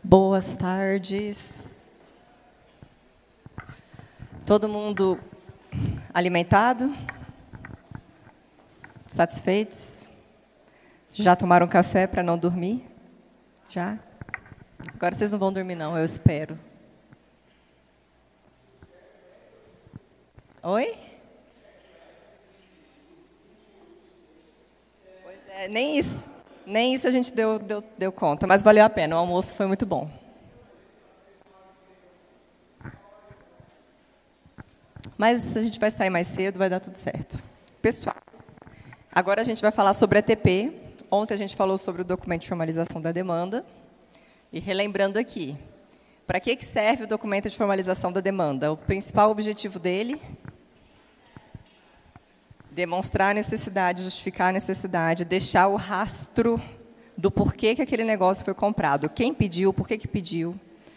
Boas tardes. Todo mundo alimentado? Satisfeitos? Já tomaram café para não dormir? Já? Agora vocês não vão dormir, não, eu espero. Oi? Pois é, nem isso a gente deu conta, mas valeu a pena, o almoço foi muito bom. Mas a gente vai sair mais cedo, vai dar tudo certo. Pessoal, agora a gente vai falar sobre a ATP. Ontem a gente falou sobre o documento de formalização da demanda. E relembrando aqui, para que serve o documento de formalização da demanda? O principal objetivo dele: demonstrar a necessidade, justificar a necessidade, deixar o rastro do porquê que aquele negócio foi comprado. Quem pediu, por que pediu.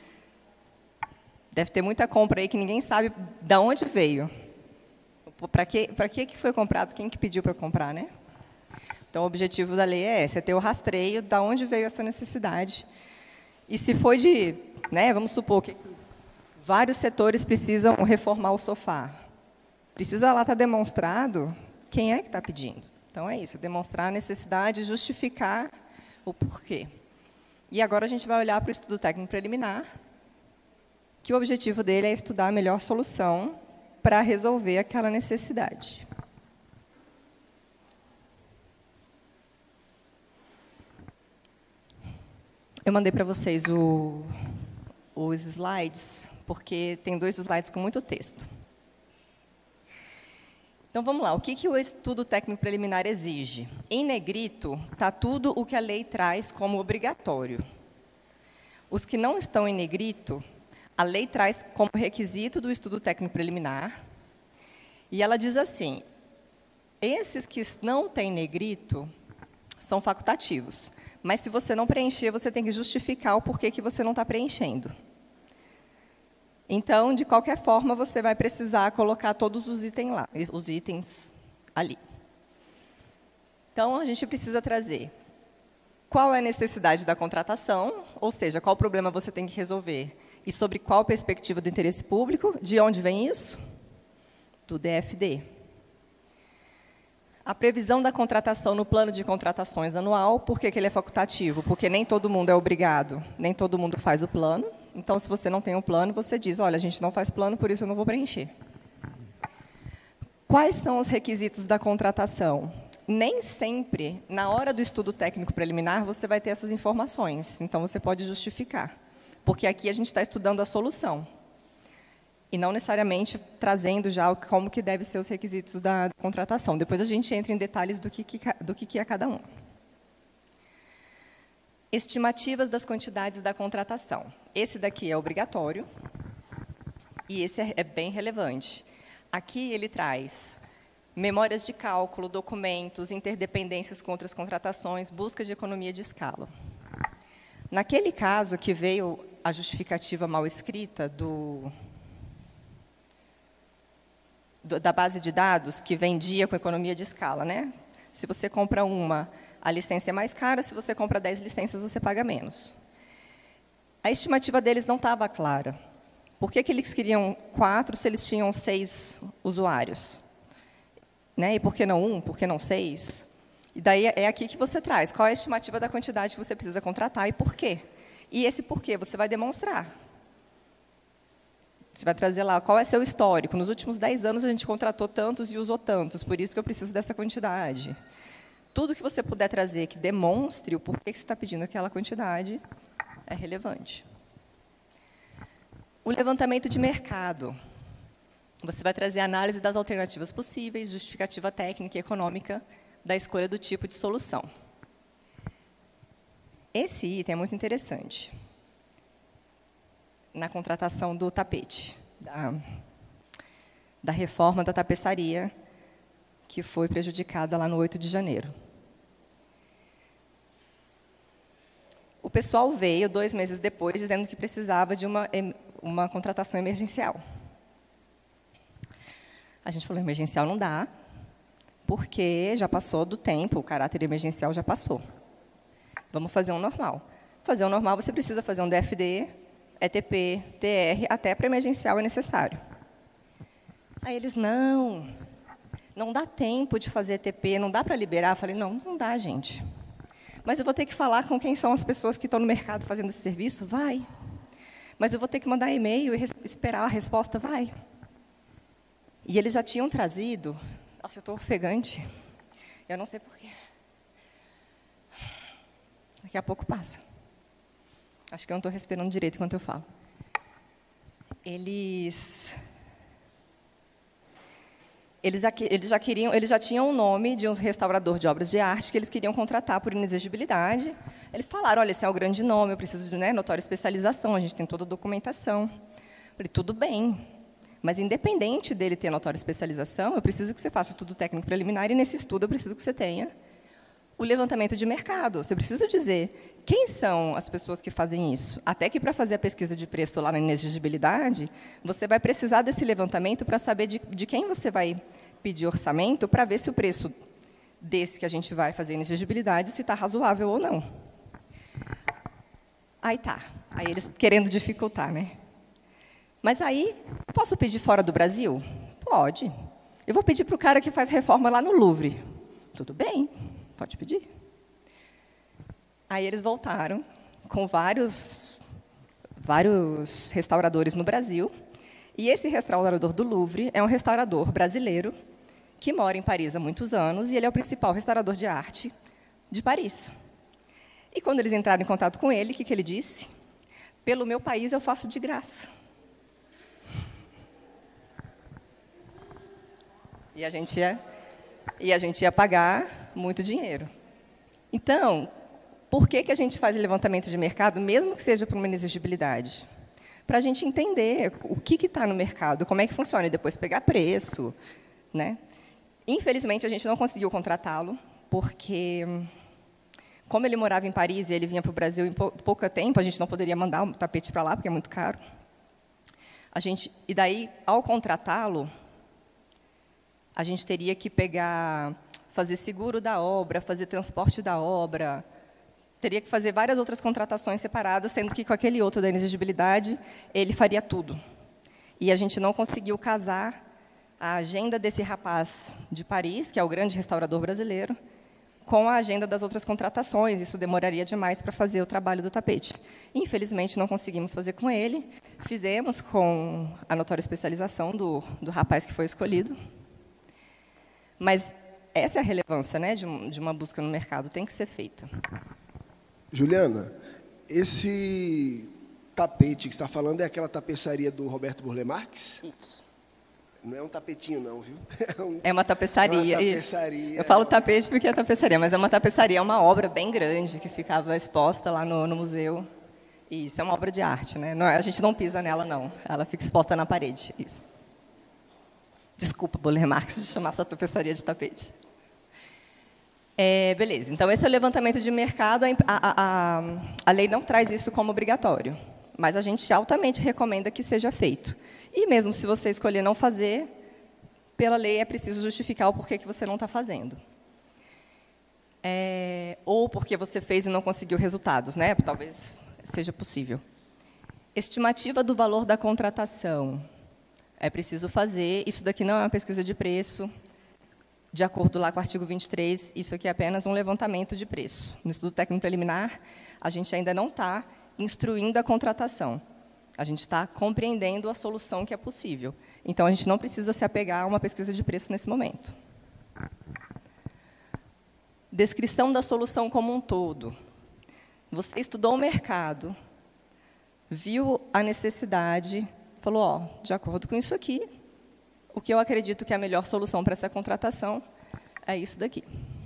Deve ter muita compra aí que ninguém sabe de onde veio. Para que foi comprado, quem que pediu para comprar, né? Então, o objetivo da lei é esse, é ter o rastreio de onde veio essa necessidade. E se foi de, vamos supor que vários setores precisam reformar o sofá. Precisa lá estar demonstrado quem é que está pedindo. Então, é isso, demonstrar a necessidade, justificar o porquê. E agora a gente vai olhar para o estudo técnico preliminar, que o objetivo dele é estudar a melhor solução para resolver aquela necessidade. Eu mandei para vocês os slides, porque tem 2 slides com muito texto. Então, vamos lá. O que o estudo técnico preliminar exige? Em negrito, está tudo o que a lei traz como obrigatório. Os que não estão em negrito, a lei traz como requisito do estudo técnico preliminar, e ela diz assim: esses que não têm negrito são facultativos, mas se você não preencher, você tem que justificar o porquê que você não está preenchendo. Então, de qualquer forma, você vai precisar colocar todos os itens ali. Então, a gente precisa trazer qual é a necessidade da contratação, ou seja, qual problema você tem que resolver, e sobre qual perspectiva do interesse público. De onde vem isso? Do DFD. A previsão da contratação no plano de contratações anual. Por que ele é facultativo? Porque nem todo mundo é obrigado, nem todo mundo faz o plano. Então, se você não tem um plano, você diz: olha, a gente não faz plano, por isso eu não vou preencher. Quais são os requisitos da contratação? Nem sempre, na hora do estudo técnico preliminar, você vai ter essas informações. Então, você pode justificar. Porque aqui a gente está estudando a solução. E não necessariamente trazendo já como que devem ser os requisitos da contratação. Depois a gente entra em detalhes do que é cada um. Estimativas das quantidades da contratação. Esse daqui é obrigatório, e esse é bem relevante. Aqui ele traz memórias de cálculo, documentos, interdependências com outras contratações, busca de economia de escala. Naquele caso que veio a justificativa mal escrita da base de dados, que vendia com economia de escala, né? Se você compra uma, a licença é mais cara. Se você compra 10 licenças, você paga menos. A estimativa deles não estava clara. Por que eles queriam 4 se eles tinham 6 usuários? E por que não 1? Por que não 6? E daí é aqui que você traz. Qual é a estimativa da quantidade que você precisa contratar e por quê? E esse porquê você vai demonstrar. Você vai trazer lá qual é seu histórico. Nos últimos 10 anos, a gente contratou tantos e usou tantos, por isso que eu preciso dessa quantidade. Tudo que você puder trazer que demonstre o porquê que você está pedindo aquela quantidade é relevante. O levantamento de mercado. Você vai trazer a análise das alternativas possíveis, justificativa técnica e econômica da escolha do tipo de solução. Esse item é muito interessante. Na contratação do tapete, da reforma da tapeçaria, que foi prejudicada lá no 8 de janeiro. O pessoal veio 2 meses depois dizendo que precisava de uma contratação emergencial. A gente falou: emergencial não dá, porque já passou do tempo, o caráter emergencial já passou. Vamos fazer um normal. Fazer um normal, você precisa fazer um DFD, ETP, TR, até para emergencial é necessário. Aí eles, não dá tempo de fazer ETP, não dá para liberar. Eu falei, não dá, gente. Mas eu vou ter que falar com quem são as pessoas que estão no mercado fazendo esse serviço? Vai. Mas eu vou ter que mandar e-mail e esperar a resposta? Vai. E eles já tinham trazido... Nossa, eu estou ofegante. Eu não sei porquê. Daqui a pouco passa. Acho que eu não estou respirando direito enquanto eu falo. Eles já tinham o nome de um restaurador de obras de arte que eles queriam contratar por inexigibilidade. Eles falaram, olha, esse é o grande nome, eu preciso de notória especialização, a gente tem toda a documentação. Eu falei, tudo bem, mas independente dele ter notória especialização, eu preciso que você faça estudo técnico preliminar, e nesse estudo eu preciso que você tenha o levantamento de mercado. Você precisa dizer quem são as pessoas que fazem isso. Até que, para fazer a pesquisa de preço lá na inexigibilidade, você vai precisar desse levantamento para saber de quem você vai pedir orçamento, para ver se o preço desse que a gente vai fazer inexigibilidade, se está razoável ou não. Aí eles querendo dificultar, né? Mas aí, posso pedir fora do Brasil? Pode. Eu vou pedir para o cara que faz reforma lá no Louvre. Tudo bem, pode pedir. Aí eles voltaram com vários restauradores no Brasil, e esse restaurador do Louvre é um restaurador brasileiro que mora em Paris há muitos anos, e ele é o principal restaurador de arte de Paris. E quando eles entraram em contato com ele, o que ele disse? Pelo meu país eu faço de graça. E a gente ia pagar muito dinheiro. Então, por que a gente faz levantamento de mercado, mesmo que seja por uma inexigibilidade? Para a gente entender o que está no mercado, como é que funciona, e depois pegar preço, né? Infelizmente, a gente não conseguiu contratá-lo, porque, como ele morava em Paris e ele vinha para o Brasil em pouco tempo, a gente não poderia mandar o tapete para lá, porque é muito caro. E daí, ao contratá-lo, a gente teria que fazer seguro da obra, fazer transporte da obra, teria que fazer várias outras contratações separadas, sendo que com aquele outro da inexigibilidade, ele faria tudo. E a gente não conseguiu casar a agenda desse rapaz de Paris, que é o grande restaurador brasileiro, com a agenda das outras contratações. Isso demoraria demais para fazer o trabalho do tapete. Infelizmente, não conseguimos fazer com ele. Fizemos com a notória especialização do rapaz que foi escolhido. Mas essa é a relevância, né, de uma busca no mercado, tem que ser feita. Juliana, esse tapete que você está falando é aquela tapeçaria do Roberto Burle Marx? Isso. Não é um tapetinho, não, viu? É uma tapeçaria. É uma tapeçaria. Eu falo tapete porque é tapeçaria, mas é uma tapeçaria, é uma obra bem grande que ficava exposta lá no museu. E isso é uma obra de arte, né? Não, a gente não pisa nela, não. Ela fica exposta na parede. Isso. Desculpa, Burle Marx, de chamar essa tapeçaria de tapete. Beleza, então esse é o levantamento de mercado. A lei não traz isso como obrigatório, mas a gente altamente recomenda que seja feito. E mesmo se você escolher não fazer, pela lei é preciso justificar o porquê que você não está fazendo. Ou porque você fez e não conseguiu resultados, né? Talvez seja possível. Estimativa do valor da contratação. É preciso fazer. Isso daqui não é uma pesquisa de preço. De acordo lá com o artigo 23, isso aqui é apenas um levantamento de preço. No estudo técnico preliminar, a gente ainda não está instruindo a contratação. A gente está compreendendo a solução que é possível. Então, a gente não precisa se apegar a uma pesquisa de preço nesse momento. Descrição da solução como um todo. Você estudou o mercado, viu a necessidade, falou, de acordo com isso aqui, o que eu acredito que é a melhor solução para essa contratação é isso daqui.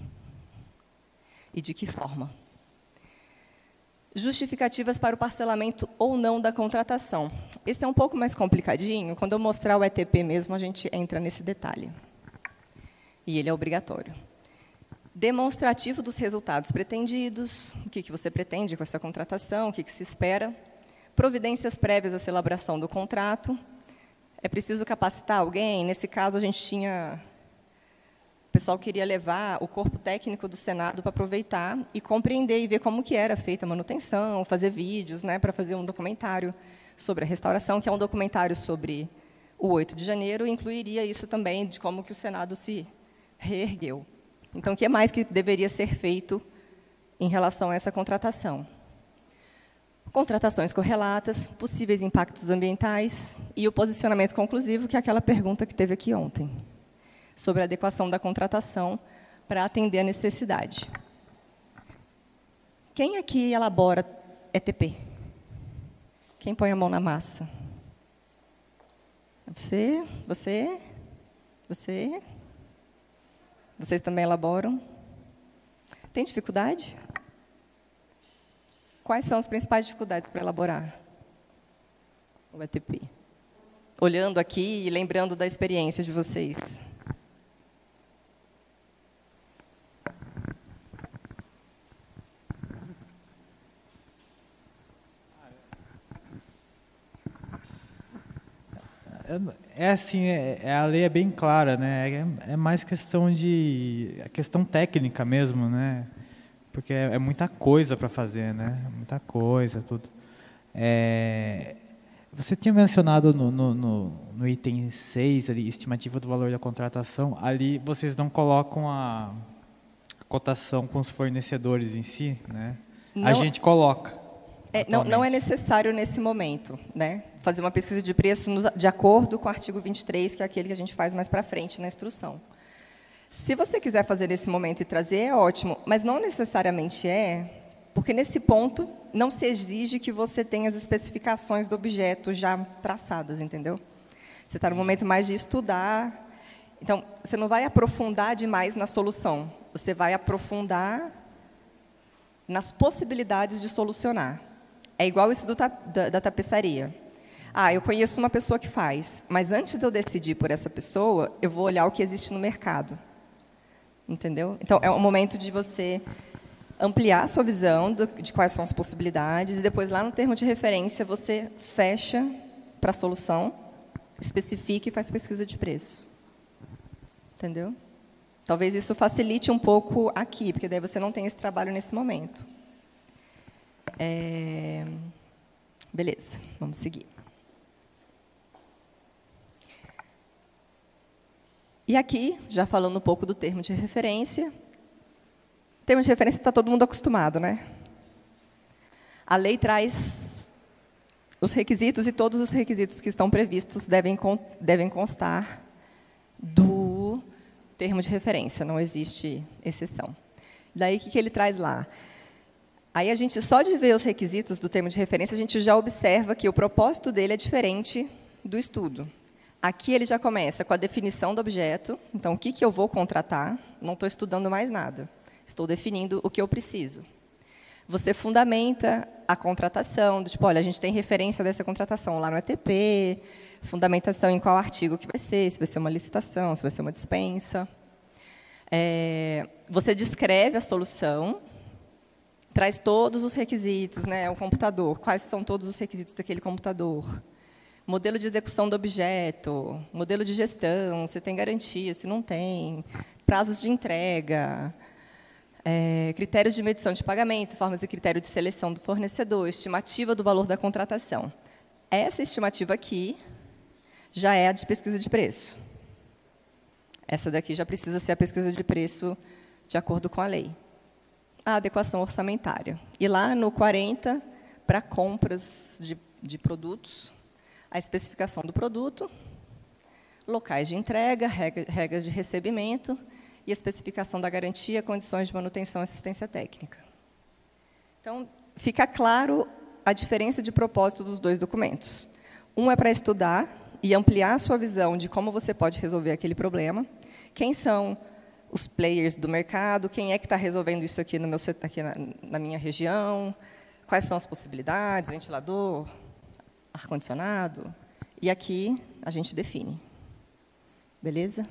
E de que forma? Justificativas para o parcelamento ou não da contratação. Esse é um pouco mais complicadinho. Quando eu mostrar o ETP mesmo, a gente entra nesse detalhe. E ele é obrigatório. Demonstrativo dos resultados pretendidos, o que você pretende com essa contratação, o que se espera. Providências prévias à celebração do contrato. É preciso capacitar alguém? Nesse caso, a gente tinha pessoal queria levar o corpo técnico do Senado para aproveitar e compreender e ver como que era feita a manutenção, fazer vídeos, né, para fazer um documentário sobre a restauração, que é um documentário sobre o 8 de janeiro, e incluiria isso também de como que o Senado se reergueu. Então, o que mais que deveria ser feito em relação a essa contratação? Contratações correlatas, possíveis impactos ambientais e o posicionamento conclusivo, que é aquela pergunta que teve aqui ontem, sobre a adequação da contratação para atender a necessidade. Quem aqui elabora ETP? Quem põe a mão na massa? Você? Vocês também elaboram? Tem dificuldade? Quais são as principais dificuldades para elaborar o ETP? Olhando aqui e lembrando da experiência de vocês. É assim, a lei é bem clara, né? É mais questão técnica mesmo, né? Porque é muita coisa para fazer, né? Muita coisa, tudo. Você tinha mencionado no item 6, ali, estimativa do valor da contratação, ali vocês não colocam a cotação com os fornecedores em si, né? Não, a gente coloca. Não é necessário nesse momento, né, fazer uma pesquisa de preço de acordo com o artigo 23, que é aquele que a gente faz mais para frente na instrução. Se você quiser fazer nesse momento e trazer, é ótimo, mas não necessariamente porque nesse ponto não se exige que você tenha as especificações do objeto já traçadas, entendeu? Você está no momento mais de estudar. Então, você não vai aprofundar demais na solução, você vai aprofundar nas possibilidades de solucionar. É igual isso da tapeçaria. Eu conheço uma pessoa que faz, mas antes de eu decidir por essa pessoa, eu vou olhar o que existe no mercado. Entendeu? Então, é um momento de você ampliar a sua visão de quais são as possibilidades, e depois, lá no termo de referência, você fecha para a solução, especifica e faz pesquisa de preço. Entendeu? Talvez isso facilite um pouco aqui, porque daí você não tem esse trabalho nesse momento. Beleza, vamos seguir. E aqui, já falando um pouco do termo de referência. Termo de referência está todo mundo acostumado, né? A lei traz os requisitos, e todos os requisitos que estão previstos devem constar do termo de referência, não existe exceção. Daí, o que ele traz lá? Aí, a gente, só de ver os requisitos do termo de referência, a gente já observa que o propósito dele é diferente do estudo. Aqui, ele já começa com a definição do objeto. Então, o que eu vou contratar? Não estou estudando mais nada. Estou definindo o que eu preciso. Você fundamenta a contratação, do tipo, olha, a gente tem referência dessa contratação lá no ETP, fundamentação em qual artigo que vai ser, se vai ser uma licitação, se vai ser uma dispensa. Você descreve a solução, traz todos os requisitos, né, o computador, quais são todos os requisitos daquele computador, modelo de execução do objeto, modelo de gestão, se tem garantia, se não tem, prazos de entrega, critérios de medição de pagamento, formas e critério de seleção do fornecedor, estimativa do valor da contratação. Essa estimativa aqui já é a de pesquisa de preço. Essa daqui já precisa ser a pesquisa de preço de acordo com a lei. A adequação orçamentária. E lá no 40, para compras de produtos, a especificação do produto, locais de entrega, regras de recebimento e a especificação da garantia, condições de manutenção e assistência técnica. Então, fica claro a diferença de propósito dos dois documentos. Um é para estudar e ampliar a sua visão de como você pode resolver aquele problema, quem são os players do mercado, quem é que está resolvendo isso aqui, na minha região, quais são as possibilidades, ventilador, ar-condicionado, e aqui a gente define. Beleza?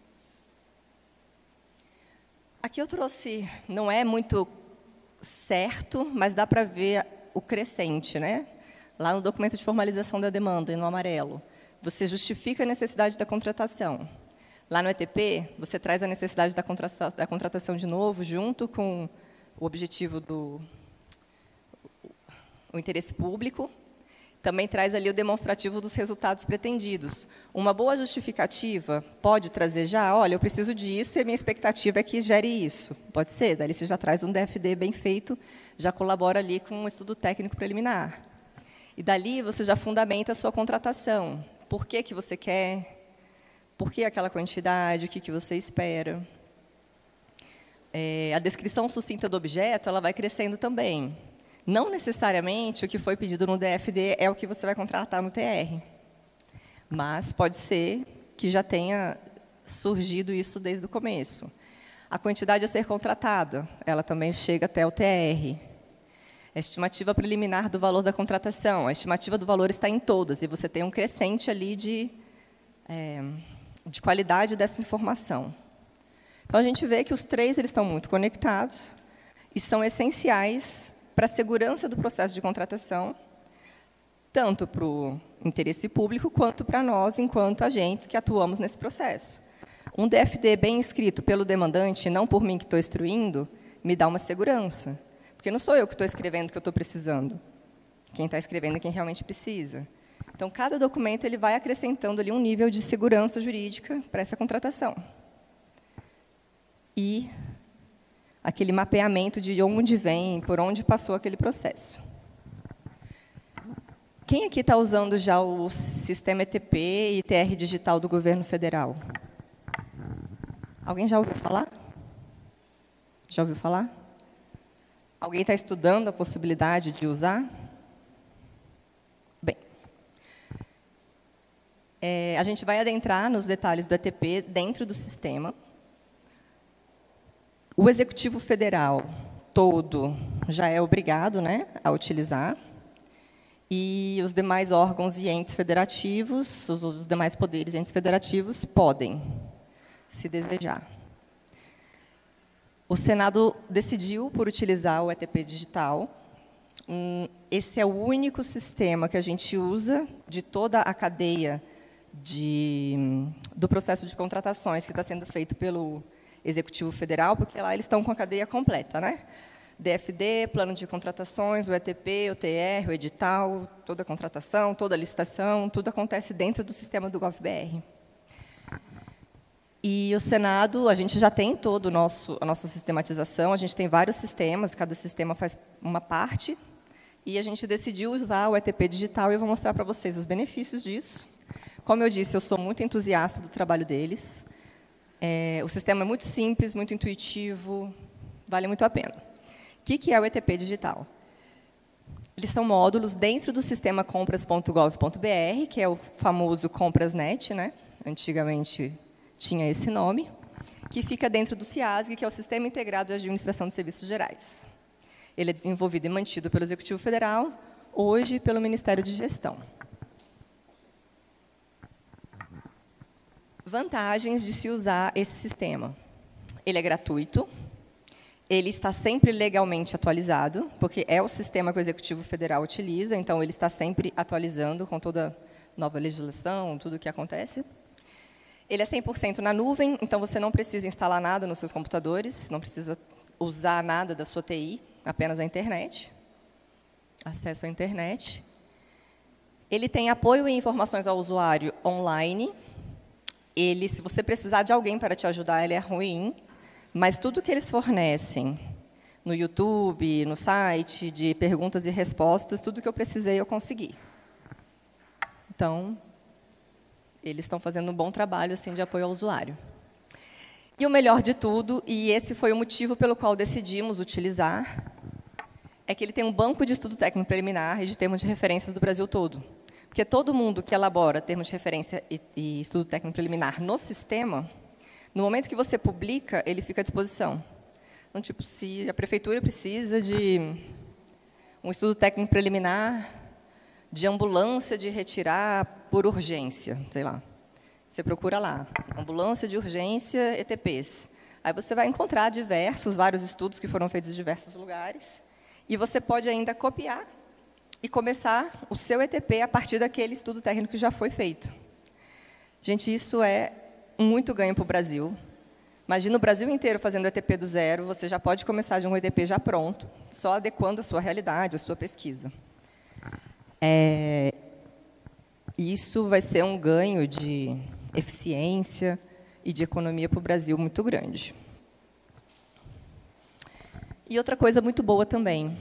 Aqui eu trouxe, não é muito certo, mas dá para ver o crescente, né? Lá no documento de formalização da demanda, no amarelo, você justifica a necessidade da contratação. Lá no ETP, você traz a necessidade da contratação de novo, junto com o objetivo do interesse público. Também traz ali o demonstrativo dos resultados pretendidos. Uma boa justificativa pode trazer já, olha, eu preciso disso e a minha expectativa é que gere isso. Pode ser, daí você já traz um DFD bem feito, já colabora ali com um estudo técnico preliminar. E dali você já fundamenta a sua contratação. Por que que você quer? Por que aquela quantidade? O que que você espera? A descrição sucinta do objeto, ela vai crescendo também. Não necessariamente o que foi pedido no DFD é o que você vai contratar no TR. Mas pode ser que já tenha surgido isso desde o começo. A quantidade a ser contratada, ela também chega até o TR. A estimativa preliminar do valor da contratação. A estimativa do valor está em todas, e você tem um crescente ali de qualidade dessa informação. Então, a gente vê que os três eles estão muito conectados e são essenciais para a segurança do processo de contratação, tanto para o interesse público, quanto para nós, enquanto agentes que atuamos nesse processo. Um DFD bem escrito pelo demandante, não por mim que estou instruindo, me dá uma segurança. Porque não sou eu que estou escrevendo o que eu estou precisando. Quem está escrevendo é quem realmente precisa. Então, cada documento ele vai acrescentando ali um nível de segurança jurídica para essa contratação. E aquele mapeamento de onde vem, por onde passou aquele processo. Quem aqui está usando já o sistema ETP e TR digital do governo federal? Alguém já ouviu falar? Já ouviu falar? Alguém está estudando a possibilidade de usar? Bem, a gente vai adentrar nos detalhes do ETP dentro do sistema. O Executivo Federal todo já é obrigado, né, a utilizar, e os demais órgãos e entes federativos, os demais poderes e entes federativos podem, se desejar. O Senado decidiu por utilizar o ETP digital. Esse é o único sistema que a gente usa de toda a cadeia do processo de contratações que está sendo feito pelo Executivo Federal, porque lá eles estão com a cadeia completa, né? DFD, plano de contratações, o ETP, o TR, o edital, toda a contratação, toda a licitação, tudo acontece dentro do sistema do GovBR. E o Senado, a gente já tem toda a nossa sistematização, a gente tem vários sistemas, cada sistema faz uma parte, e a gente decidiu usar o ETP digital, e eu vou mostrar para vocês os benefícios disso. Como eu disse, eu sou muito entusiasta do trabalho deles. O sistema é muito simples, muito intuitivo, vale muito a pena. O que é o ETP digital? Eles são módulos dentro do sistema compras.gov.br, que é o famoso Comprasnet, né? Antigamente tinha esse nome, que fica dentro do CIASG, que é o Sistema Integrado de Administração de Serviços Gerais. Ele é desenvolvido e mantido pelo Executivo Federal, hoje pelo Ministério de Gestão. Vantagens de se usar esse sistema. Ele é gratuito, ele está sempre legalmente atualizado, porque é o sistema que o Executivo Federal utiliza, então ele está sempre atualizando com toda nova legislação, tudo o que acontece. Ele é 100% na nuvem, então você não precisa instalar nada nos seus computadores, não precisa usar nada da sua TI, apenas a internet, acesso à internet. Ele tem apoio e informações ao usuário online. Se você precisar de alguém para te ajudar, ele é ruim, mas tudo que eles fornecem no YouTube, no site, de perguntas e respostas, tudo que eu precisei, eu consegui. Então, eles estão fazendo um bom trabalho assim, de apoio ao usuário. E o melhor de tudo, e esse foi o motivo pelo qual decidimos utilizar, é que ele tem um banco de estudo técnico preliminar e de termos de referências do Brasil todo. Porque todo mundo que elabora termos de referência e estudo técnico preliminar no sistema, no momento que você publica, ele fica à disposição. Então, tipo, se a prefeitura precisa de um estudo técnico preliminar de ambulância de retirar por urgência, sei lá, você procura lá, ambulância de urgência ETPs. Aí você vai encontrar vários estudos que foram feitos em diversos lugares, e você pode ainda copiar e começar o seu ETP a partir daquele estudo técnico que já foi feito. Gente, isso é muito ganho para o Brasil. Imagina o Brasil inteiro fazendo ETP do zero, você já pode começar de um ETP já pronto, só adequando a sua realidade, a sua pesquisa. Isso vai ser um ganho de eficiência e de economia para o Brasil muito grande. E outra coisa muito boa também.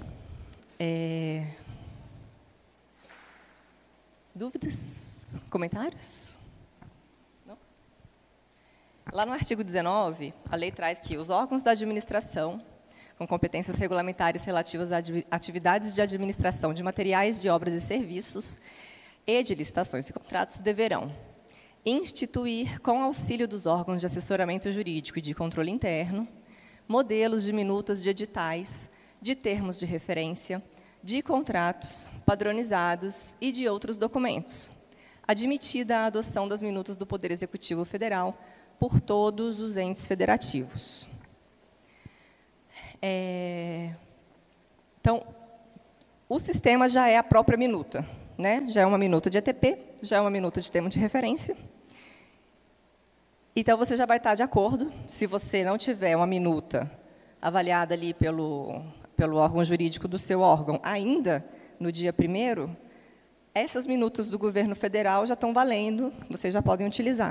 Dúvidas? Comentários? Não? Lá no artigo 19, a lei traz que os órgãos da administração, com competências regulamentares relativas a atividades de administração de materiais, de obras e serviços e de licitações e contratos, deverão instituir, com auxílio dos órgãos de assessoramento jurídico e de controle interno, modelos de minutas de editais, de termos de referência, de contratos padronizados e de outros documentos, admitida a adoção das minutas do Poder Executivo Federal por todos os entes federativos. Então, o sistema já é a própria minuta, né? Já é uma minuta de ETP, já é uma minuta de termo de referência. Então, você já vai estar de acordo. Se você não tiver uma minuta avaliada ali pelo órgão jurídico do seu órgão, ainda no dia 1º, essas minutas do governo federal já estão valendo, vocês já podem utilizar.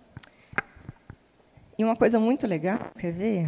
E uma coisa muito legal, quer ver?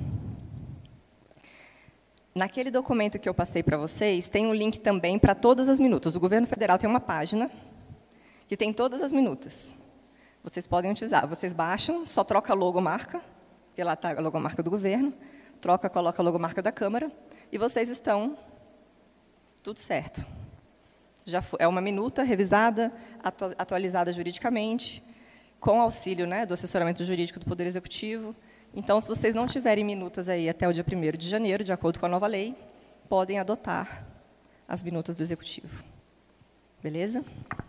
Naquele documento que eu passei para vocês, tem um link também para todas as minutas. O governo federal tem uma página que tem todas as minutas. Vocês podem utilizar. Vocês baixam, só troca a logomarca, porque lá está a logomarca do governo, coloca a logomarca da Câmara, e vocês estão tudo certo. É uma minuta revisada, atualizada juridicamente, com auxílio, né, do assessoramento jurídico do Poder Executivo. Então, se vocês não tiverem minutas aí até o dia 1º de janeiro, de acordo com a nova lei, podem adotar as minutas do Executivo. Beleza?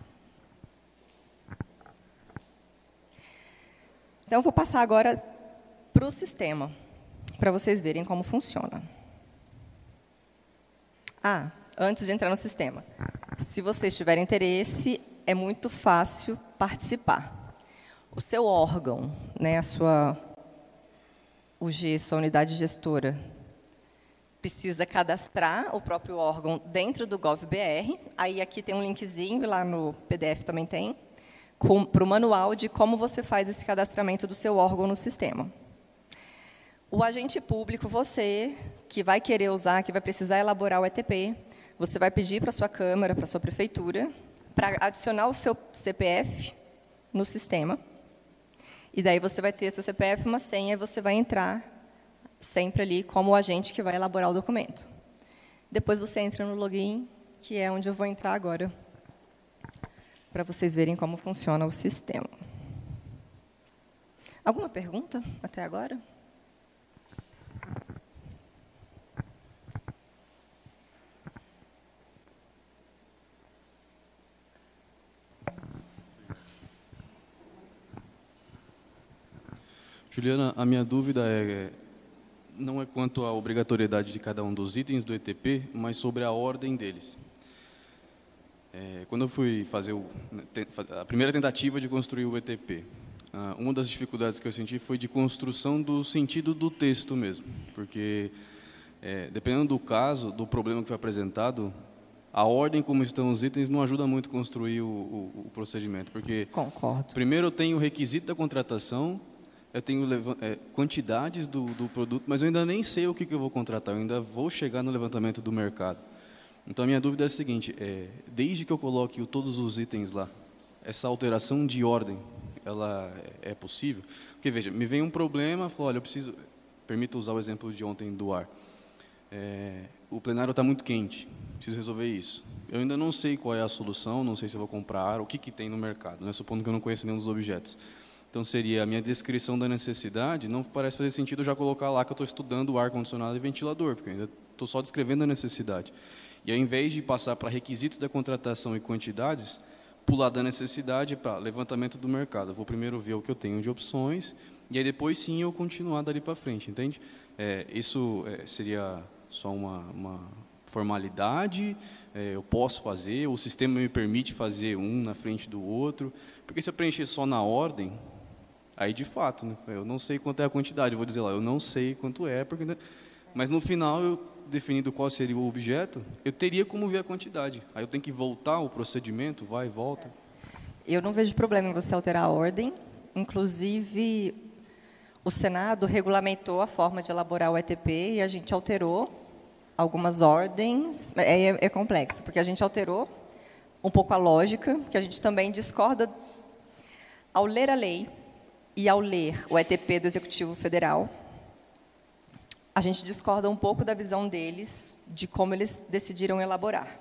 Então, eu vou passar agora para o sistema, para vocês verem como funciona. Antes de entrar no sistema, se vocês tiverem interesse, é muito fácil participar. O seu órgão, né, sua unidade gestora, precisa cadastrar o próprio órgão dentro do GovBR. Aí aqui tem um linkzinho, lá no PDF também tem, para o manual de como você faz esse cadastramento do seu órgão no sistema. O agente público, você, que vai querer usar, que vai precisar elaborar o ETP, você vai pedir para a sua Câmara, para a sua Prefeitura, para adicionar o seu CPF no sistema. E daí você vai ter seu CPF, uma senha, e você vai entrar sempre ali como o agente que vai elaborar o documento. Depois você entra no login, que é onde eu vou entrar agora, para vocês verem como funciona o sistema. Alguma pergunta até agora? Juliana, a minha dúvida não é quanto à obrigatoriedade de cada um dos itens do ETP, mas sobre a ordem deles. Quando eu fui fazer a primeira tentativa de construir o ETP, uma das dificuldades que eu senti foi de construção do sentido do texto mesmo, porque, dependendo do caso, do problema que foi apresentado, a ordem como estão os itens não ajuda muito a construir o procedimento, porque, Concordo. Primeiro eu tenho o requisito da contratação, eu tenho quantidades do produto, mas eu ainda nem sei o que eu vou contratar, eu ainda vou chegar no levantamento do mercado. Então, a minha dúvida é a seguinte, desde que eu coloque todos os itens lá, essa alteração de ordem, ela é possível? Porque, veja, me vem um problema, falo, olha, permita usar o exemplo de ontem do ar. O plenário está muito quente, preciso resolver isso. Eu ainda não sei qual é a solução, não sei se eu vou comprar ar, o que tem no mercado, né, supondo que eu não conheça nenhum dos objetos. Então, seria a minha descrição da necessidade, não parece fazer sentido eu já colocar lá que eu estou estudando o ar-condicionado e ventilador, porque eu ainda estou só descrevendo a necessidade. E, ao invés de passar para requisitos da contratação e quantidades, pular da necessidade para levantamento do mercado. Eu vou primeiro ver o que eu tenho de opções, e aí depois, sim, eu continuar dali para frente, entende? Isso seria só uma formalidade, eu posso fazer, o sistema me permite fazer um na frente do outro, porque se eu preencher só na ordem, Aí, de fato, né, eu não sei quanto é a quantidade, eu vou dizer lá, eu não sei quanto é, porque, né, mas no final, eu definindo qual seria o objeto, eu teria como ver a quantidade. Aí eu tenho que voltar o procedimento, vai e volta. Eu não vejo problema em você alterar a ordem. Inclusive, o Senado regulamentou a forma de elaborar o ETP e a gente alterou algumas ordens. É complexo, porque a gente alterou um pouco a lógica, que a gente também discorda. Ao ler a lei e ao ler o ETP do Executivo Federal, a gente discorda um pouco da visão deles, de como eles decidiram elaborar.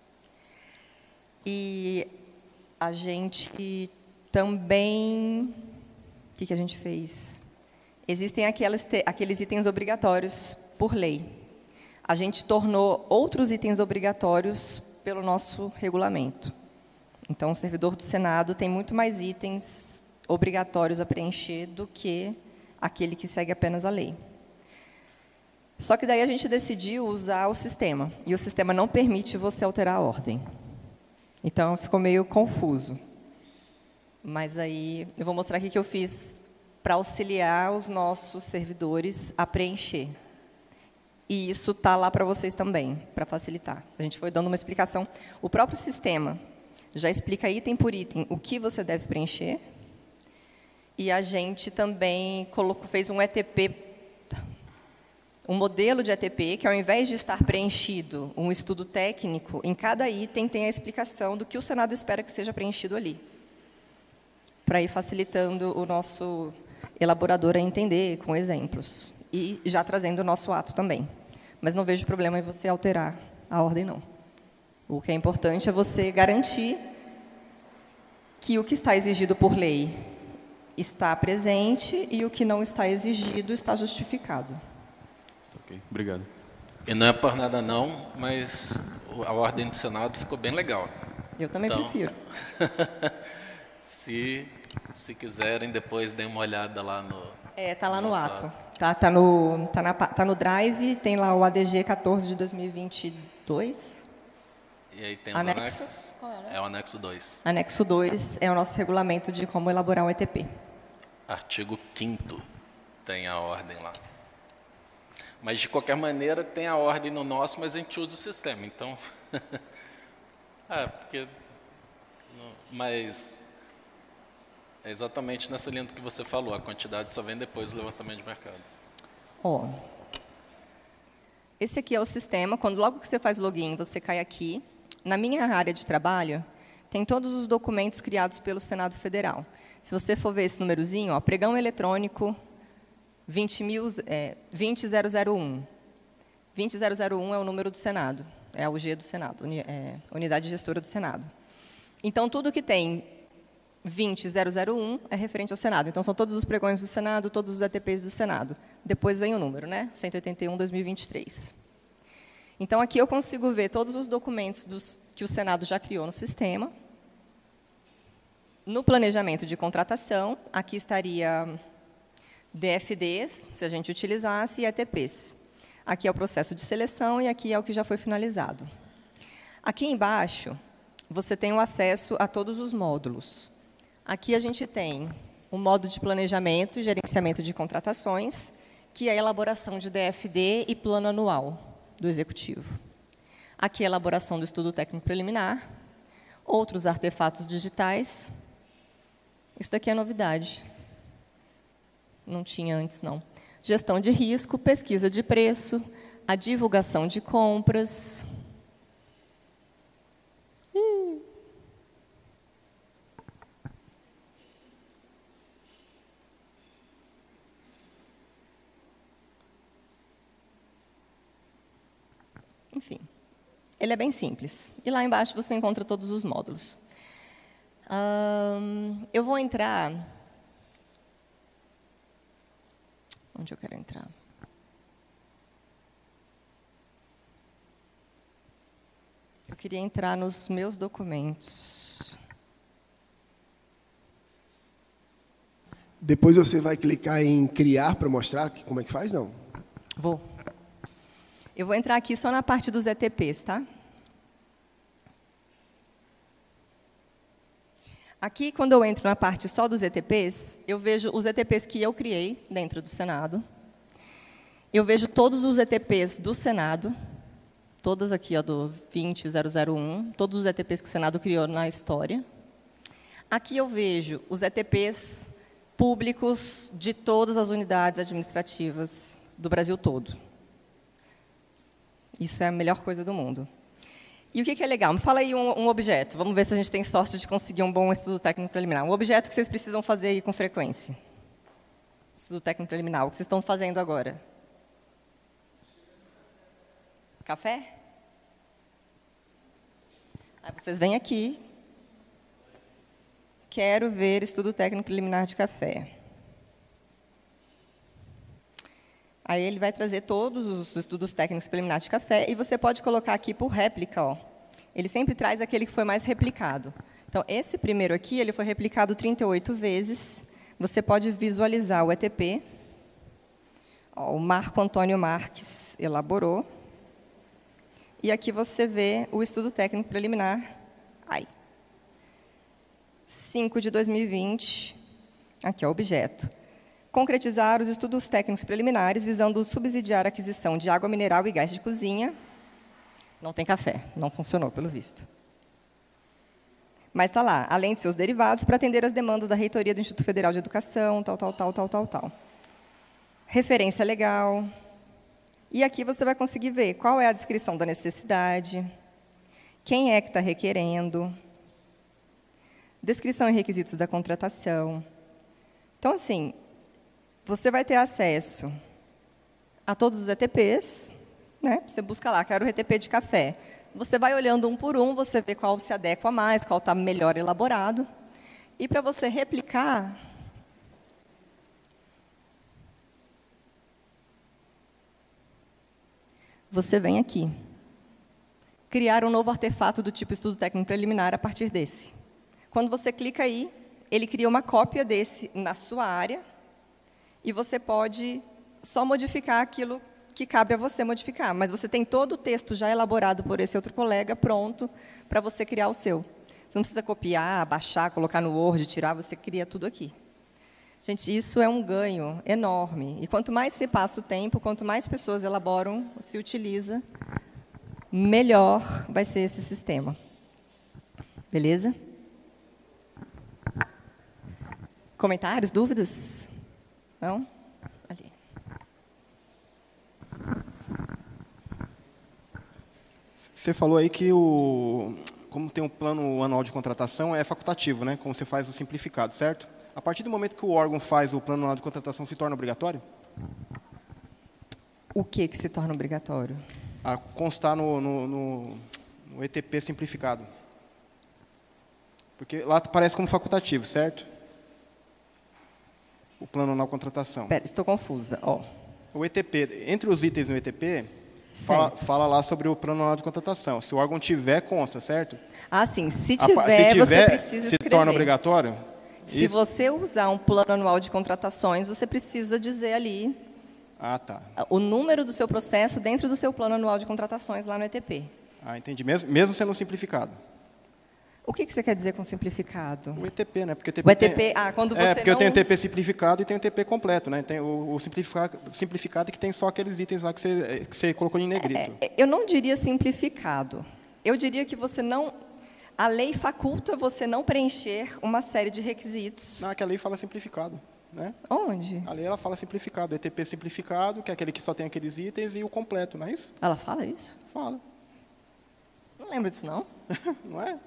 E a gente também... O que a gente fez? Existem aqueles itens obrigatórios por lei. A gente tornou outros itens obrigatórios pelo nosso regulamento. Então, o servidor do Senado tem muito mais itens obrigatórios a preencher do que aquele que segue apenas a lei. Só que daí a gente decidiu usar o sistema, e o sistema não permite você alterar a ordem. Então, ficou meio confuso. Mas aí, eu vou mostrar aqui o que eu fiz para auxiliar os nossos servidores a preencher. E isso está lá para vocês também, para facilitar. A gente foi dando uma explicação. O próprio sistema já explica item por item o que você deve preencher. E a gente também fez um ETP, um modelo de ETP, que ao invés de estar preenchido um estudo técnico, em cada item tem a explicação do que o Senado espera que seja preenchido ali, para ir facilitando o nosso elaborador a entender com exemplos. E já trazendo o nosso ato também. Mas não vejo problema em você alterar a ordem, não. O que é importante é você garantir que o que está exigido por lei está presente e o que não está exigido está justificado. Ok, obrigado. E não é por nada não, mas a ordem do Senado ficou bem legal. Eu também prefiro. Se quiserem, depois deem uma olhada lá no... Está lá no ato. Tá no Drive, tem lá o ADG 14 de 2022. E aí tem os anexos? É o anexo 2. Anexo 2 é o nosso regulamento de como elaborar um ETP. Artigo 5º tem a ordem lá. Mas, de qualquer maneira, tem a ordem no nosso, mas a gente usa o sistema. Então, mas é exatamente nessa linha que você falou. A quantidade só vem depois do levantamento de mercado. Esse aqui é o sistema. Logo que você faz login, você cai aqui. Na minha área de trabalho, tem todos os documentos criados pelo Senado Federal. Se você for ver esse númerozinho, pregão eletrônico 20001. 20001 é o número do Senado, é a UG do Senado, Unidade Gestora do Senado. Então, tudo que tem 20001 é referente ao Senado. Então, são todos os pregões do Senado, todos os ETPs do Senado. Depois vem o número, 181/2023. Então, aqui eu consigo ver todos os documentos que o Senado já criou no sistema. No planejamento de contratação, aqui estaria DFDs, se a gente utilizasse, e ETPs. Aqui é o processo de seleção e aqui é o que já foi finalizado. Aqui embaixo, você tem o acesso a todos os módulos. Aqui a gente tem o módulo de planejamento e gerenciamento de contratações, que é a elaboração de DFD e plano anual do Executivo. Aqui é a elaboração do estudo técnico preliminar, outros artefatos digitais. Isso daqui é novidade. Não tinha antes, não. Gestão de risco, pesquisa de preço, a divulgação de compras. Enfim, ele é bem simples. E lá embaixo você encontra todos os módulos. Eu vou entrar... Onde eu quero entrar? Eu queria entrar nos meus documentos. Depois você vai clicar em criar para mostrar como é que faz, não? Vou. Eu vou entrar aqui só na parte dos ETPs, tá? Aqui, quando eu entro na parte só dos ETPs, eu vejo os ETPs que eu criei dentro do Senado. Eu vejo todos os ETPs do Senado, todas aqui, ó, do 20001, todos os ETPs que o Senado criou na história. Aqui eu vejo os ETPs públicos de todas as unidades administrativas do Brasil todo. Isso é a melhor coisa do mundo. E o que é legal? Me fala aí um objeto. Vamos ver se a gente tem sorte de conseguir um bom estudo técnico preliminar. Um objeto que vocês precisam fazer aí com frequência. Estudo técnico preliminar. O que vocês estão fazendo agora? Café? Aí vocês vêm aqui. Quero ver estudo técnico preliminar de café. Aí ele vai trazer todos os estudos técnicos preliminares de café e você pode colocar aqui por réplica. Ó. Ele sempre traz aquele que foi mais replicado. Então, esse primeiro aqui, ele foi replicado 38 vezes. Você pode visualizar o ETP. Ó, o Marco Antônio Marques elaborou. E aqui você vê o estudo técnico preliminar. 5 de 2020. Aqui é o objeto. Concretizar os estudos técnicos preliminares visando subsidiar a aquisição de água mineral e gás de cozinha. Não tem café, não funcionou, pelo visto. Mas está lá, além de seus derivados, para atender as demandas da reitoria do Instituto Federal de Educação, tal. Referência legal. E aqui você vai conseguir ver qual é a descrição da necessidade, quem é que está requerendo, descrição e requisitos da contratação. Então, assim, você vai ter acesso a todos os ETPs, né? Você busca lá, quero o ETP de café. Você vai olhando um por um, você vê qual se adequa mais, qual está melhor elaborado. E para você replicar, você vem aqui. Criar um novo artefato do tipo estudo técnico preliminar a partir desse. Quando você clica aí, ele cria uma cópia desse na sua área, e você pode só modificar aquilo que cabe a você modificar. Mas você tem todo o texto já elaborado por esse outro colega, pronto, para você criar o seu. Você não precisa copiar, baixar, colocar no Word, tirar, você cria tudo aqui. Gente, isso é um ganho enorme. E quanto mais se passa o tempo, quanto mais pessoas elaboram, se utiliza, melhor vai ser esse sistema. Beleza? Comentários, dúvidas? Não? Ali. Você falou aí que como tem um plano anual de contratação, é facultativo, né? Como você faz o simplificado, certo? A partir do momento que o órgão faz o plano anual de contratação, se torna obrigatório? O que se torna obrigatório? A constar no ETP simplificado. Porque lá aparece como facultativo, certo? O plano anual de contratação. Espera, estou confusa. Ó. O ETP, entre os itens no ETP, fala lá sobre o plano anual de contratação. Se o órgão tiver, consta, certo? Ah, sim. Se tiver, você precisa escrever. Se torna obrigatório? Se você usar um plano anual de contratações, você precisa dizer ali o número do seu processo dentro do seu plano anual de contratações lá no ETP. Ah, entendi. Mesmo sendo simplificado. O que você quer dizer com simplificado? O ETP, né? Porque o ETP, quando você porque eu tenho o ETP simplificado e tenho o ETP completo, né? Tem o simplificado que tem só aqueles itens lá que você colocou em negrito. Eu não diria simplificado. Eu diria que você não... A lei faculta você não preencher uma série de requisitos. Não, é que a lei fala simplificado, né? Onde? A lei ela fala simplificado. O ETP simplificado, que é aquele que só tem aqueles itens, e o completo, não é isso? Ela fala isso? Fala. Não lembro disso, não. Não é?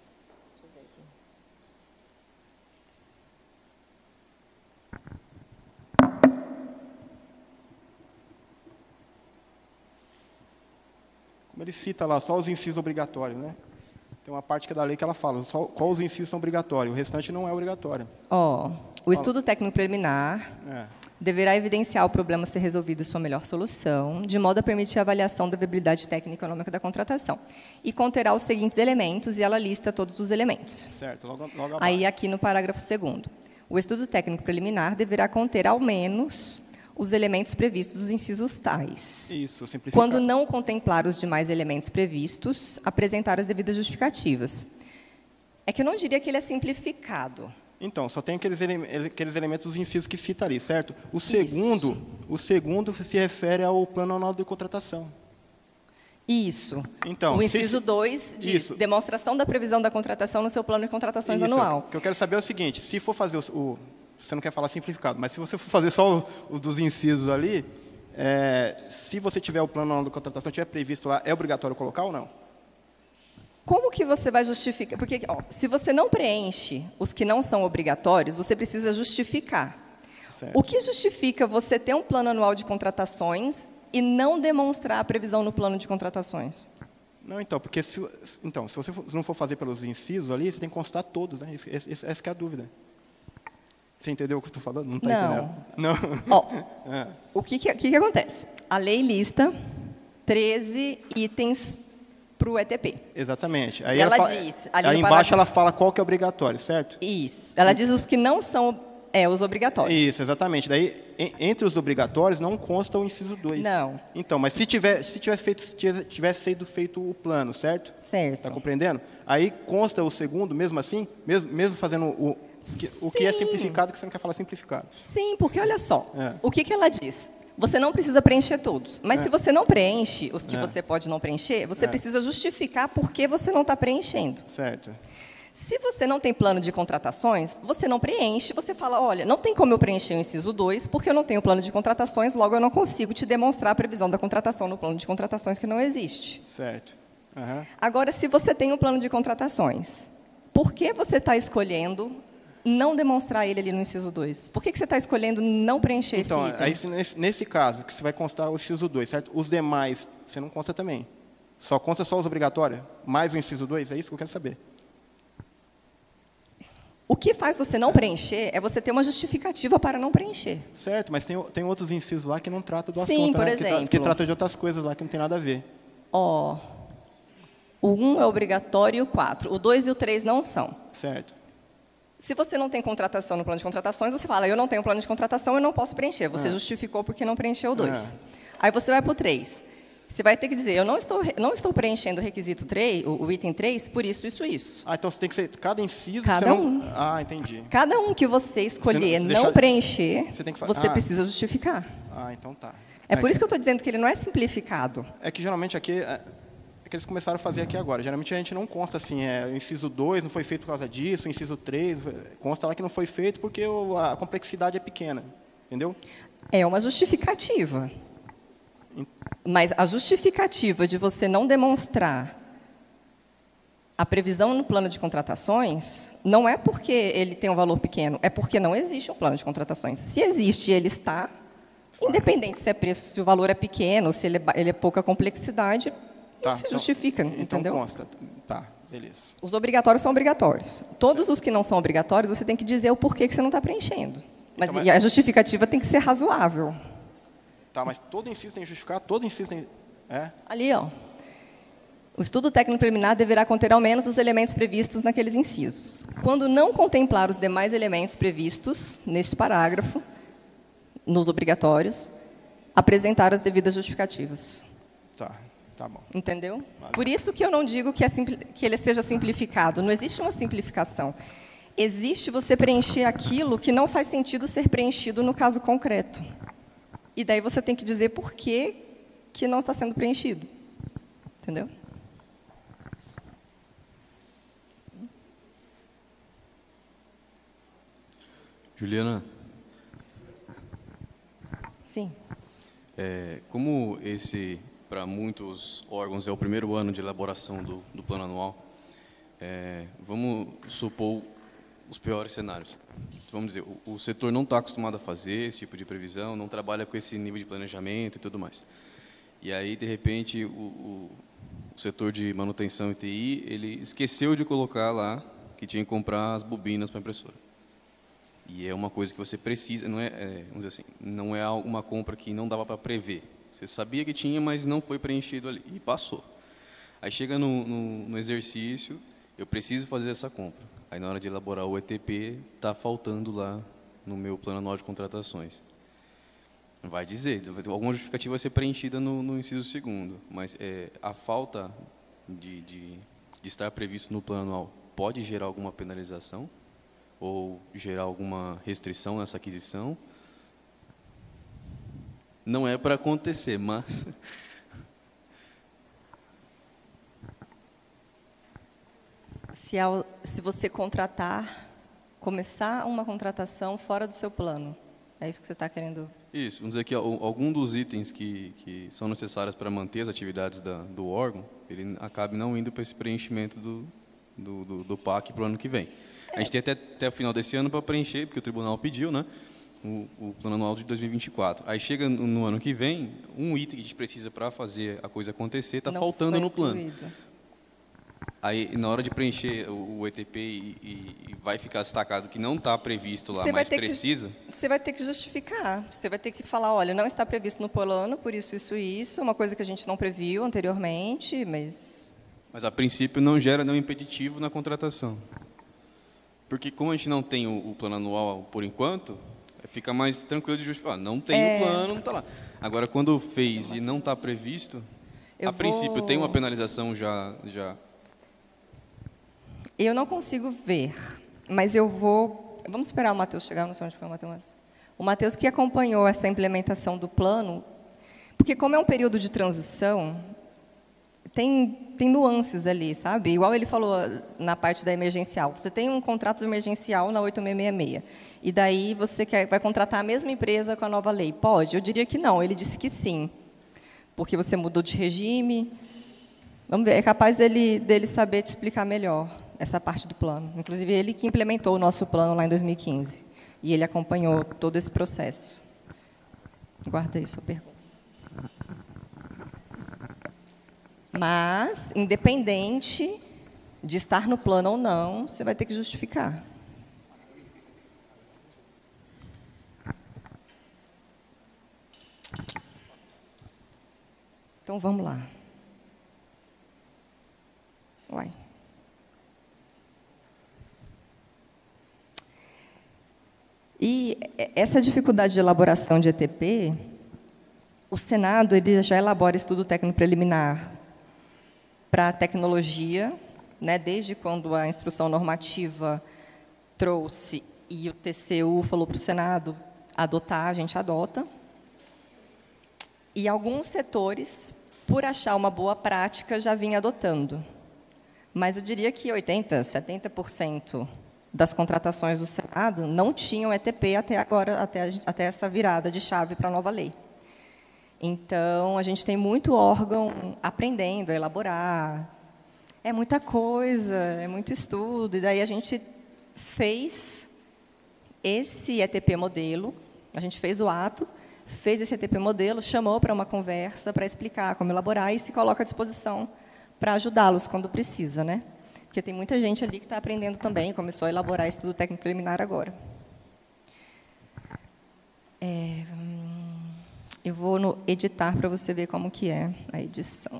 Como ele cita lá, só os incisos obrigatórios, né? Tem uma parte que é da lei que ela fala, só qual os incisos são obrigatórios, o restante não é obrigatório. O estudo técnico preliminar deverá evidenciar o problema a ser resolvido e sua melhor solução, de modo a permitir a avaliação da viabilidade técnica e econômica da contratação. E conterá os seguintes elementos, e ela lista todos os elementos. Certo, logo abaixo. Aí, aqui no parágrafo 2º. O estudo técnico preliminar deverá conter, ao menos, os elementos previstos dos incisos tais. Isso, simplificado. Quando não contemplar os demais elementos previstos, apresentar as devidas justificativas. É que eu não diria que ele é simplificado. Então, só tem aqueles elementos dos incisos que cita ali, certo? O segundo se refere ao plano anual de contratação. Isso. Então, o inciso 2 diz isso. demonstração da previsão da contratação no seu plano de contratações Isso, anual. O que eu quero saber é o seguinte, se for fazer você não quer falar simplificado, mas se você for fazer só os dos incisos ali, se você tiver o plano anual de contratação, tiver previsto lá, é obrigatório colocar ou não? Como que você vai justificar? Porque, se você não preenche os que não são obrigatórios, você precisa justificar. Certo. O que justifica você ter um plano anual de contratações e não demonstrar a previsão no plano de contratações? Não, então, porque se você não for fazer pelos incisos ali, você tem que constar todos, né? Essa que é a dúvida. Você entendeu o que eu estou falando? Não está entendendo? Não. O que acontece? A lei lista 13 itens para o ETP. Exatamente. Aí ela diz... Aí embaixo ela fala qual que é obrigatório, certo? Isso. Ela diz os que não são os obrigatórios. Isso, exatamente. Daí, entre os obrigatórios, não consta o inciso 2. Não. Então, mas se tivesse sido feito o plano, certo? Certo. Está compreendendo? Aí consta o segundo, mesmo assim, mesmo fazendo o que é simplificado, que você não quer falar simplificado. Sim, porque olha só, o que ela diz? Você não precisa preencher todos, mas se você não preenche os que você pode não preencher, você precisa justificar por que você não está preenchendo. Certo. Se você não tem plano de contratações, você não preenche, você fala, olha, não tem como eu preencher o inciso 2, porque eu não tenho plano de contratações, logo eu não consigo te demonstrar a previsão da contratação no plano de contratações que não existe. Certo. Uhum. Agora, se você tem um plano de contratações, por que você está escolhendo não demonstrar ele ali no inciso 2? Por que você está escolhendo não preencher esse item? Aí, nesse caso, que você vai constar o inciso 2, certo? Os demais, você não consta também. Só consta só os obrigatórios, mais o inciso 2, é isso que eu quero saber. O que faz você não preencher é você ter uma justificativa para não preencher. Certo, mas tem outros incisos lá que não tratam do Sim, assunto, por né? exemplo. Que trata de outras coisas lá que não tem nada a ver. O 1 é obrigatório e o 4. O 2 e o 3 não são. Certo. Se você não tem contratação no plano de contratações, você fala, eu não tenho plano de contratação, eu não posso preencher. Você justificou porque não preencheu o 2. Aí você vai para o 3. Você vai ter que dizer, eu não estou preenchendo o requisito 3, o item 3, por isso, isso, isso. Então você tem que ser, cada inciso... Cada um. Entendi. Cada um que você escolher você não preencher, você precisa justificar. Então tá. É por isso que eu estou dizendo que ele não é simplificado. É que geralmente aqui, que eles começaram a fazer aqui agora. Geralmente a gente não consta assim, o inciso 2 não foi feito por causa disso, o inciso 3 consta lá que não foi feito porque a complexidade é pequena. Entendeu? É uma justificativa. Mas a justificativa de você não demonstrar a previsão no plano de contratações não é porque ele tem um valor pequeno, é porque não existe um plano de contratações. Se existe e ele está, independente se é preço, se o valor é pequeno, se ele é pouca complexidade, não se justifica, entendeu? Então consta. Tá, beleza. Os obrigatórios são obrigatórios. Todos os que não são obrigatórios, você tem que dizer o porquê que você não está preenchendo. Mas e a justificativa tem que ser razoável. Tá, mas todo inciso tem que justificar? Todo inciso tem... Ali, ó. O estudo técnico preliminar deverá conter ao menos os elementos previstos naqueles incisos. Quando não contemplar os demais elementos previstos neste parágrafo, nos obrigatórios, apresentar as devidas justificativas. Tá bom. Entendeu? Vale. Por isso que eu não digo que ele seja simplificado. Não existe uma simplificação. Existe você preencher aquilo que não faz sentido ser preenchido no caso concreto. E daí você tem que dizer por que não está sendo preenchido. Entendeu? Juliana? Sim. Como esse, para muitos órgãos, é o primeiro ano de elaboração do plano anual, vamos supor os piores cenários. Vamos dizer, o setor não está acostumado a fazer esse tipo de previsão, não trabalha com esse nível de planejamento e tudo mais. E aí, de repente, o setor de manutenção e TI, ele esqueceu de colocar lá que tinha que comprar as bobinas para a impressora. E é uma coisa que você precisa, não vamos dizer assim, não é uma compra que não dava para prever. Você sabia que tinha, mas não foi preenchido ali, e passou. Aí chega no exercício, eu preciso fazer essa compra. Aí na hora de elaborar o ETP, está faltando lá no meu plano anual de contratações. Vai dizer, alguma justificativa vai ser preenchida no inciso 2º, mas a falta de estar previsto no plano anual pode gerar alguma penalização ou gerar alguma restrição nessa aquisição. Não é para acontecer, mas... Se você começar uma contratação fora do seu plano, é isso que você está querendo? Isso, vamos dizer que algum dos itens que são necessários para manter as atividades do órgão, ele acabe não indo para esse preenchimento do PAC para o ano que vem. A gente tem até o final desse ano para preencher, porque o tribunal pediu, né, o plano anual de 2024. Aí chega no ano que vem, um item que a gente precisa para fazer a coisa acontecer está faltando no plano. Incluído. Aí, na hora de preencher o ETP e vai ficar destacado que não está previsto lá, mas precisa... Você vai ter que justificar. Você vai ter que falar, olha, não está previsto no plano, por isso, uma coisa que a gente não previu anteriormente, mas... Mas, a princípio, não gera nenhum impeditivo na contratação. Porque, como a gente não tem o plano anual por enquanto, fica mais tranquilo de justificar. Não tem o plano, não está lá. Agora, quando fez e não está previsto, princípio, tem uma penalização já... Eu não consigo ver, mas eu vou... Vamos esperar o Matheus chegar, não sei onde foi o Matheus. O Matheus que acompanhou essa implementação do plano, porque como é um período de transição, tem nuances ali, sabe? Igual ele falou na parte da emergencial. Você tem um contrato emergencial na 8666, e daí você vai contratar a mesma empresa com a nova lei. Pode? Eu diria que não. Ele disse que sim, porque você mudou de regime. Vamos ver, é capaz dele saber te explicar melhor essa parte do plano. Inclusive, ele que implementou o nosso plano lá em 2015. E ele acompanhou todo esse processo. Guarda aí sua pergunta. Mas, independente de estar no plano ou não, você vai ter que justificar. Então, vamos lá. Uai. E essa dificuldade de elaboração de ETP, o Senado ele já elabora estudo técnico preliminar para a tecnologia, né, desde quando a instrução normativa trouxe e o TCU falou para o Senado adotar, a gente adota. E alguns setores, por achar uma boa prática, já vinha adotando. Mas eu diria que 80%, 70% das contratações do Senado não tinham ETP até agora, até essa virada de chave para a nova lei. Então, a gente tem muito órgão aprendendo a elaborar. É muita coisa, é muito estudo. E daí a gente fez esse ETP modelo, a gente fez o ato, fez esse ETP modelo, chamou para uma conversa para explicar como elaborar e se coloca à disposição para ajudá-los quando precisa, né? Porque tem muita gente ali que está aprendendo também, começou a elaborar estudo técnico preliminar agora. Eu vou no editar para você ver como que é a edição.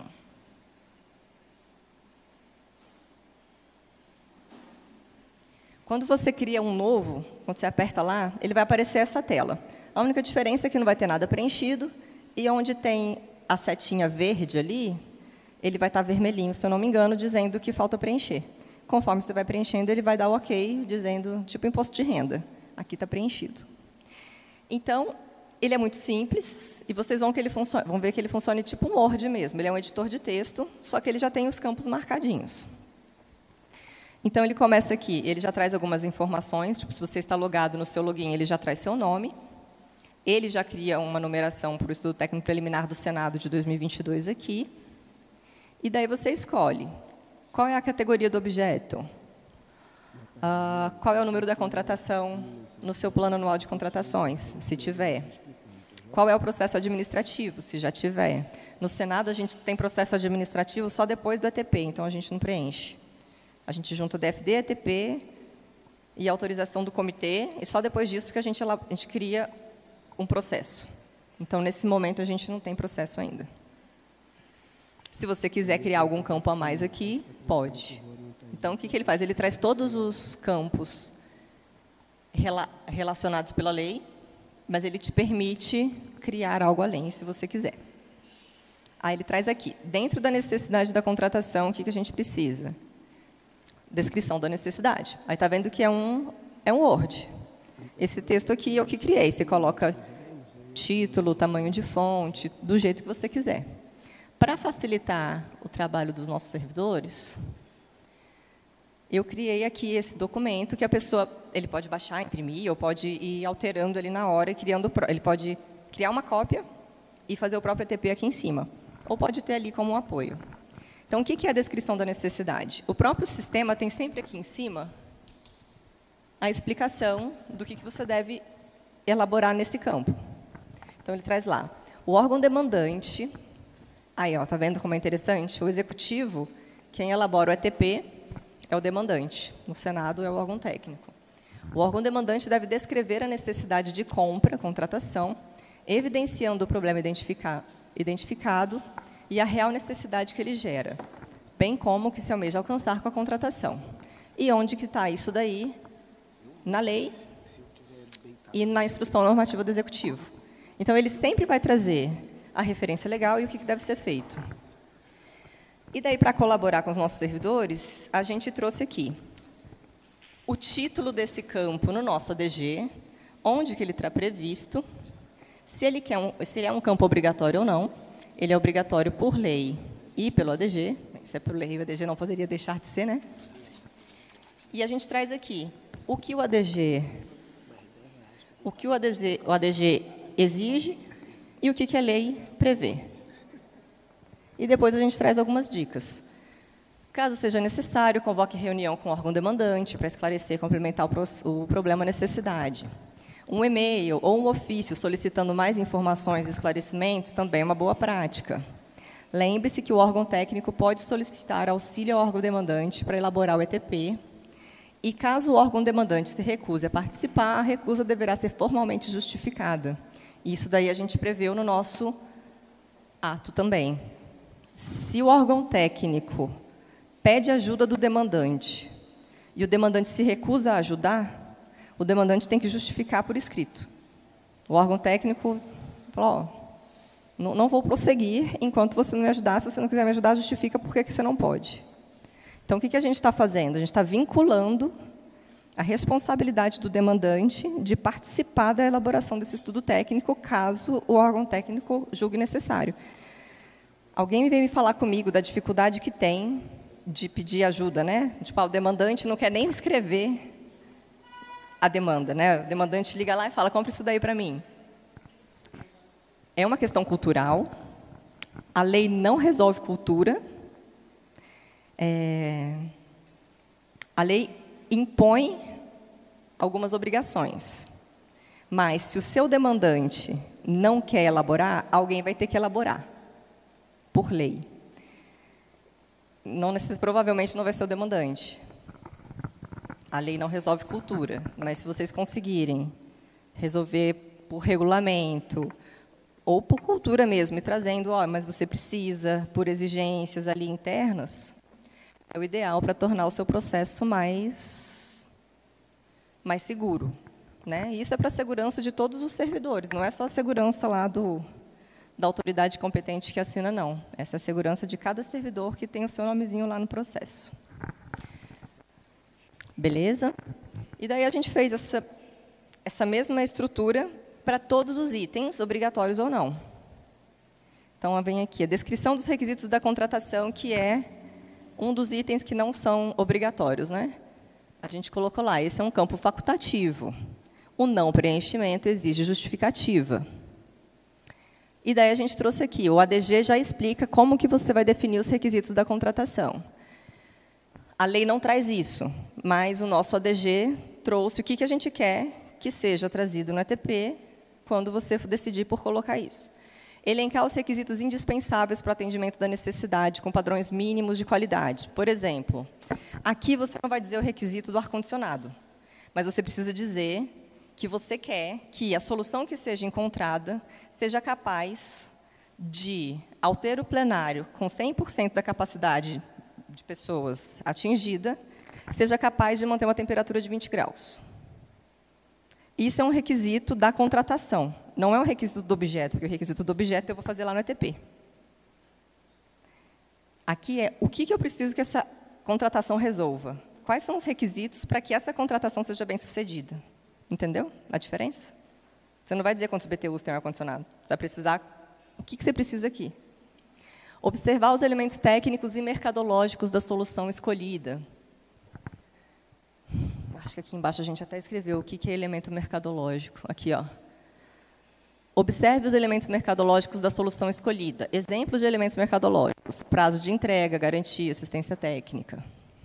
Quando você cria um novo, quando você aperta lá, ele vai aparecer essa tela. A única diferença é que não vai ter nada preenchido, e onde tem a setinha verde ali, ele vai estar vermelhinho, se eu não me engano, dizendo que falta preencher. Conforme você vai preenchendo, ele vai dar o ok, dizendo, tipo, imposto de renda. Aqui está preenchido. Então, ele é muito simples, e vocês vão ver que ele funciona tipo um Word mesmo. Ele é um editor de texto, só que ele já tem os campos marcadinhos. Então, ele começa aqui, ele já traz algumas informações, tipo, se você está logado no seu login, ele já traz seu nome, ele já cria uma numeração para o estudo técnico preliminar do Senado de 2022 aqui, e daí você escolhe qual é a categoria do objeto, qual é o número da contratação no seu plano anual de contratações, se tiver, qual é o processo administrativo, se já tiver. No Senado, a gente tem processo administrativo só depois do ETP, então a gente não preenche. A gente junta DFD, ETP e autorização do comitê, e só depois disso que a gente cria um processo. Então, nesse momento, a gente não tem processo ainda. Se você quiser criar algum campo a mais aqui, pode. Então, o que ele faz? Ele traz todos os campos relacionados pela lei, mas ele te permite criar algo além, se você quiser. Aí ele traz aqui, dentro da necessidade da contratação, o que a gente precisa? descrição da necessidade. Aí está vendo que é um Word. Esse texto aqui é o que criei. Você coloca título, tamanho de fonte, do jeito que você quiser. Para facilitar o trabalho dos nossos servidores, eu criei aqui esse documento que a pessoa, ele pode baixar, imprimir, ou pode ir alterando ali na hora, ele pode criar uma cópia e fazer o próprio ETP aqui em cima, ou pode ter ali como um apoio. Então, o que é a descrição da necessidade? O próprio sistema tem sempre aqui em cima a explicação do que você deve elaborar nesse campo. Então, ele traz lá, o órgão demandante, aí, ó, tá vendo como é interessante? O executivo, quem elabora o ETP, é o demandante. No Senado, é o órgão técnico. O órgão demandante deve descrever a necessidade de compra, contratação, evidenciando o problema identificado e a real necessidade que ele gera, bem como o que se almeja alcançar com a contratação. E onde que está isso daí? Na lei e na instrução normativa do executivo. Então, ele sempre vai trazer a referência legal e o que deve ser feito. E daí, para colaborar com os nossos servidores, a gente trouxe aqui o título desse campo no nosso ADG, onde que ele está previsto, se ele é um campo obrigatório ou não. Ele é obrigatório por lei e pelo ADG. Se é por lei, o ADG não poderia deixar de ser, né? E a gente traz aqui o que o ADG exige e o que a lei prevê. E depois a gente traz algumas dicas. Caso seja necessário, convoque reunião com o órgão demandante para esclarecer e complementar o problema necessidade. Um e-mail ou um ofício solicitando mais informações e esclarecimentos também é uma boa prática. Lembre-se que o órgão técnico pode solicitar auxílio ao órgão demandante para elaborar o ETP, e caso o órgão demandante se recuse a participar, a recusa deverá ser formalmente justificada. Isso daí a gente preveu no nosso ato também. Se o órgão técnico pede ajuda do demandante e o demandante se recusa a ajudar, o demandante tem que justificar por escrito. O órgão técnico falou, não vou prosseguir enquanto você não me ajudar. Se você não quiser me ajudar, justifica por que você não pode. Então, o que a gente está fazendo? A gente está vinculando a responsabilidade do demandante de participar da elaboração desse estudo técnico, caso o órgão técnico julgue necessário. Alguém veio me falar comigo da dificuldade que tem de pedir ajuda, né? Tipo, o demandante não quer nem escrever a demanda, né? O demandante liga lá e fala, compra isso daí para mim. É uma questão cultural. A lei não resolve cultura. A lei impõe algumas obrigações. Mas, se o seu demandante não quer elaborar, alguém vai ter que elaborar, por lei. Provavelmente não vai ser o demandante. A lei não resolve cultura, mas se vocês conseguirem resolver por regulamento ou por cultura mesmo, e trazendo, mas você precisa, por exigências ali internas, é o ideal para tornar o seu processo mais seguro, né? E isso é para a segurança de todos os servidores, não é só a segurança lá da autoridade competente que assina, não. Essa é a segurança de cada servidor que tem o seu nomezinho lá no processo. Beleza? E daí a gente fez essa mesma estrutura para todos os itens, obrigatórios ou não. Então, vem aqui a descrição dos requisitos da contratação, que é um dos itens que não são obrigatórios, né? A gente colocou lá, esse é um campo facultativo. O não preenchimento exige justificativa. E daí a gente trouxe aqui, o ADG já explica como que você vai definir os requisitos da contratação. A lei não traz isso, mas o nosso ADG trouxe o que a gente quer que seja trazido no ETP quando você decidir por colocar isso. Elencar os requisitos indispensáveis para o atendimento da necessidade, com padrões mínimos de qualidade. Por exemplo, aqui você não vai dizer o requisito do ar-condicionado, mas você precisa dizer que você quer que a solução que seja encontrada seja capaz de, ao ter o plenário com 100% da capacidade de pessoas atingida, seja capaz de manter uma temperatura de 20 graus. Isso é um requisito da contratação, não é um requisito do objeto, porque o requisito do objeto eu vou fazer lá no ETP. Aqui é o que eu preciso que essa contratação resolva. quais são os requisitos para que essa contratação seja bem sucedida. Entendeu a diferença? Você não vai dizer quantos BTUs tem um ar-condicionado. Você vai precisar... O que você precisa aqui? Observar os elementos técnicos e mercadológicos da solução escolhida. Acho que aqui embaixo a gente até escreveu o que é elemento mercadológico. Aqui, ó. Observe os elementos mercadológicos da solução escolhida. Exemplos de elementos mercadológicos. Prazo de entrega, garantia, assistência técnica.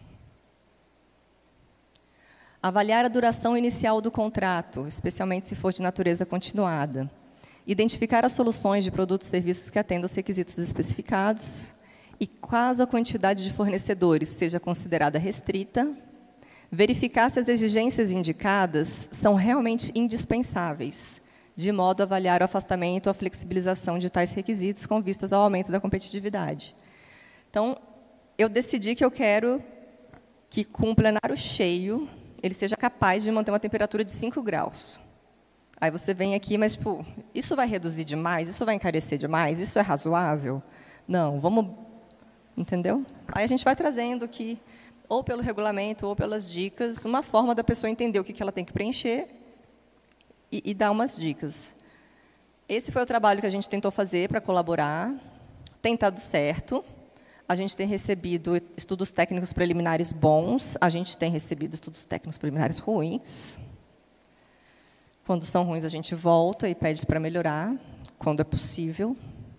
Avaliar a duração inicial do contrato, especialmente se for de natureza continuada. Identificar as soluções de produtos e serviços que atendam aos requisitos especificados. E, caso a quantidade de fornecedores seja considerada restrita, verificar se as exigências indicadas são realmente indispensáveis, de modo a avaliar o afastamento ou a flexibilização de tais requisitos com vistas ao aumento da competitividade. Então, eu decidi que eu quero que, com o plenário cheio, ele seja capaz de manter uma temperatura de 5 graus. Aí você vem aqui, mas, tipo, isso vai reduzir demais? Isso vai encarecer demais? Isso é razoável? Não, vamos... Entendeu? Aí a gente vai trazendo aqui, ou pelo regulamento, ou pelas dicas, uma forma da pessoa entender o que ela tem que preencher e dar umas dicas. Esse foi o trabalho que a gente tentou fazer para colaborar. Tem dado certo. A gente tem recebido estudos técnicos preliminares bons, a gente tem recebido estudos técnicos preliminares ruins. Quando são ruins, a gente volta e pede para melhorar, quando é possível.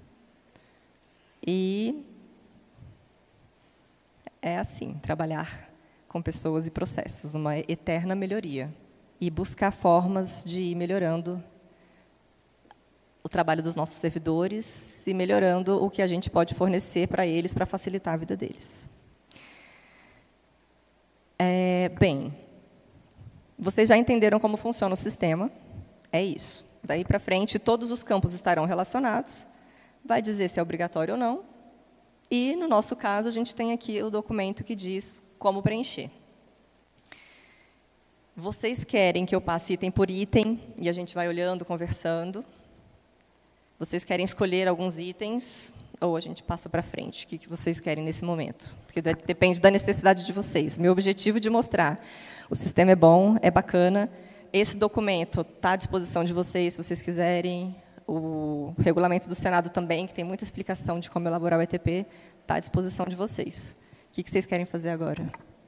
E é assim, trabalhar com pessoas e processos, uma eterna melhoria. E buscar formas de ir melhorando o trabalho dos nossos servidores e melhorando o que a gente pode fornecer para eles para facilitar a vida deles. Bem, vocês já entenderam como funciona o sistema, é isso. Daí para frente, todos os campos estarão relacionados, vai dizer se é obrigatório ou não, e, no nosso caso, a gente tem aqui o documento que diz como preencher. Vocês querem que eu passe item por item, e a gente vai olhando, conversando. Vocês querem escolher alguns itens, ou a gente passa para frente? O que vocês querem nesse momento? Porque depende da necessidade de vocês. Meu objetivo é de mostrar o sistema é bom, é bacana. Esse documento está à disposição de vocês, se vocês quiserem. O regulamento do Senado também, que tem muita explicação de como elaborar o ETP, está à disposição de vocês. O que vocês querem fazer agora?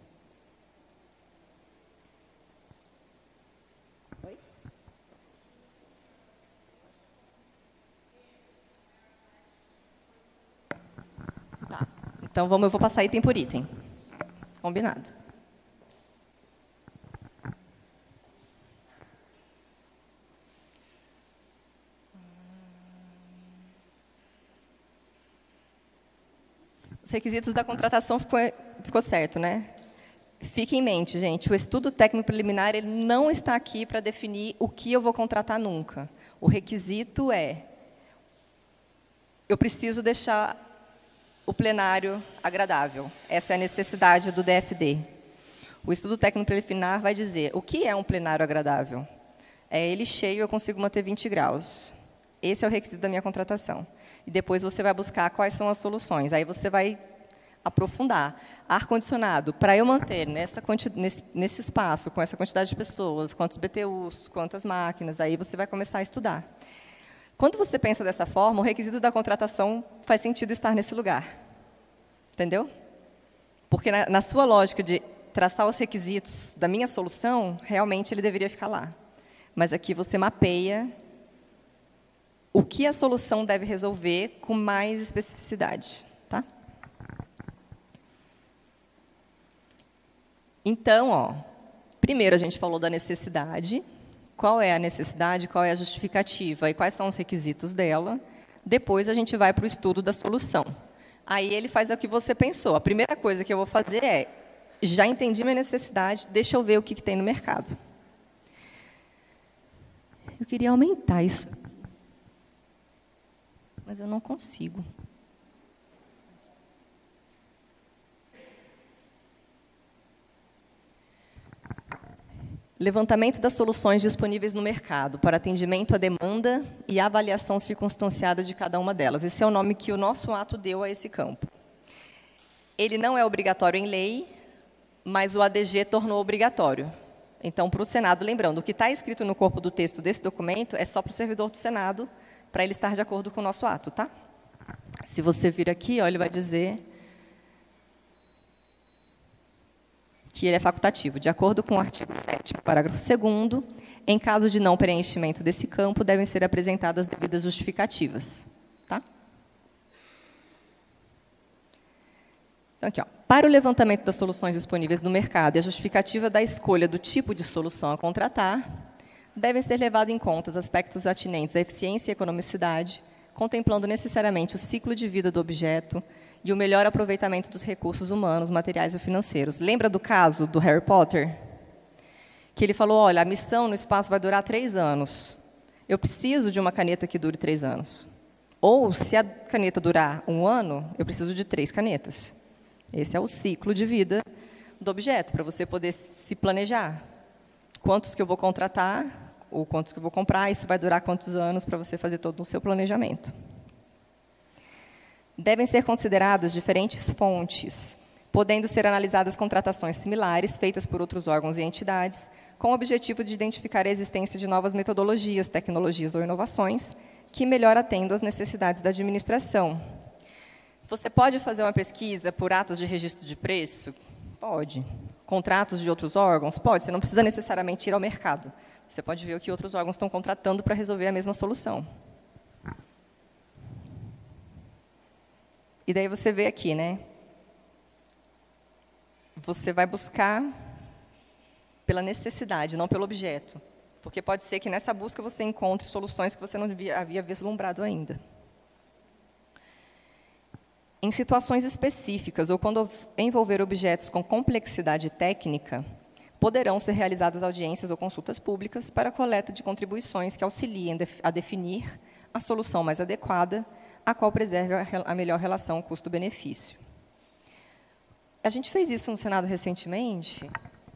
Então, eu vou passar item por item. Combinado. Os requisitos da contratação ficou certo, né? Fique em mente, gente, o estudo técnico preliminar ele não está aqui para definir o que eu vou contratar nunca. O requisito é, eu preciso deixar o plenário agradável. Essa é a necessidade do DFD. O estudo técnico preliminar vai dizer o que é um plenário agradável. É ele cheio, eu consigo manter 20 graus. Esse é o requisito da minha contratação. E depois você vai buscar quais são as soluções. Aí você vai aprofundar. Ar-condicionado, para eu manter nesse espaço, com essa quantidade de pessoas, quantos BTUs, quantas máquinas, aí você vai começar a estudar. Quando você pensa dessa forma, o requisito da contratação faz sentido estar nesse lugar. Entendeu? Porque na sua lógica de traçar os requisitos da minha solução, realmente ele deveria ficar lá. Mas aqui você mapeia o que a solução deve resolver com mais especificidade. Tá? Então, primeiro a gente falou da necessidade. Qual é a necessidade, qual é a justificativa e quais são os requisitos dela. Depois, a gente vai para o estudo da solução. Aí, ele faz o que você pensou. A primeira coisa que eu vou fazer é, já entendi minha necessidade, deixa eu ver o que tem no mercado. Eu queria aumentar isso, mas eu não consigo. Levantamento das soluções disponíveis no mercado para atendimento à demanda e avaliação circunstanciada de cada uma delas. Esse é o nome que o nosso ato deu a esse campo. Ele não é obrigatório em lei, mas o ADG tornou obrigatório. Então, para o Senado, lembrando, o que está escrito no corpo do texto desse documento é só para o servidor do Senado, para ele estar de acordo com o nosso ato, tá? Se você vir aqui, ó, ele vai dizer que ele é facultativo. De acordo com o artigo 7º, parágrafo 2º, em caso de não preenchimento desse campo, devem ser apresentadas devidas justificativas. Tá? Então, aqui, ó, para o levantamento das soluções disponíveis no mercado e a justificativa da escolha do tipo de solução a contratar, devem ser levados em conta os aspectos atinentes à eficiência e economicidade, contemplando necessariamente o ciclo de vida do objeto e o melhor aproveitamento dos recursos humanos, materiais e financeiros. Lembra do caso do Harry Potter? Que ele falou, olha, a missão no espaço vai durar 3 anos. Eu preciso de uma caneta que dure 3 anos. Ou, se a caneta durar 1 ano, eu preciso de 3 canetas. Esse é o ciclo de vida do objeto, para você poder se planejar. Quantos que eu vou contratar, ou quantos que eu vou comprar, isso vai durar quantos anos para você fazer todo o seu planejamento. Devem ser consideradas diferentes fontes, podendo ser analisadas contratações similares, feitas por outros órgãos e entidades, com o objetivo de identificar a existência de novas metodologias, tecnologias ou inovações que melhor atendam às necessidades da administração. Você pode fazer uma pesquisa por atas de registro de preço? Pode. Contratos de outros órgãos? Pode. Você não precisa necessariamente ir ao mercado. Você pode ver o que outros órgãos estão contratando para resolver a mesma solução. E daí você vê aqui, né? Você vai buscar pela necessidade, não pelo objeto. Porque pode ser que nessa busca você encontre soluções que você não havia vislumbrado ainda. Em situações específicas, ou quando envolver objetos com complexidade técnica, poderão ser realizadas audiências ou consultas públicas para a coleta de contribuições que auxiliem a definir a solução mais adequada, a qual preserve a melhor relação custo-benefício. A gente fez isso no Senado recentemente.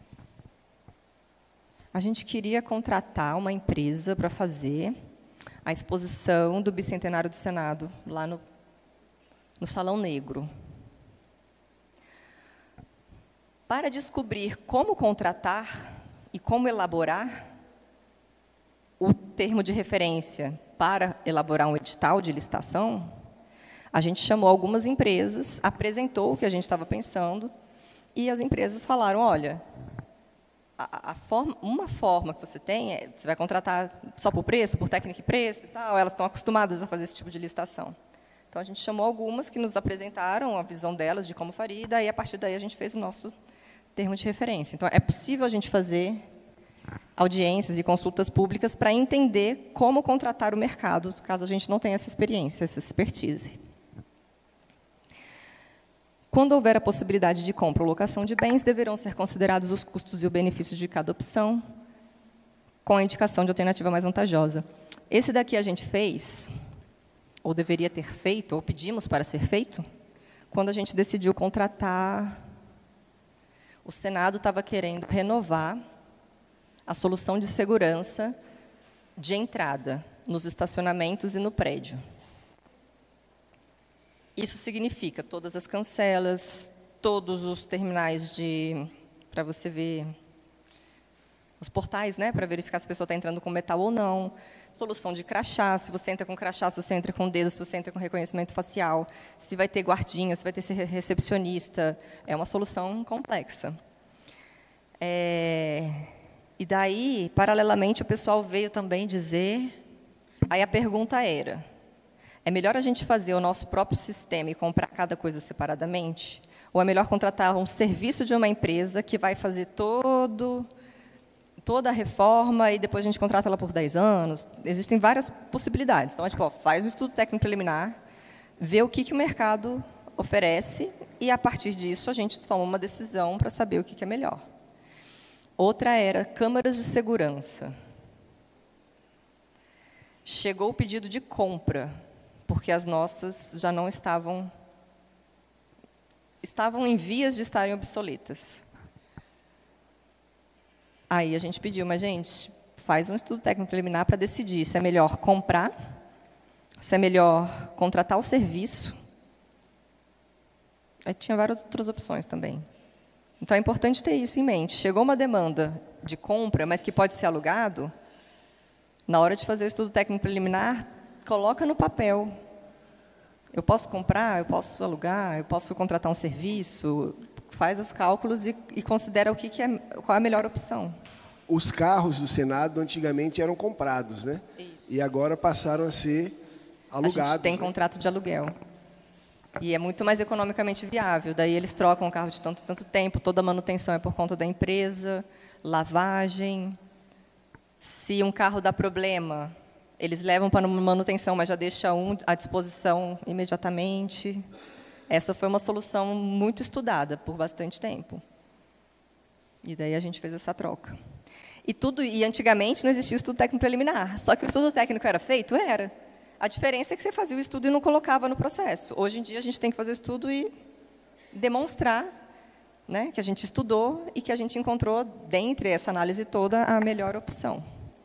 A gente queria contratar uma empresa para fazer a exposição do Bicentenário do Senado, lá no Salão Negro. Para descobrir como contratar e como elaborar o termo de referência para elaborar um edital de licitação, a gente chamou algumas empresas, apresentou o que a gente estava pensando, e as empresas falaram, olha, uma forma que você tem é, você vai contratar só por preço, por técnica e preço e tal, elas estão acostumadas a fazer esse tipo de licitação. Então, a gente chamou algumas que nos apresentaram a visão delas de como faria, e daí, a partir daí, a gente fez o nosso termo de referência. Então, é possível a gente fazer audiências e consultas públicas para entender como contratar o mercado, caso a gente não tenha essa experiência, essa expertise. Quando houver a possibilidade de compra ou locação de bens, deverão ser considerados os custos e o benefício de cada opção, com a indicação de alternativa mais vantajosa. Esse daqui a gente fez, ou deveria ter feito, ou pedimos para ser feito, quando a gente decidiu contratar. O Senado estava querendo renovar a solução de segurança de entrada nos estacionamentos e no prédio. Isso significa todas as cancelas, todos os terminais para você ver, os portais, né, para verificar se a pessoa está entrando com metal ou não, solução de crachá, se você entra com crachá, se você entra com dedo, se você entra com reconhecimento facial, se vai ter guardinha, se vai ter recepcionista, é uma solução complexa. E daí, paralelamente, o pessoal veio também dizer, aí a pergunta era, é melhor a gente fazer o nosso próprio sistema e comprar cada coisa separadamente? Ou é melhor contratar um serviço de uma empresa que vai fazer toda a reforma e depois a gente contrata ela por 10 anos? Existem várias possibilidades. Então, faz um estudo técnico preliminar, vê o que o mercado oferece e, a partir disso, a gente toma uma decisão para saber o que é melhor. Outra era câmaras de segurança. Chegou o pedido de compra, porque as nossas já não estavam em vias de estarem obsoletas. Aí a gente pediu, mas, gente, faz um estudo técnico preliminar para decidir se é melhor comprar, se é melhor contratar o serviço. Aí tinha várias outras opções também. Então, é importante ter isso em mente. Chegou uma demanda de compra, mas que pode ser alugado, na hora de fazer o estudo técnico preliminar, coloca no papel. Eu posso comprar, eu posso alugar, eu posso contratar um serviço, faz os cálculos e considera qual é a melhor opção. Os carros do Senado antigamente eram comprados, né? Isso. E agora passaram a ser alugados. A gente tem né? contrato de aluguel. E é muito mais economicamente viável. Daí eles trocam o carro de tanto tempo, toda a manutenção é por conta da empresa, lavagem. Se um carro dá problema, eles levam para manutenção, mas já deixa um à disposição imediatamente. Essa foi uma solução muito estudada por bastante tempo. E daí a gente fez essa troca. E antigamente não existia estudo técnico preliminar. Só que o estudo técnico era feito? Era. A diferença é que você fazia o estudo e não colocava no processo. Hoje em dia a gente tem que fazer o estudo e demonstrar, né, que a gente estudou e que a gente encontrou, dentre essa análise toda, a melhor opção.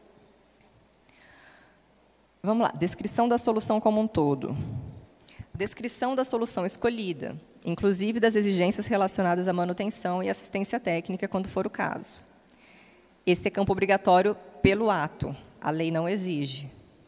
Vamos lá, descrição da solução como um todo. Descrição da solução escolhida, inclusive das exigências relacionadas à manutenção e assistência técnica, quando for o caso. Esse é campo obrigatório pelo ato, a lei não exige.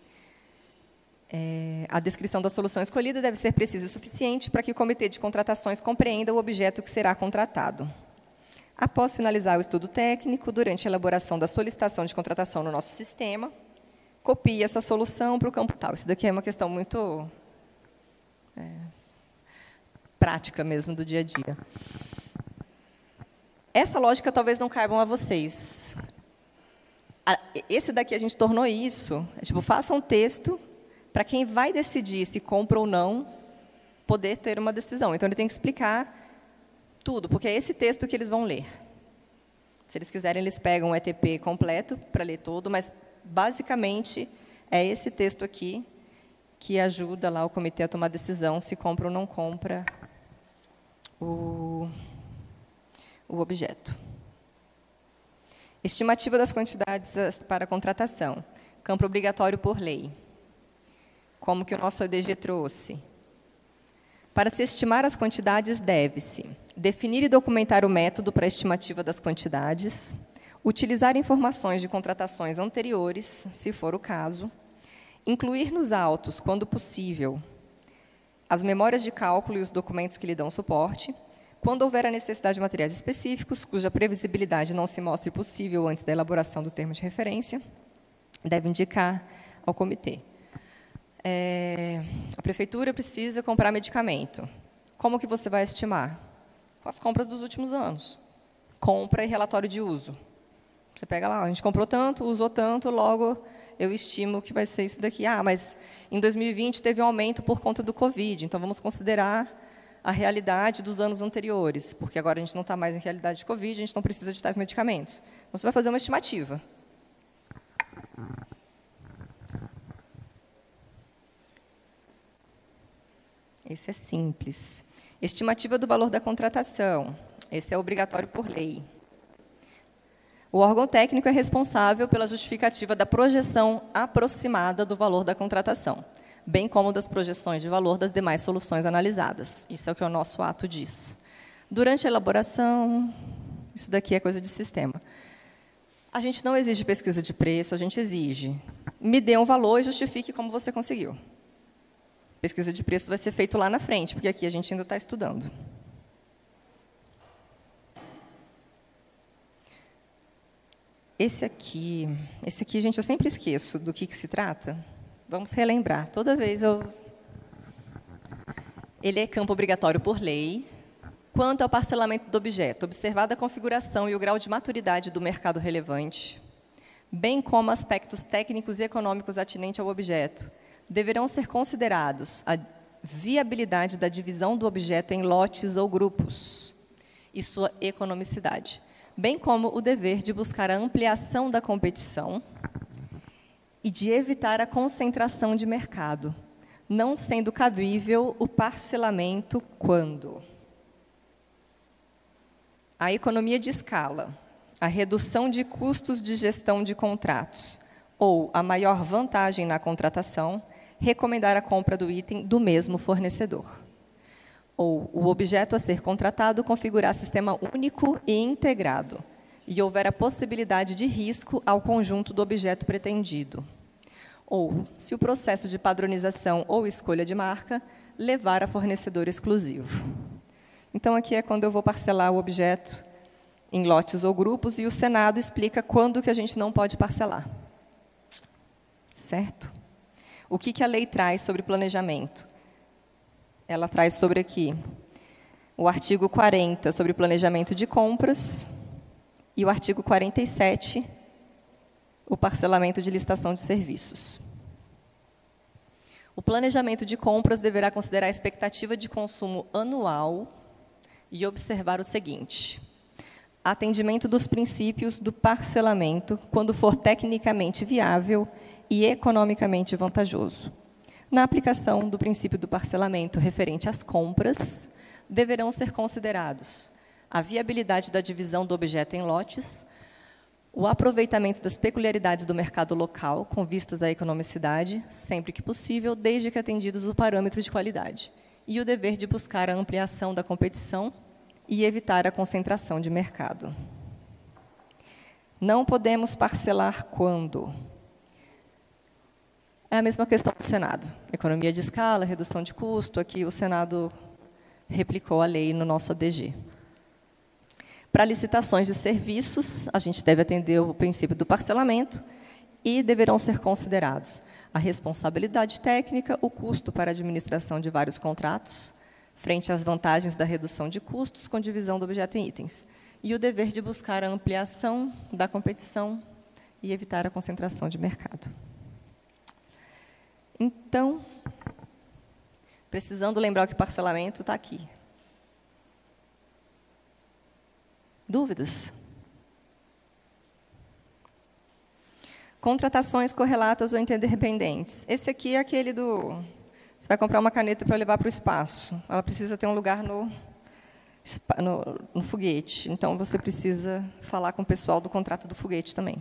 A descrição da solução escolhida deve ser precisa e suficiente para que o comitê de contratações compreenda o objeto que será contratado. Após finalizar o estudo técnico, durante a elaboração da solicitação de contratação no nosso sistema, copie essa solução para o campo tal. Isso daqui é uma questão muito prática mesmo do dia a dia. Essa lógica talvez não caiba a vocês. Esse daqui a gente tornou isso, faça um texto para quem vai decidir se compra ou não, poder ter uma decisão. Então, ele tem que explicar tudo, porque é esse texto que eles vão ler. Se eles quiserem, eles pegam o ETP completo para ler todo, mas, basicamente, é esse texto aqui que ajuda lá o comitê a tomar decisão se compra ou não compra o objeto. Estimativa das quantidades para contratação. Campo obrigatório por lei. Como que o nosso EDG trouxe. Para se estimar as quantidades, deve-se definir e documentar o método para a estimativa das quantidades, utilizar informações de contratações anteriores, se for o caso, incluir nos autos, quando possível, as memórias de cálculo e os documentos que lhe dão suporte, quando houver a necessidade de materiais específicos, cuja previsibilidade não se mostre possível antes da elaboração do termo de referência, deve indicar ao comitê. A prefeitura precisa comprar medicamento. Como que você vai estimar? Com as compras dos últimos anos. Compra e relatório de uso. Você pega lá, a gente comprou tanto, usou tanto, logo eu estimo que vai ser isso daqui. Mas em 2020 teve um aumento por conta do Covid, então vamos considerar a realidade dos anos anteriores, porque agora a gente não está mais em realidade de Covid, a gente não precisa de tais medicamentos. Então, você vai fazer uma estimativa. Esse é simples. Estimativa do valor da contratação. Esse é obrigatório por lei. O órgão técnico é responsável pela justificativa da projeção aproximada do valor da contratação, bem como das projeções de valor das demais soluções analisadas. Isso é o que o nosso ato diz. Durante a elaboração, isso daqui é coisa de sistema. A gente não exige pesquisa de preço, a gente exige. Me dê um valor e justifique como você conseguiu. Pesquisa de preço vai ser feito lá na frente, porque aqui a gente ainda está estudando. Esse aqui, gente, eu sempre esqueço do que se trata. Vamos relembrar. Toda vez Ele é campo obrigatório por lei. Quanto ao parcelamento do objeto, observada a configuração e o grau de maturidade do mercado relevante, bem como aspectos técnicos e econômicos atinentes ao objeto, deverão ser considerados a viabilidade da divisão do objeto em lotes ou grupos e sua economicidade, bem como o dever de buscar a ampliação da competição e de evitar a concentração de mercado, não sendo cabível o parcelamento quando a economia de escala, a redução de custos de gestão de contratos ou a maior vantagem na contratação, recomendar a compra do item do mesmo fornecedor. ou o objeto a ser contratado configurar sistema único e integrado, e houver a possibilidade de risco ao conjunto do objeto pretendido. Ou, se o processo de padronização ou escolha de marca levar a fornecedor exclusivo. Então, aqui é quando eu vou parcelar o objeto em lotes ou grupos, e o Senado explica quando que a gente não pode parcelar. Certo? O que a lei traz sobre planejamento? Ela traz sobre aqui o artigo 40, sobre planejamento de compras, e o artigo 47, o parcelamento de licitação de serviços. O planejamento de compras deverá considerar a expectativa de consumo anual e observar o seguinte: atendimento dos princípios do parcelamento, quando for tecnicamente viável e economicamente vantajoso. Na aplicação do princípio do parcelamento referente às compras, deverão ser considerados a viabilidade da divisão do objeto em lotes, o aproveitamento das peculiaridades do mercado local, com vistas à economicidade, sempre que possível, desde que atendidos o parâmetro de qualidade, e o dever de buscar a ampliação da competição e evitar a concentração de mercado. Não podemos parcelar quando? É a mesma questão do Senado. Economia de escala, redução de custo. Aqui o Senado replicou a lei no nosso ADG. Para licitações de serviços, a gente deve atender o princípio do parcelamento e deverão ser considerados a responsabilidade técnica, o custo para a administração de vários contratos, frente às vantagens da redução de custos com divisão do objeto em itens, e o dever de buscar a ampliação da competição e evitar a concentração de mercado. Então, precisando lembrar que parcelamento está aqui. Dúvidas? Contratações correlatas ou interdependentes. Esse aqui é aquele do... Você vai comprar uma caneta para levar para o espaço. Ela precisa ter um lugar no foguete. Então, você precisa falar com o pessoal do contrato do foguete também.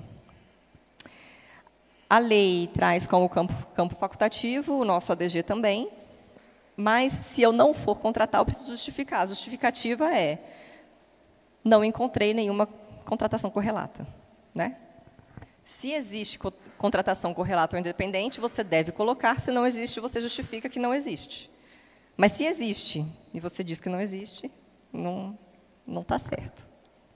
A lei traz como campo facultativo, o nosso ADG também, mas, se eu não for contratar, eu preciso justificar. A justificativa é: não encontrei nenhuma contratação correlata. Né? Se existe contratação correlata ou independente, você deve colocar. Se não existe, você justifica que não existe. Mas, se existe e você diz que não existe, não está certo.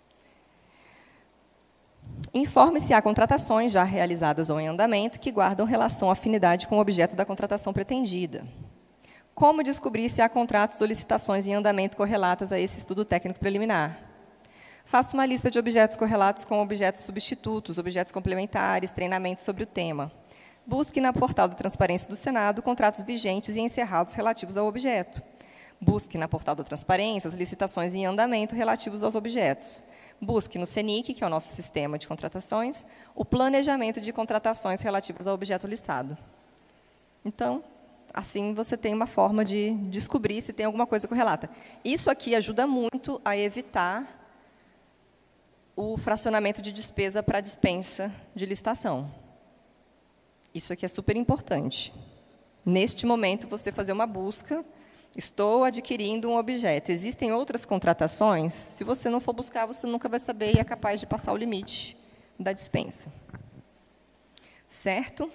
Informe se há contratações já realizadas ou em andamento que guardam relação afinidade com o objeto da contratação pretendida. Como descobrir se há contratos ou licitações em andamento correlatas a esse estudo técnico preliminar? Faça uma lista de objetos correlatos com objetos substitutos, objetos complementares, treinamentos sobre o tema. Busque na portal da Transparência do Senado contratos vigentes e encerrados relativos ao objeto. Busque na portal da Transparência as licitações em andamento relativos aos objetos. Busque no CENIC, que é o nosso sistema de contratações, o planejamento de contratações relativas ao objeto listado. Então, assim você tem uma forma de descobrir se tem alguma coisa correlata. Isso aqui ajuda muito a evitar o fracionamento de despesa para dispensa de licitação. Isso aqui é super importante. Neste momento, você fazer uma busca: estou adquirindo um objeto. Existem outras contratações? Se você não for buscar, você nunca vai saber e é capaz de passar o limite da dispensa. Certo?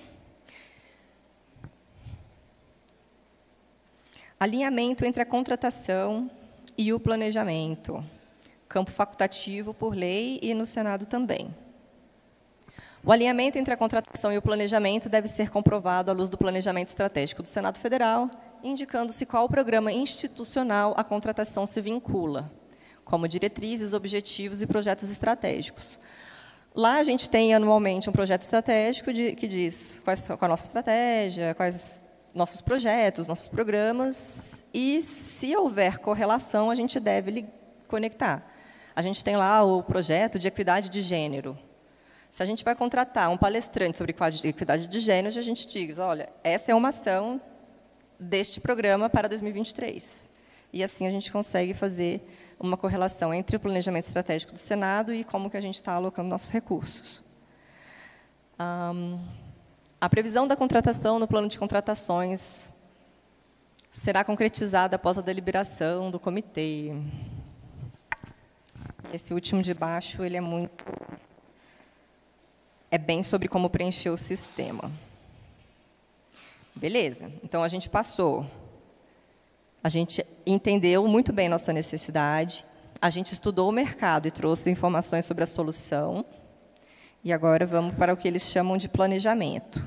Alinhamento entre a contratação e o planejamento. Campo facultativo por lei e no Senado também. O alinhamento entre a contratação e o planejamento deve ser comprovado à luz do planejamento estratégico do Senado Federal, indicando-se qual programa institucional a contratação se vincula, como diretrizes, objetivos e projetos estratégicos. Lá a gente tem anualmente um projeto estratégico que diz qual a nossa estratégia, quais nossos projetos, nossos programas, e, se houver correlação, a gente deve conectar. A gente tem lá o projeto de equidade de gênero. Se a gente vai contratar um palestrante sobre equidade de gênero, a gente diz: olha, essa é uma ação deste programa para 2023. E assim a gente consegue fazer uma correlação entre o planejamento estratégico do Senado e como que a gente está alocando nossos recursos. A previsão da contratação no plano de contratações será concretizada após a deliberação do comitê. Esse último de baixo, ele é bem sobre como preencher o sistema. Beleza, então a gente passou. A gente entendeu muito bem nossa necessidade, a gente estudou o mercado e trouxe informações sobre a solução, e agora vamos para o que eles chamam de planejamento.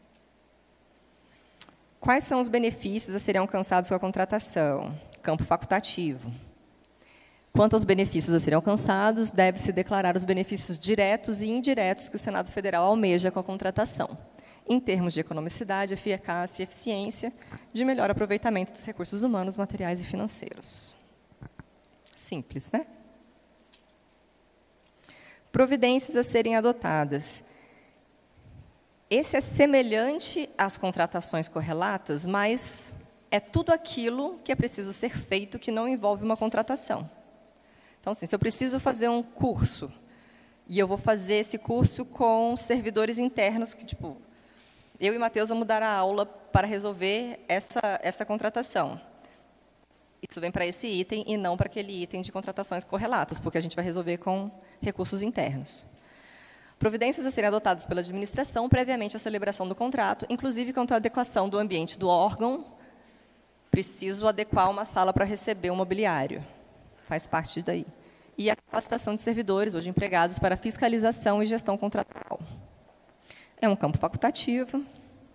Quais são os benefícios a serem alcançados com a contratação? Campo facultativo. Quanto aos benefícios a serem alcançados, deve-se declarar os benefícios diretos e indiretos que o Senado Federal almeja com a contratação, em termos de economicidade, eficácia e eficiência, de melhor aproveitamento dos recursos humanos, materiais e financeiros. Simples, né? Providências a serem adotadas. Esse é semelhante às contratações correlatas, mas é tudo aquilo que é preciso ser feito que não envolve uma contratação. Então, assim, se eu preciso fazer um curso, e eu vou fazer esse curso com servidores internos, que, tipo, eu e Matheus vamos dar a aula para resolver essa contratação. Isso vem para esse item e não para aquele item de contratações correlatas, porque a gente vai resolver com recursos internos. Providências a serem adotadas pela administração previamente à celebração do contrato, inclusive quanto à adequação do ambiente do órgão. Preciso adequar uma sala para receber o mobiliário. Faz parte daí. E a capacitação de servidores ou de empregados para fiscalização e gestão contratual. É um campo facultativo.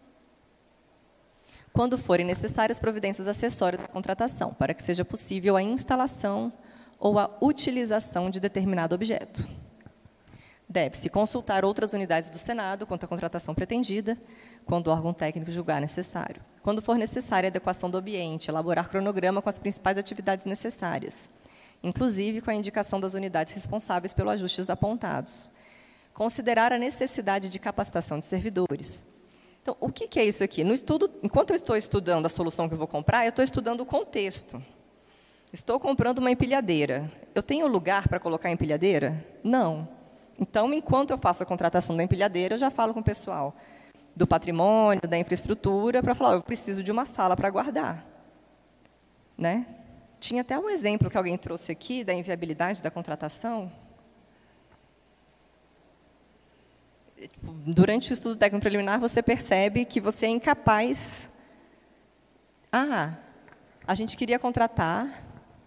Quando forem necessárias providências acessórias à contratação, para que seja possível a instalação ou a utilização de determinado objeto. Deve-se consultar outras unidades do Senado quanto à contratação pretendida, quando o órgão técnico julgar necessário. Quando for necessária a adequação do ambiente, elaborar cronograma com as principais atividades necessárias, inclusive com a indicação das unidades responsáveis pelos ajustes apontados. Considerar a necessidade de capacitação de servidores. Então, o que é isso aqui? No estudo, enquanto eu estou estudando a solução que eu vou comprar, eu estou estudando o contexto. Estou comprando uma empilhadeira. Eu tenho lugar para colocar a empilhadeira? Não. Então, enquanto eu faço a contratação da empilhadeira, eu já falo com o pessoal do patrimônio, da infraestrutura, para falar, eu preciso de uma sala para guardar. Né? Tinha até um exemplo que alguém trouxe aqui da inviabilidade da contratação. Durante o estudo técnico preliminar, você percebe que você é incapaz. A gente queria contratar.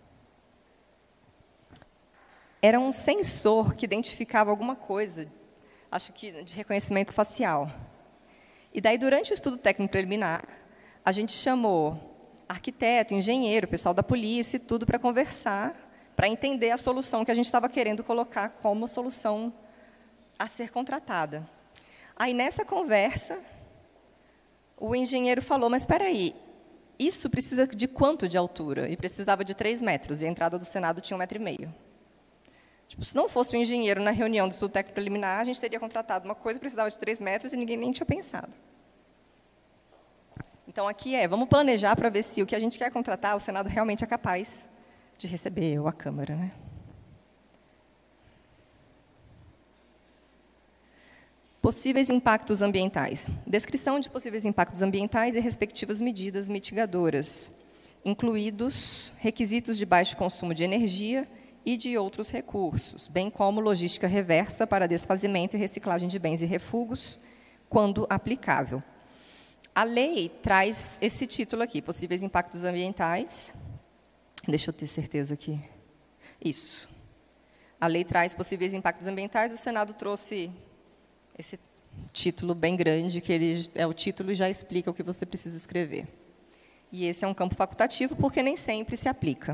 Era um sensor que identificava alguma coisa, acho que de reconhecimento facial. E daí, durante o estudo técnico preliminar, a gente chamou arquiteto, engenheiro, pessoal da polícia e tudo para conversar, para entender a solução que a gente estava querendo colocar como solução a ser contratada. Aí, nessa conversa, o engenheiro falou, mas espera aí, isso precisa de quanto de altura? E precisava de 3 metros, e a entrada do Senado tinha 1,5 metro. Tipo, se não fosse o engenheiro na reunião do estudo técnico preliminar, a gente teria contratado uma coisa que precisava de 3 metros e ninguém nem tinha pensado. Então, aqui vamos planejar para ver se o que a gente quer contratar, o Senado realmente é capaz de receber, ou a Câmara, né? Possíveis impactos ambientais. Descrição de possíveis impactos ambientais e respectivas medidas mitigadoras, incluídos requisitos de baixo consumo de energia e de outros recursos, bem como logística reversa para desfazimento e reciclagem de bens e refugos, quando aplicável. A lei traz esse título aqui, possíveis impactos ambientais. Deixa eu ter certeza aqui. Isso. A lei traz possíveis impactos ambientais, o Senado trouxe esse título bem grande, que ele é o título e já explica o que você precisa escrever. E esse é um campo facultativo, porque nem sempre se aplica.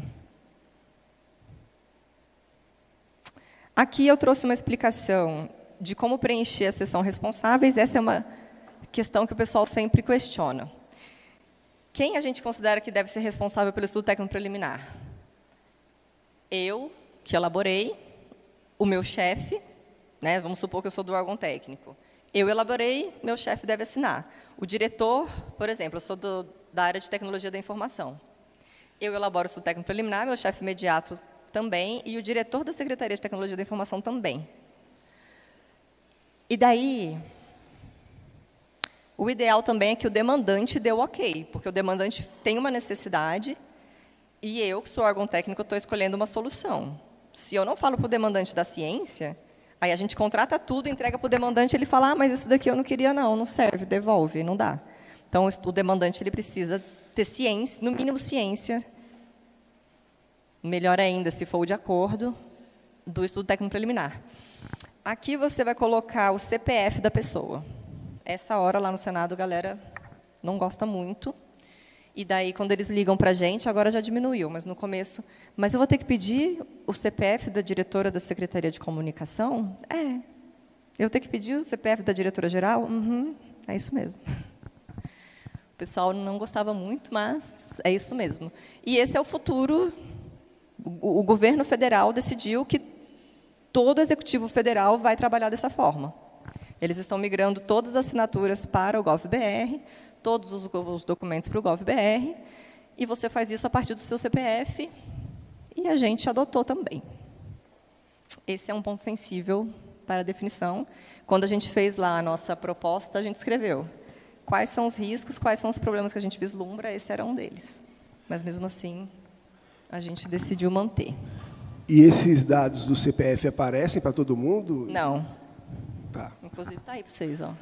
Aqui eu trouxe uma explicação de como preencher a seção responsáveis. Essa é uma questão que o pessoal sempre questiona. Quem a gente considera que deve ser responsável pelo estudo técnico preliminar? Eu, que elaborei, o meu chefe, né, vamos supor que eu sou do órgão técnico. Eu elaborei, meu chefe deve assinar. O diretor, por exemplo, eu sou da área de tecnologia da informação. Eu elaboro o estudo técnico preliminar, meu chefe imediato também, e o diretor da Secretaria de Tecnologia da Informação também. E daí, O ideal também é que o demandante dê o ok, porque o demandante tem uma necessidade e eu, que sou órgão técnico, estou escolhendo uma solução. Se eu não falo para o demandante da ciência, aí a gente contrata tudo, entrega para o demandante, ele fala, mas isso daqui eu não queria não serve, devolve, não dá. Então, o demandante ele precisa ter ciência, no mínimo ciência, melhor ainda, se for de acordo, do estudo técnico preliminar. Aqui você vai colocar o CPF da pessoa. Essa hora, lá no Senado, a galera não gosta muito. E daí, quando eles ligam para a gente, agora já diminuiu, mas no começo... Mas eu vou ter que pedir o CPF da diretora da Secretaria de Comunicação? É. Eu vou ter que pedir o CPF da diretora-geral? Uhum, é isso mesmo. O pessoal não gostava muito, mas é isso mesmo. E esse é o futuro. O governo federal decidiu que todo executivo federal vai trabalhar dessa forma. Eles estão migrando todas as assinaturas para o GovBR, todos os documentos para o GovBR, e você faz isso a partir do seu CPF, e a gente adotou também. Esse é um ponto sensível para a definição. Quando a gente fez lá a nossa proposta, a gente escreveu quais são os riscos, quais são os problemas que a gente vislumbra, esse era um deles. Mas, mesmo assim, a gente decidiu manter. E esses dados do CPF aparecem para todo mundo? Não. Tá. Inclusive, está aí para vocês, ó.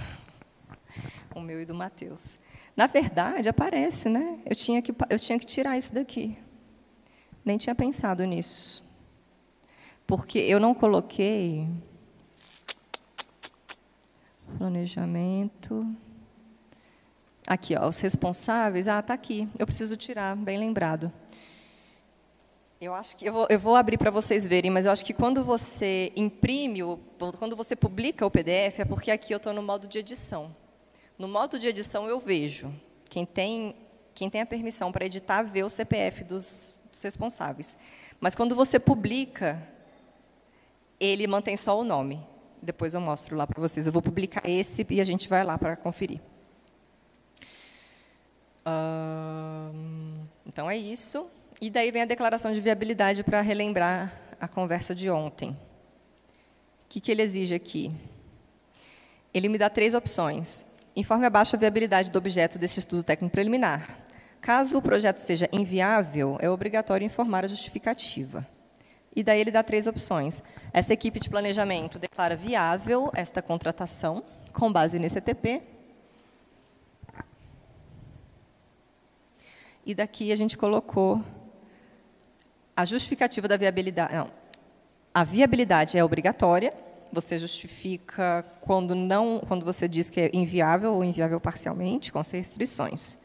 O meu e do Matheus. Na verdade, aparece, né? Eu tinha que tirar isso daqui. Nem tinha pensado nisso. Porque eu não coloquei planejamento. Aqui, ó, os responsáveis. Ah, está aqui. Eu preciso tirar, bem lembrado. Eu acho que eu vou abrir para vocês verem, mas eu acho que quando você imprime, quando você publica o PDF, é porque aqui eu estou no modo de edição. No modo de edição eu vejo. Quem tem a permissão para editar vê o CPF dos responsáveis. Mas quando você publica, ele mantém só o nome. Depois eu mostro lá para vocês. Eu vou publicar esse e a gente vai lá para conferir. Então, é isso. E daí vem a declaração de viabilidade para relembrar a conversa de ontem. O que ele exige aqui? Ele me dá 3 opções. Informe abaixo a viabilidade do objeto desse estudo técnico preliminar. Caso o projeto seja inviável, é obrigatório informar a justificativa. E daí ele dá 3 opções. Essa equipe de planejamento declara viável esta contratação, com base nesse ETP. E daqui a gente colocou a justificativa da viabilidade. Não, a viabilidade é obrigatória. Você justifica quando você diz que é inviável ou inviável parcialmente, com restrições.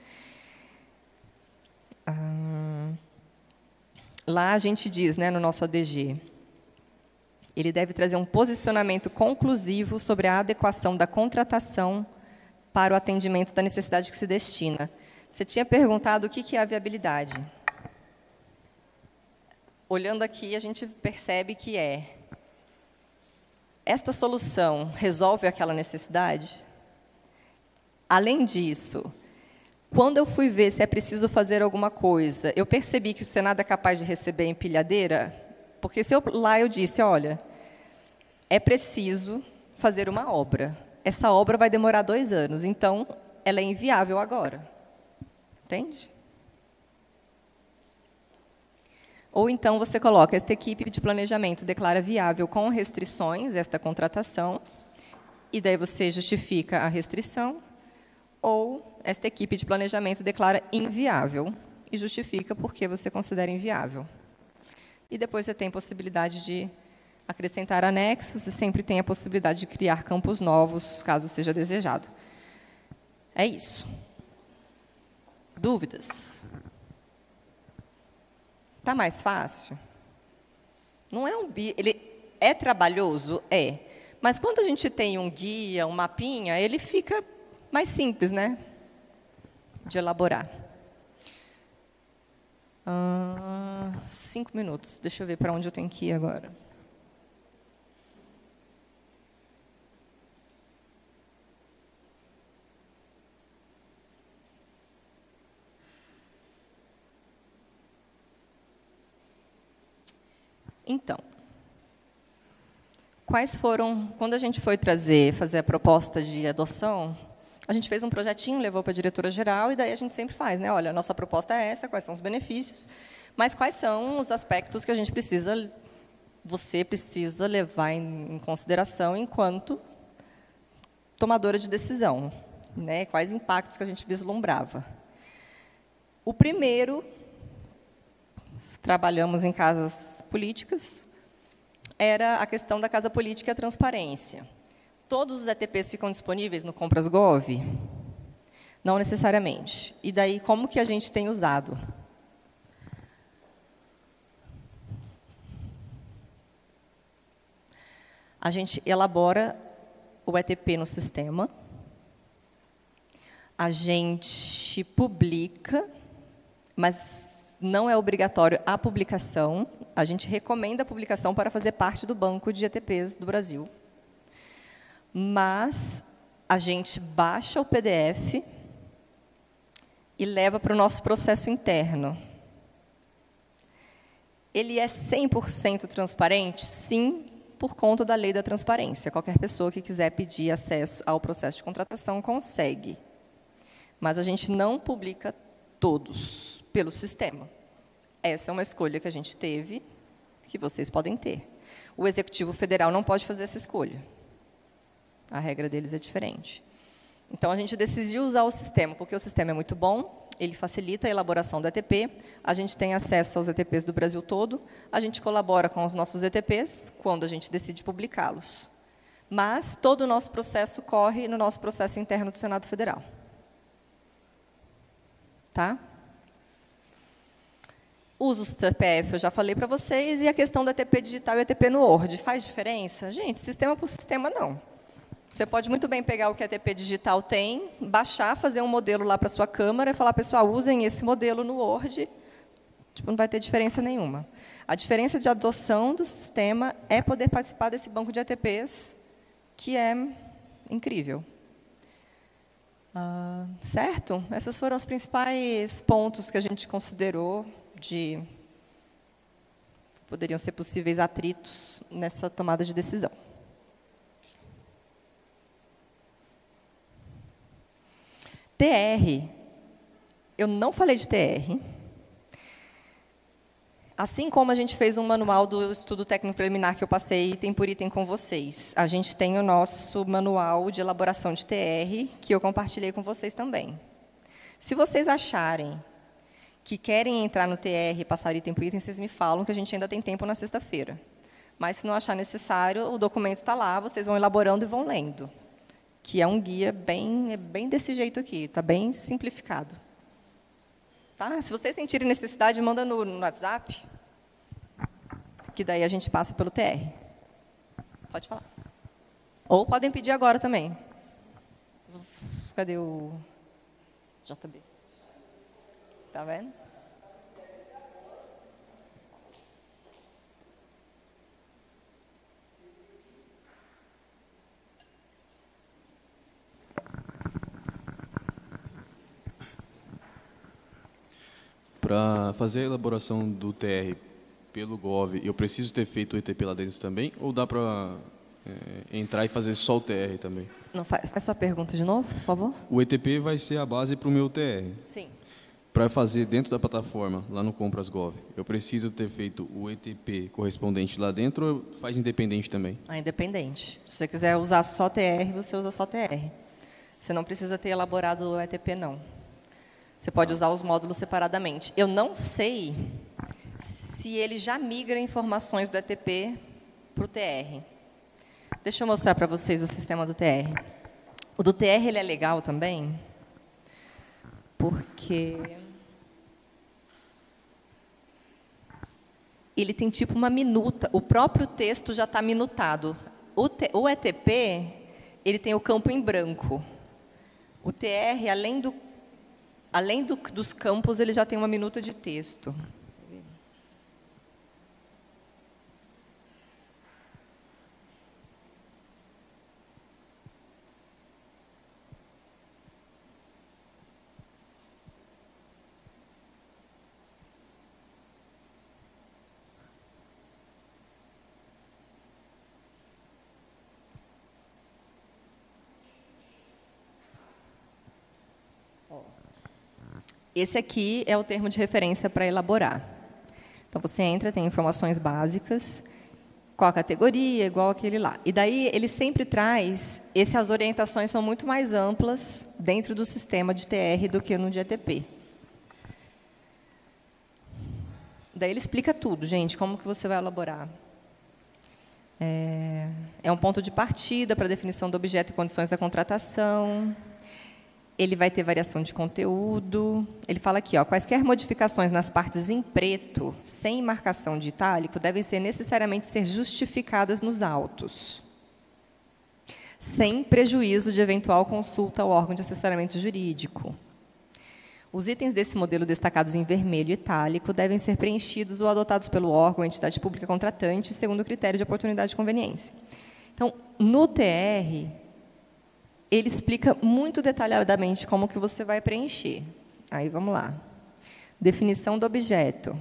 Lá a gente diz, né, no nosso ADG, ele deve trazer um posicionamento conclusivo sobre a adequação da contratação para o atendimento da necessidade que se destina. Você tinha perguntado o que é a viabilidade. Olhando aqui, a gente percebe que esta solução resolve aquela necessidade? Além disso, quando eu fui ver se é preciso fazer alguma coisa, eu percebi que o Senado é capaz de receber empilhadeira, porque lá eu disse, olha, é preciso fazer uma obra. Essa obra vai demorar 2 anos, então ela é inviável agora. Entende? Ou então você coloca, esta equipe de planejamento declara viável com restrições esta contratação, e daí você justifica a restrição, ou esta equipe de planejamento declara inviável, e justifica porque você considera inviável. E depois você tem possibilidade de acrescentar anexos, e sempre tem a possibilidade de criar campos novos, caso seja desejado. É isso. Dúvidas? Está mais fácil? Não é ele é trabalhoso? É. Mas quando a gente tem um guia, um mapinha, ele fica mais simples, né? De elaborar. 5 minutos. Deixa eu ver para onde eu tenho que ir agora. Então, quais foram, quando a gente foi fazer a proposta de adoção, A gente fez um projetinho, levou para a diretora-geral, e daí a gente sempre faz, né? Olha, a nossa proposta é essa, quais são os benefícios, mas quais são os aspectos que a gente precisa, você precisa levar em consideração enquanto tomadora de decisão, né? Quais impactos que a gente vislumbrava. O primeiro, trabalhamos em casas políticas, era a questão da casa política e a transparência. Todos os ETPs ficam disponíveis no Compras Gov? Não necessariamente. E daí, como que a gente tem usado? A gente elabora o ETP no sistema, a gente publica, mas não é obrigatório a publicação, a gente recomenda a publicação para fazer parte do banco de ETPs do Brasil. Mas a gente baixa o PDF e leva para o nosso processo interno. Ele é 100% transparente? Sim, por conta da lei da transparência. Qualquer pessoa que quiser pedir acesso ao processo de contratação consegue. Mas a gente não publica todos pelo sistema. Essa é uma escolha que a gente teve, que vocês podem ter. O Executivo Federal não pode fazer essa escolha. A regra deles é diferente. Então, a gente decidiu usar o sistema, porque o sistema é muito bom, ele facilita a elaboração do ETP, a gente tem acesso aos ETPs do Brasil todo, a gente colabora com os nossos ETPs quando a gente decide publicá-los. Mas todo o nosso processo corre no nosso processo interno do Senado Federal. Tá? Uso o CPF, eu já falei para vocês, e a questão do ETP digital e ETP no Word. Faz diferença? Gente, sistema por sistema, não. Você pode muito bem pegar o que a ETP digital tem, baixar, fazer um modelo lá para a sua câmara e falar, pessoal, usem esse modelo no Word. Tipo, não vai ter diferença nenhuma. A diferença de adoção do sistema é poder participar desse banco de ETPs, que é incrível. Certo? Esses foram os principais pontos que a gente considerou poderiam ser possíveis atritos nessa tomada de decisão. TR, eu não falei de TR. Assim como a gente fez um manual do estudo técnico preliminar que eu passei item por item com vocês, a gente tem o nosso manual de elaboração de TR, que eu compartilhei com vocês também. Se vocês acharem que querem entrar no TR e passar item por item, vocês me falam que a gente ainda tem tempo na sexta-feira. Mas, se não achar necessário, o documento está lá, vocês vão elaborando e vão lendo. Que é um guia bem desse jeito aqui, está bem simplificado. Tá? Se vocês sentirem necessidade, manda no WhatsApp, que daí a gente passa pelo TR. Pode falar. Ou podem pedir agora também. Cadê o JB? Tá vendo? Para fazer a elaboração do TR pelo Gov, eu preciso ter feito o ETP lá dentro também? Ou dá para entrar e fazer só o TR também? Não, faz sua pergunta de novo, por favor. O ETP vai ser a base para o meu TR. Sim. Para fazer dentro da plataforma, lá no Compras Gov, eu preciso ter feito o ETP correspondente lá dentro ou faz independente também? Independente. Se você quiser usar só TR, você usa só TR. Você não precisa ter elaborado o ETP, não. Você pode usar os módulos separadamente. Eu não sei se ele já migra informações do ETP para o TR. Deixa eu mostrar para vocês o sistema do TR. O do TR ele é legal também, porque ele tem tipo uma minuta. O próprio texto já está minutado. O ETP, ele tem o campo em branco. O TR, além dos campos, ele já tem uma minuta de texto. Esse aqui é o termo de referência para elaborar. Então, você entra, tem informações básicas, qual a categoria, igual aquele lá. E daí, ele sempre traz, as orientações são muito mais amplas dentro do sistema de TR do que no de ETP. Daí, ele explica tudo, gente, como que você vai elaborar. É um ponto de partida para a definição do objeto e condições da contratação. Ele vai ter variação de conteúdo. Ele fala aqui, ó, quaisquer modificações nas partes em preto, sem marcação de itálico, devem ser necessariamente ser justificadas nos autos, sem prejuízo de eventual consulta ao órgão de assessoramento jurídico. Os itens desse modelo destacados em vermelho e itálico devem ser preenchidos ou adotados pelo órgão ou entidade pública contratante, segundo o critério de oportunidade e conveniência. Então, no TR, ele explica muito detalhadamente como que você vai preencher. Aí, vamos lá. Definição do objeto.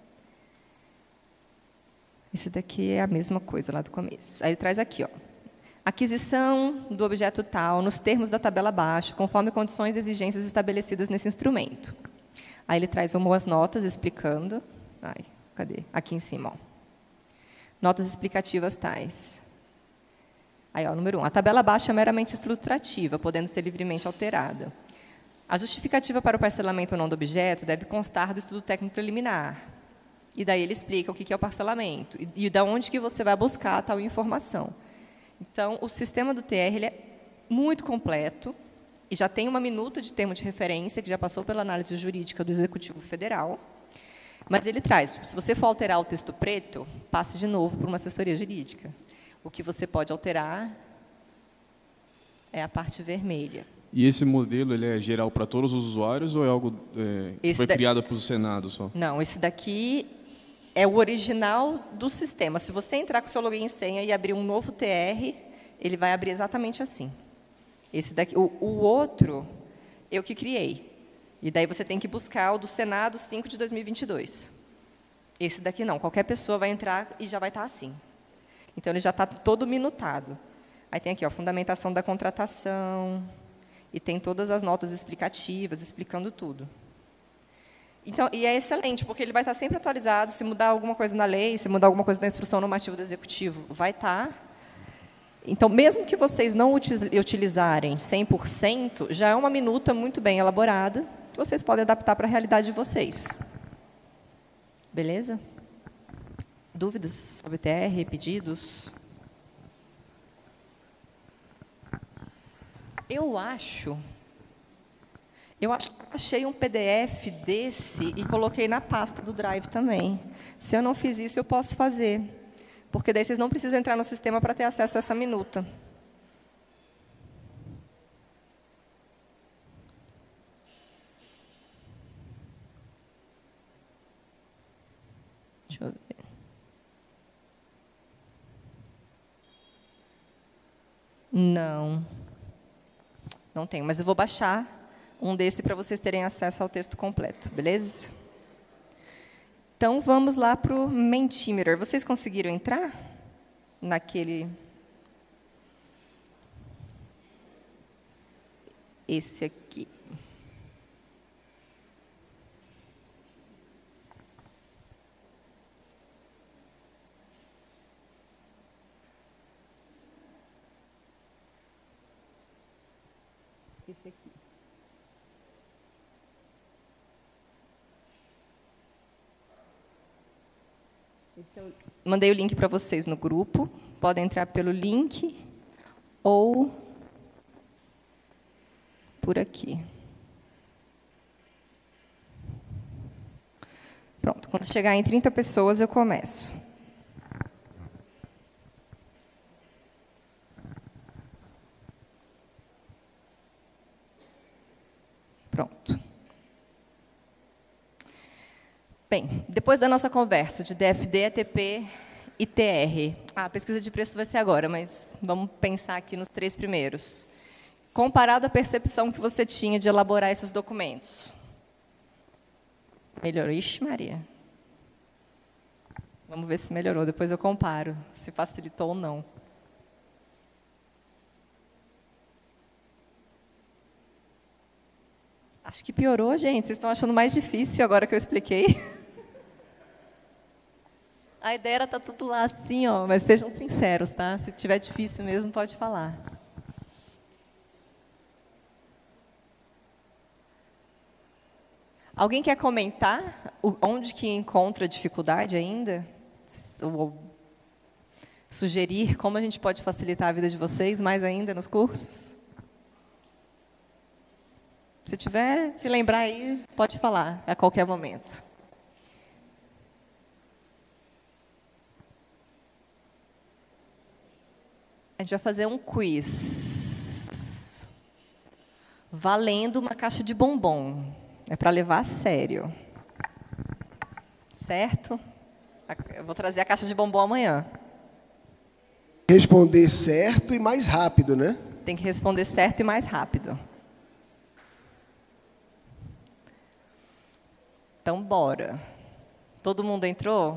Isso daqui é a mesma coisa lá do começo. Aí, ele traz aqui, ó. Aquisição do objeto tal, nos termos da tabela abaixo, conforme condições e exigências estabelecidas nesse instrumento. Aí, ele traz umas notas explicando. Ai, cadê? Aqui em cima, ó. Notas explicativas tais. Aí, ó, número 1. A tabela abaixo é meramente estruturativa, podendo ser livremente alterada. A justificativa para o parcelamento ou não do objeto deve constar do estudo técnico preliminar. E daí ele explica o que é o parcelamento e de onde que você vai buscar tal informação. Então, o sistema do TR ele é muito completo e já tem uma minuta de termo de referência que já passou pela análise jurídica do Executivo Federal. Mas ele traz, se você for alterar o texto preto, passe de novo para uma assessoria jurídica. O que você pode alterar é a parte vermelha. E esse modelo ele é geral para todos os usuários ou é algo que foi criado para o Senado só? Não, esse daqui é o original do sistema. Se você entrar com o seu login e senha e abrir um novo TR, ele vai abrir exatamente assim. Esse daqui, o outro, eu que criei. E daí você tem que buscar o do Senado 5 de 2022. Esse daqui não, qualquer pessoa vai entrar e já vai estar assim. Então, ele já está todo minutado. Aí tem aqui, ó, fundamentação da contratação, e tem todas as notas explicativas, explicando tudo. Então, e é excelente, porque ele vai estar sempre atualizado, se mudar alguma coisa na lei, se mudar alguma coisa na instrução normativa do Executivo, vai estar. Então, mesmo que vocês não utilizarem 100%, já é uma minuta muito bem elaborada, que vocês podem adaptar para a realidade de vocês. Beleza? Dúvidas sobre TR, pedidos? Eu achei um PDF desse e coloquei na pasta do Drive também. Se eu não fiz isso, eu posso fazer. Porque daí vocês não precisam entrar no sistema para ter acesso a essa minuta. Deixa eu ver. Não tenho, mas eu vou baixar um desse para vocês terem acesso ao texto completo, beleza? Então, vamos lá para o Mentimeter. Vocês conseguiram entrar naquele... Esse aqui. Esse aqui. Mandei o link para vocês no grupo. Podem entrar pelo link ou por aqui. Pronto, quando chegar em 30 pessoas, eu começo. Pronto. Bem, depois da nossa conversa de DFD, ETP e TR, a pesquisa de preço vai ser agora, mas vamos pensar aqui nos 3 primeiros. Comparado à percepção que você tinha de elaborar esses documentos. Melhorou? Ixi, Maria. Vamos ver se melhorou, depois eu comparo, se facilitou ou não. Acho que piorou, gente. Vocês estão achando mais difícil agora que eu expliquei? A ideia era estar tudo lá assim, ó, mas sejam sinceros, tá? Se tiver difícil mesmo, pode falar. Alguém quer comentar onde que encontra dificuldade ainda? Ou sugerir como a gente pode facilitar a vida de vocês mais ainda nos cursos? Se tiver, se lembrar aí, pode falar a qualquer momento. A gente vai fazer um quiz. Valendo uma caixa de bombom. É para levar a sério. Certo? Eu vou trazer a caixa de bombom amanhã. Responder certo e mais rápido, né? Tem que responder certo e mais rápido. Então, bora. Todo mundo entrou?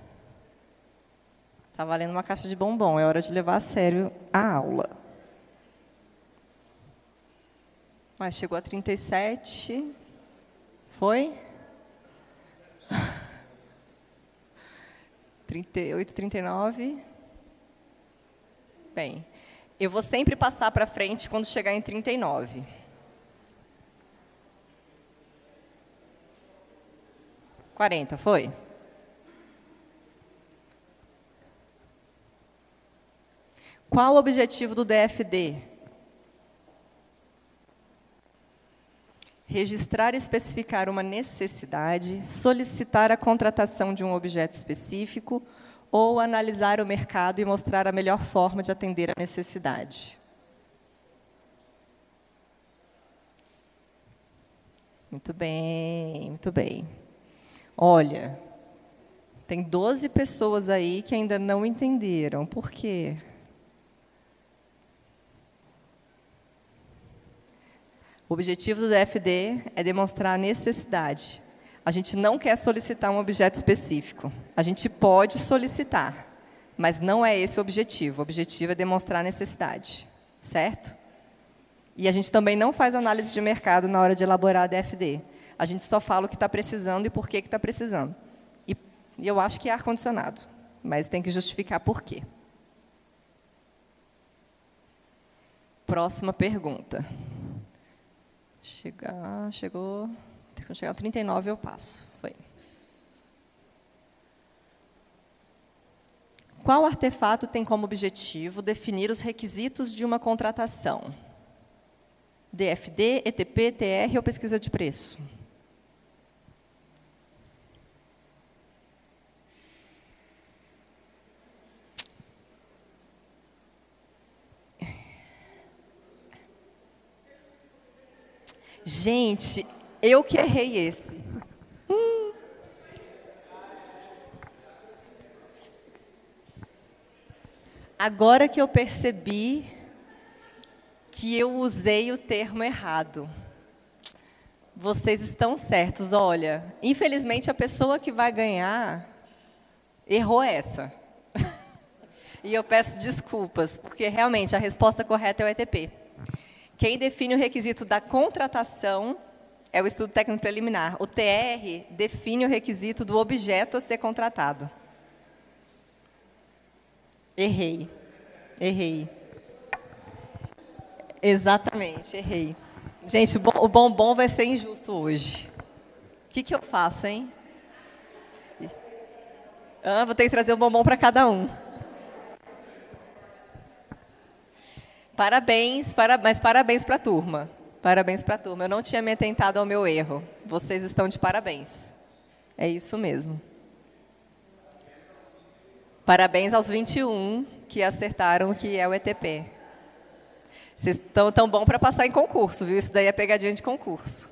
Está valendo uma caixa de bombom. É hora de levar a sério a aula. Mas chegou a 37. Foi? 38, 39. Bem, eu vou sempre passar para frente quando chegar em 39. Foi? Qual o objetivo do DFD? Registrar e especificar uma necessidade, solicitar a contratação de um objeto específico ou analisar o mercado e mostrar a melhor forma de atender a necessidade. Muito bem, muito bem. Olha, tem 12 pessoas aí que ainda não entenderam. Por quê? O objetivo do DFD é demonstrar a necessidade. A gente não quer solicitar um objeto específico. A gente pode solicitar, mas não é esse o objetivo. O objetivo é demonstrar a necessidade, certo? E a gente também não faz análise de mercado na hora de elaborar a DFD. A gente só fala o que está precisando e por que está precisando. E eu acho que é ar-condicionado, mas tem que justificar por quê. Próxima pergunta. Chegou. Quando chegar a 39 eu passo. Foi. Qual artefato tem como objetivo definir os requisitos de uma contratação? DFD, ETP, TR ou pesquisa de preço? Gente, eu que errei esse. Agora que eu percebi que eu usei o termo errado. Vocês estão certos. Olha, infelizmente a pessoa que vai ganhar errou essa. E eu peço desculpas, porque realmente a resposta correta é o ETP. Quem define o requisito da contratação é o estudo técnico preliminar. O TR define o requisito do objeto a ser contratado. Errei. Exatamente, errei. Gente, o bombom vai ser injusto hoje. O que eu faço, hein? Vou ter que trazer um bombom para cada um. Mas parabéns para a turma. Parabéns para a turma. Eu não tinha me atentado ao meu erro. Vocês estão de parabéns. É isso mesmo. Parabéns aos 21 que acertaram o que é o ETP. Vocês estão tão bom para passar em concurso, viu? Isso daí é pegadinha de concurso.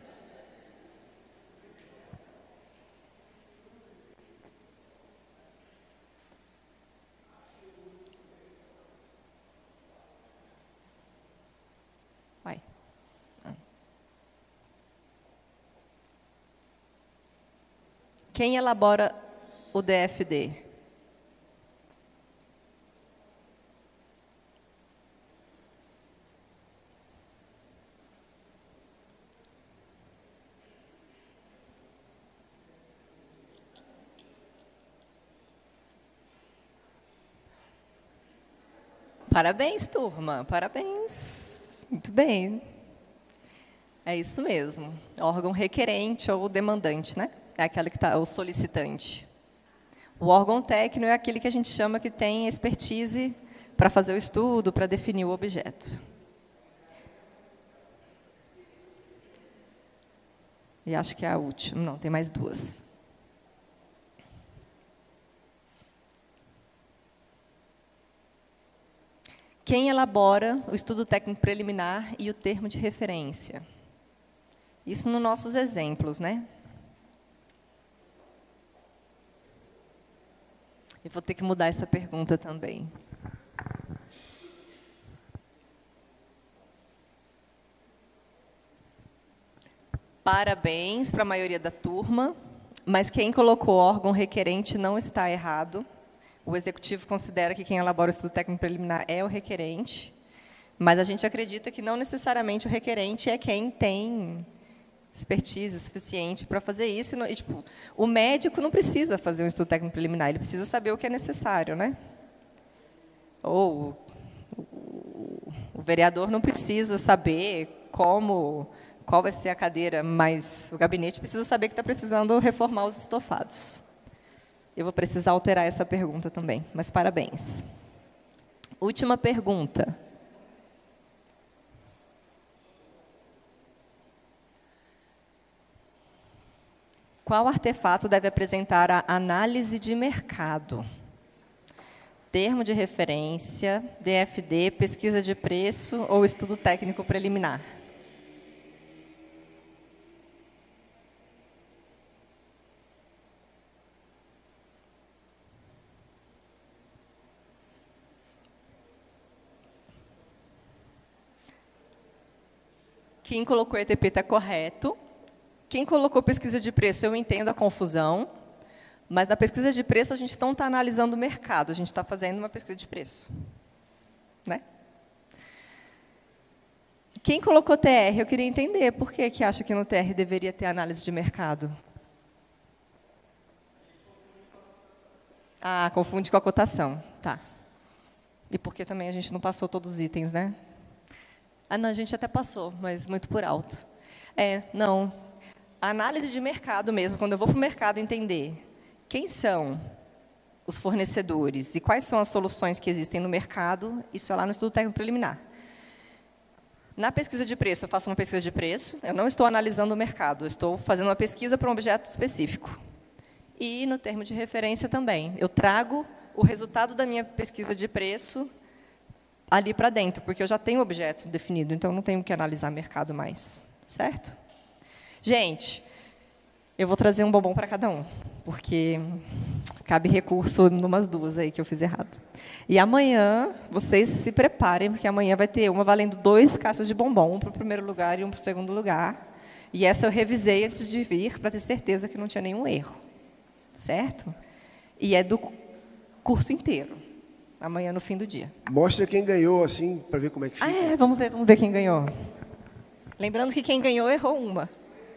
Vai. Quem elabora o DFD? Parabéns, turma. Parabéns. Muito bem. É isso mesmo. Órgão requerente ou demandante, né? É aquele que está, o solicitante. O órgão técnico é aquele que a gente chama que tem expertise para fazer o estudo, para definir o objeto. E acho que é a última. Não, tem mais duas. Quem elabora o estudo técnico preliminar e o termo de referência? Isso nos nossos exemplos, né? E vou ter que mudar essa pergunta também. Parabéns para a maioria da turma, mas quem colocou órgão requerente não está errado. O executivo considera que quem elabora o estudo técnico preliminar é o requerente, mas a gente acredita que não necessariamente o requerente é quem tem expertise suficiente para fazer isso. E, tipo, o médico não precisa fazer um estudo técnico preliminar, ele precisa saber o que é necessário, né? Ou o vereador não precisa saber qual vai ser a cadeira, mas o gabinete precisa saber que está precisando reformar os estofados. Eu vou precisar alterar essa pergunta também, mas parabéns. Última pergunta. Qual artefato deve apresentar a análise de mercado? Termo de referência, DFD, pesquisa de preço ou estudo técnico preliminar? Quem colocou ETP está correto. Quem colocou pesquisa de preço, eu entendo a confusão, mas na pesquisa de preço a gente não está analisando o mercado, a gente está fazendo uma pesquisa de preço. Né? Quem colocou TR, eu queria entender por que acha que no TR deveria ter análise de mercado. Ah, confunde com a cotação. Tá. E por que também a gente não passou todos os itens, né? Ah, não, a gente até passou, mas muito por alto. Não. A análise de mercado mesmo, quando eu vou para o mercado entender quem são os fornecedores e quais são as soluções que existem no mercado, isso é lá no estudo técnico preliminar. Na pesquisa de preço, eu faço uma pesquisa de preço, eu não estou analisando o mercado, eu estou fazendo uma pesquisa para um objeto específico. E no termo de referência também, eu trago o resultado da minha pesquisa de preço ali para dentro, porque eu já tenho o objeto definido, então não tenho que analisar mercado mais, certo? Gente, eu vou trazer um bombom para cada um, porque cabe recurso em umas duas aí que eu fiz errado. E amanhã, vocês se preparem, porque amanhã vai ter uma valendo 2 caixas de bombom, um para o primeiro lugar e um para o segundo lugar. E essa eu revisei antes de vir, para ter certeza que não tinha nenhum erro, certo? E é do curso inteiro. Amanhã, no fim do dia. Mostra quem ganhou, assim, para ver como é que fica. Vamos ver quem ganhou. Lembrando que quem ganhou errou uma.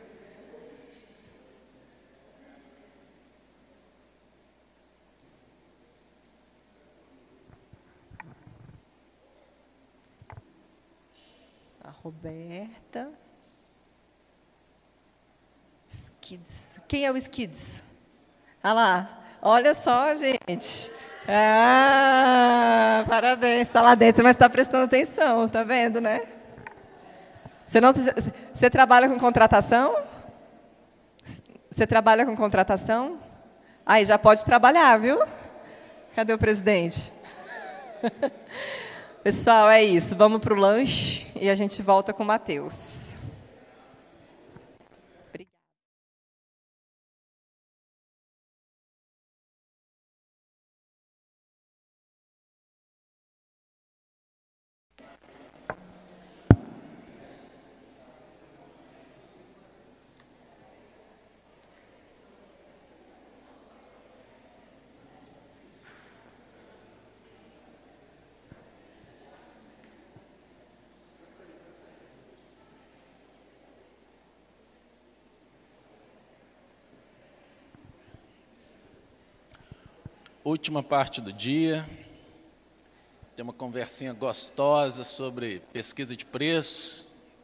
A Roberta. Skids. Quem é o Skids? Ah lá. Olha só, gente. Parabéns, está lá dentro, mas está prestando atenção, está vendo, né? Você trabalha com contratação? Você trabalha com contratação? Aí já pode trabalhar, viu? Cadê o presidente? Pessoal, é isso. Vamos para o lanche e a gente volta com o Matheus. Última parte do dia. ter uma conversinha gostosa sobre pesquisa de preços,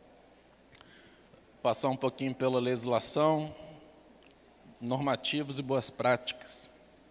passar um pouquinho pela legislação, normativos e boas práticas.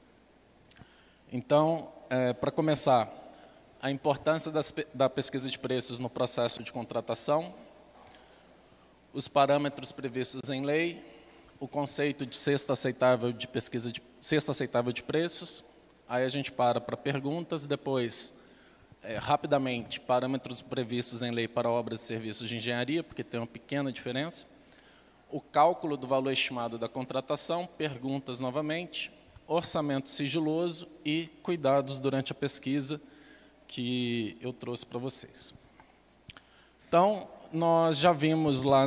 Então, para começar, a importância da pesquisa de preços no processo de contratação, os parâmetros previstos em lei, o conceito de cesta aceitável de cesta aceitável de preços. Aí a gente para perguntas, depois, rapidamente, parâmetros previstos em lei para obras e serviços de engenharia, porque tem uma pequena diferença. O cálculo do valor estimado da contratação, perguntas novamente, orçamento sigiloso e cuidados durante a pesquisa que eu trouxe para vocês. Então, nós já vimos lá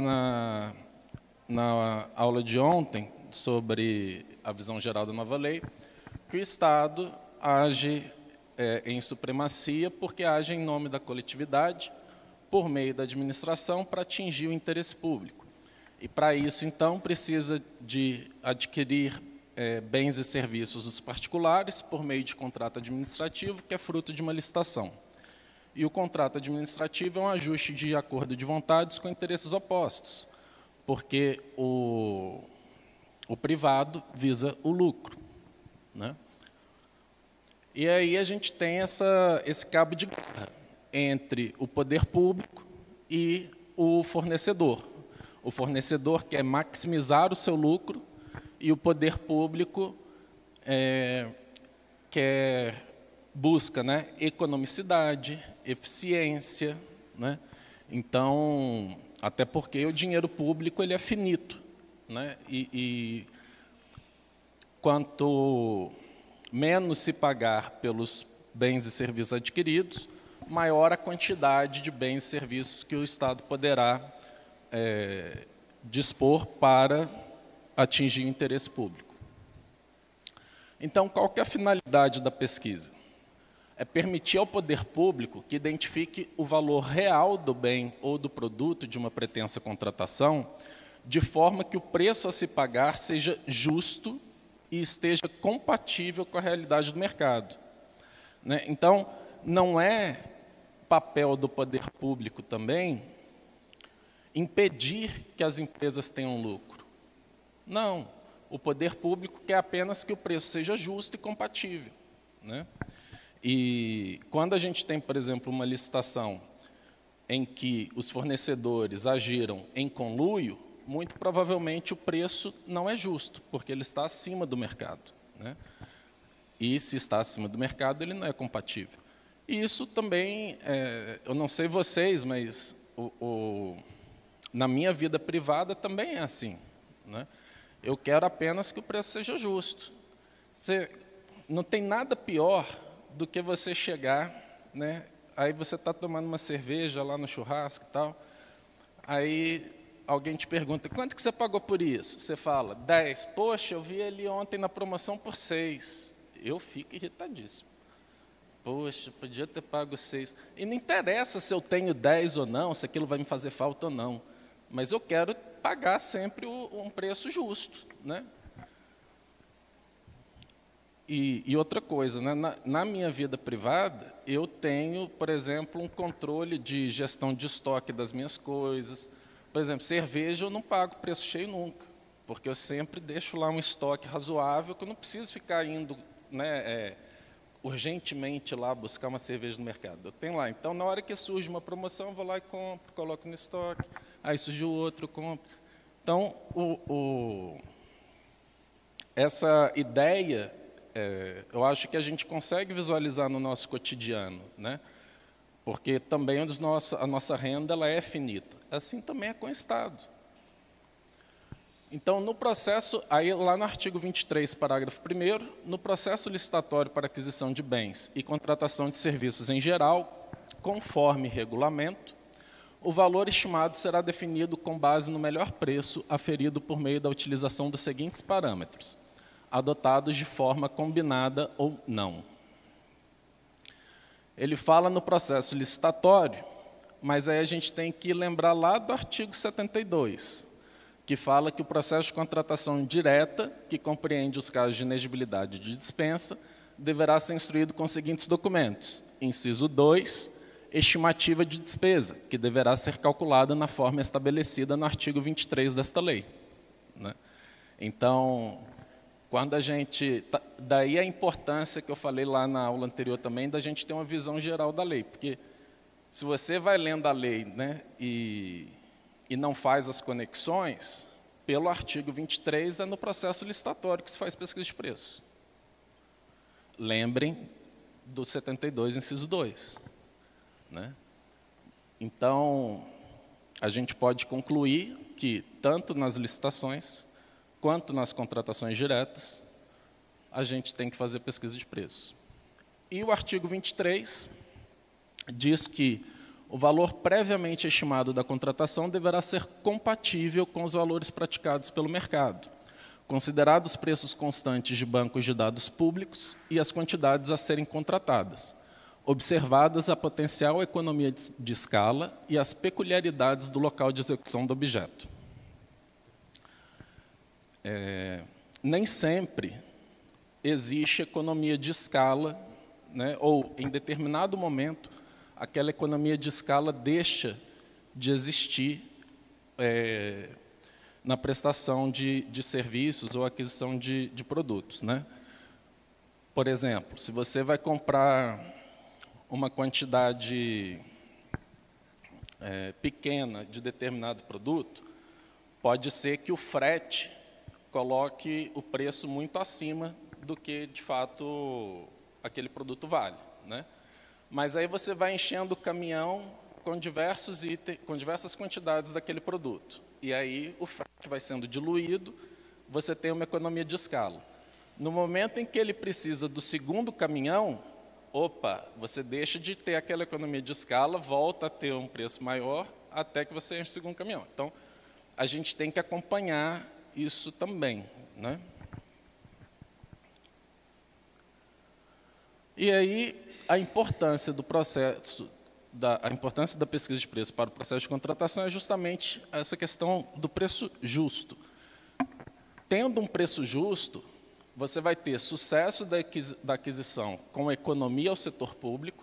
na aula de ontem, sobre a visão geral da nova lei, que o Estado age em supremacia porque age em nome da coletividade, por meio da administração, para atingir o interesse público. E, para isso, então, precisa de adquirir bens e serviços dos particulares por meio de contrato administrativo, que é fruto de uma licitação. E o contrato administrativo é um ajuste de acordo de vontades com interesses opostos, porque o privado visa o lucro, né? E aí a gente tem esse cabo de guerra entre o poder público e o fornecedor. O fornecedor quer maximizar o seu lucro e o poder público busca, né, economicidade, eficiência, né? Então, até porque o dinheiro público ele é finito, né? E quanto menos se pagar pelos bens e serviços adquiridos, maior a quantidade de bens e serviços que o Estado poderá dispor para atingir o interesse público. Então, qual que é a finalidade da pesquisa? É permitir ao poder público que identifique o valor real do bem ou do produto de uma pretensa contratação, de forma que o preço a se pagar seja justo e esteja compatível com a realidade do mercado, né? Então, não é papel do poder público também impedir que as empresas tenham lucro. Não, o poder público quer apenas que o preço seja justo e compatível, né? E quando a gente tem, por exemplo, uma licitação em que os fornecedores agiram em conluio, muito provavelmente o preço não é justo, porque ele está acima do mercado, né? E se está acima do mercado, ele não é compatível. E isso também, eu não sei vocês, mas na minha vida privada também é assim, né? Eu quero apenas que o preço seja justo. Não tem nada pior do que você chegar, né? Aí você está tomando uma cerveja lá no churrasco e tal, aí alguém te pergunta, quanto que você pagou por isso? Você fala, 10. Poxa, eu vi ele ontem na promoção por 6. Eu fico irritadíssimo. Poxa, podia ter pago 6. E não interessa se eu tenho 10 ou não, se aquilo vai me fazer falta ou não. Mas eu quero pagar sempre um preço justo, né? E outra coisa, né? Na minha vida privada, eu tenho, por exemplo, um controle de gestão de estoque das minhas coisas. Por exemplo, cerveja eu não pago preço cheio nunca, porque eu sempre deixo lá um estoque razoável, que eu não preciso ficar indo, né, urgentemente lá buscar uma cerveja no mercado. Eu tenho lá. Então, na hora que surge uma promoção, eu vou lá e compro, coloco no estoque. Aí surge o outro, eu compro. Então, essa ideia, eu acho que a gente consegue visualizar no nosso cotidiano, né? Porque também a nossa renda ela é finita. Assim também é com o Estado. Então, no processo, aí lá no artigo 23, parágrafo 1º, no processo licitatório para aquisição de bens e contratação de serviços em geral, conforme regulamento, o valor estimado será definido com base no melhor preço aferido por meio da utilização dos seguintes parâmetros, adotados de forma combinada ou não. Ele fala no processo licitatório, mas aí a gente tem que lembrar lá do artigo 72, que fala que o processo de contratação direta, que compreende os casos de inegibilidade de dispensa, deverá ser instruído com os seguintes documentos. Inciso 2, estimativa de despesa, que deverá ser calculada na forma estabelecida no artigo 23 desta lei, né? Então, quando a gente... Daí a importância que eu falei lá na aula anterior também, da gente ter uma visão geral da lei, porque se você vai lendo a lei, né, e não faz as conexões, pelo artigo 23 é no processo licitatório que se faz pesquisa de preço. Lembrem do 72, inciso 2. Né? Então, a gente pode concluir que, tanto nas licitações, quanto nas contratações diretas, a gente tem que fazer pesquisa de preço. E o artigo 23 diz que o valor previamente estimado da contratação deverá ser compatível com os valores praticados pelo mercado, considerados os preços constantes de bancos de dados públicos e as quantidades a serem contratadas, observadas a potencial economia de escala e as peculiaridades do local de execução do objeto. Nem sempre existe economia de escala, né, ou, em determinado momento, aquela economia de escala deixa de existir na prestação de serviços ou aquisição de produtos, né? Por exemplo, se você vai comprar uma quantidade pequena de determinado produto, pode ser que o frete coloque o preço muito acima do que, de fato, aquele produto vale, né? Mas aí você vai enchendo o caminhão com diversos itens, com diversas quantidades daquele produto. E aí o frete vai sendo diluído, você tem uma economia de escala. No momento em que ele precisa do segundo caminhão, você deixa de ter aquela economia de escala, volta a ter um preço maior, até que você enche o segundo caminhão. Então, a gente tem que acompanhar isso também, né? E aí, a importância do processo, a importância da pesquisa de preço para o processo de contratação é justamente essa questão do preço justo. Tendo um preço justo, você vai ter sucesso da aquisição com economia ao setor público.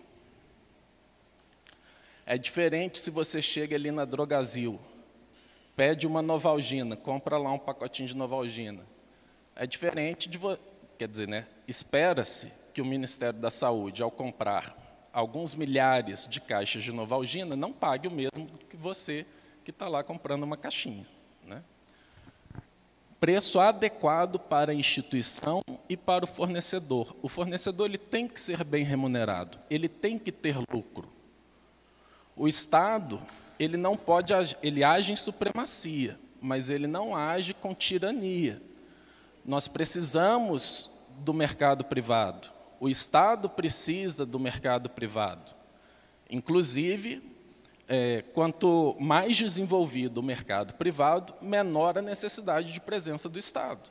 É diferente se você chega ali na Drogasil, pede uma Novalgina, compra lá um pacotinho de Novalgina. É diferente de... Quer dizer, né, espera-se que o Ministério da Saúde, ao comprar alguns milhares de caixas de Novalgina, não pague o mesmo que você que está lá comprando uma caixinha, né? Preço adequado para a instituição e para o fornecedor. O fornecedor ele tem que ser bem remunerado, ele tem que ter lucro. O Estado, ele não pode, ele age em supremacia, mas ele não age com tirania. Nós precisamos do mercado privado. O Estado precisa do mercado privado. Inclusive, quanto mais desenvolvido o mercado privado, menor a necessidade de presença do Estado.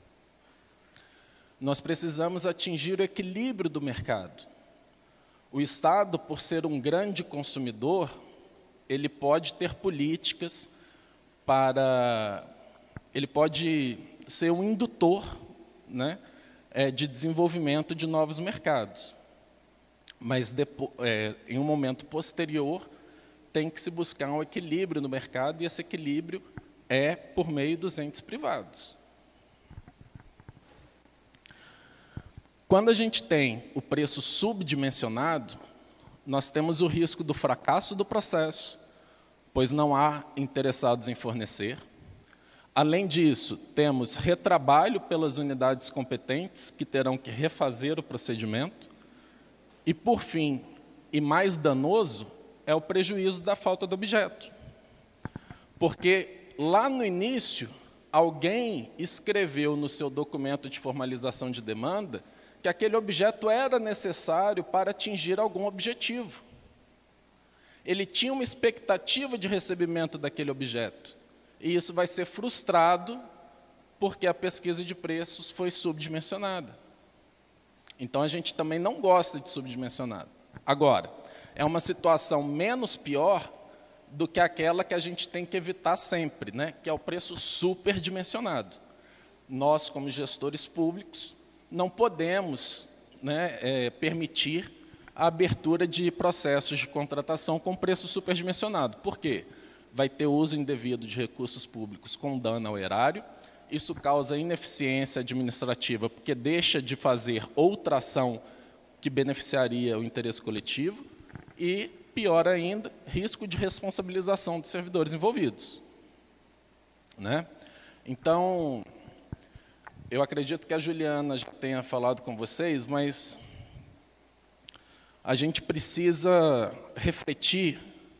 Nós precisamos atingir o equilíbrio do mercado. O Estado, por ser um grande consumidor, ele pode ter políticas para... Ele pode ser um indutor, né, de desenvolvimento de novos mercados. Mas, em um momento posterior, tem que se buscar um equilíbrio no mercado, e esse equilíbrio é por meio dos entes privados. Quando a gente tem o preço subdimensionado, nós temos o risco do fracasso do processo, pois não há interessados em fornecer. Além disso, temos retrabalho pelas unidades competentes, que terão que refazer o procedimento. E, por fim, e mais danoso, é o prejuízo da falta de objeto. Porque, lá no início, alguém escreveu no seu documento de formalização de demanda que aquele objeto era necessário para atingir algum objetivo. Ele tinha uma expectativa de recebimento daquele objeto. E isso vai ser frustrado porque a pesquisa de preços foi subdimensionada. Então, a gente também não gosta de subdimensionado. Agora, é uma situação menos pior do que aquela que a gente tem que evitar sempre, né? Que é o preço superdimensionado. Nós, como gestores públicos, não podemos né, permitir a abertura de processos de contratação com preço superdimensionado. Por quê? Vai ter uso indevido de recursos públicos com dano ao erário, isso causa ineficiência administrativa, porque deixa de fazer outra ação que beneficiaria o interesse coletivo, e, pior ainda, risco de responsabilização dos servidores envolvidos. Né? Então, eu acredito que a Juliana já tenha falado com vocês, mas a gente precisa refletir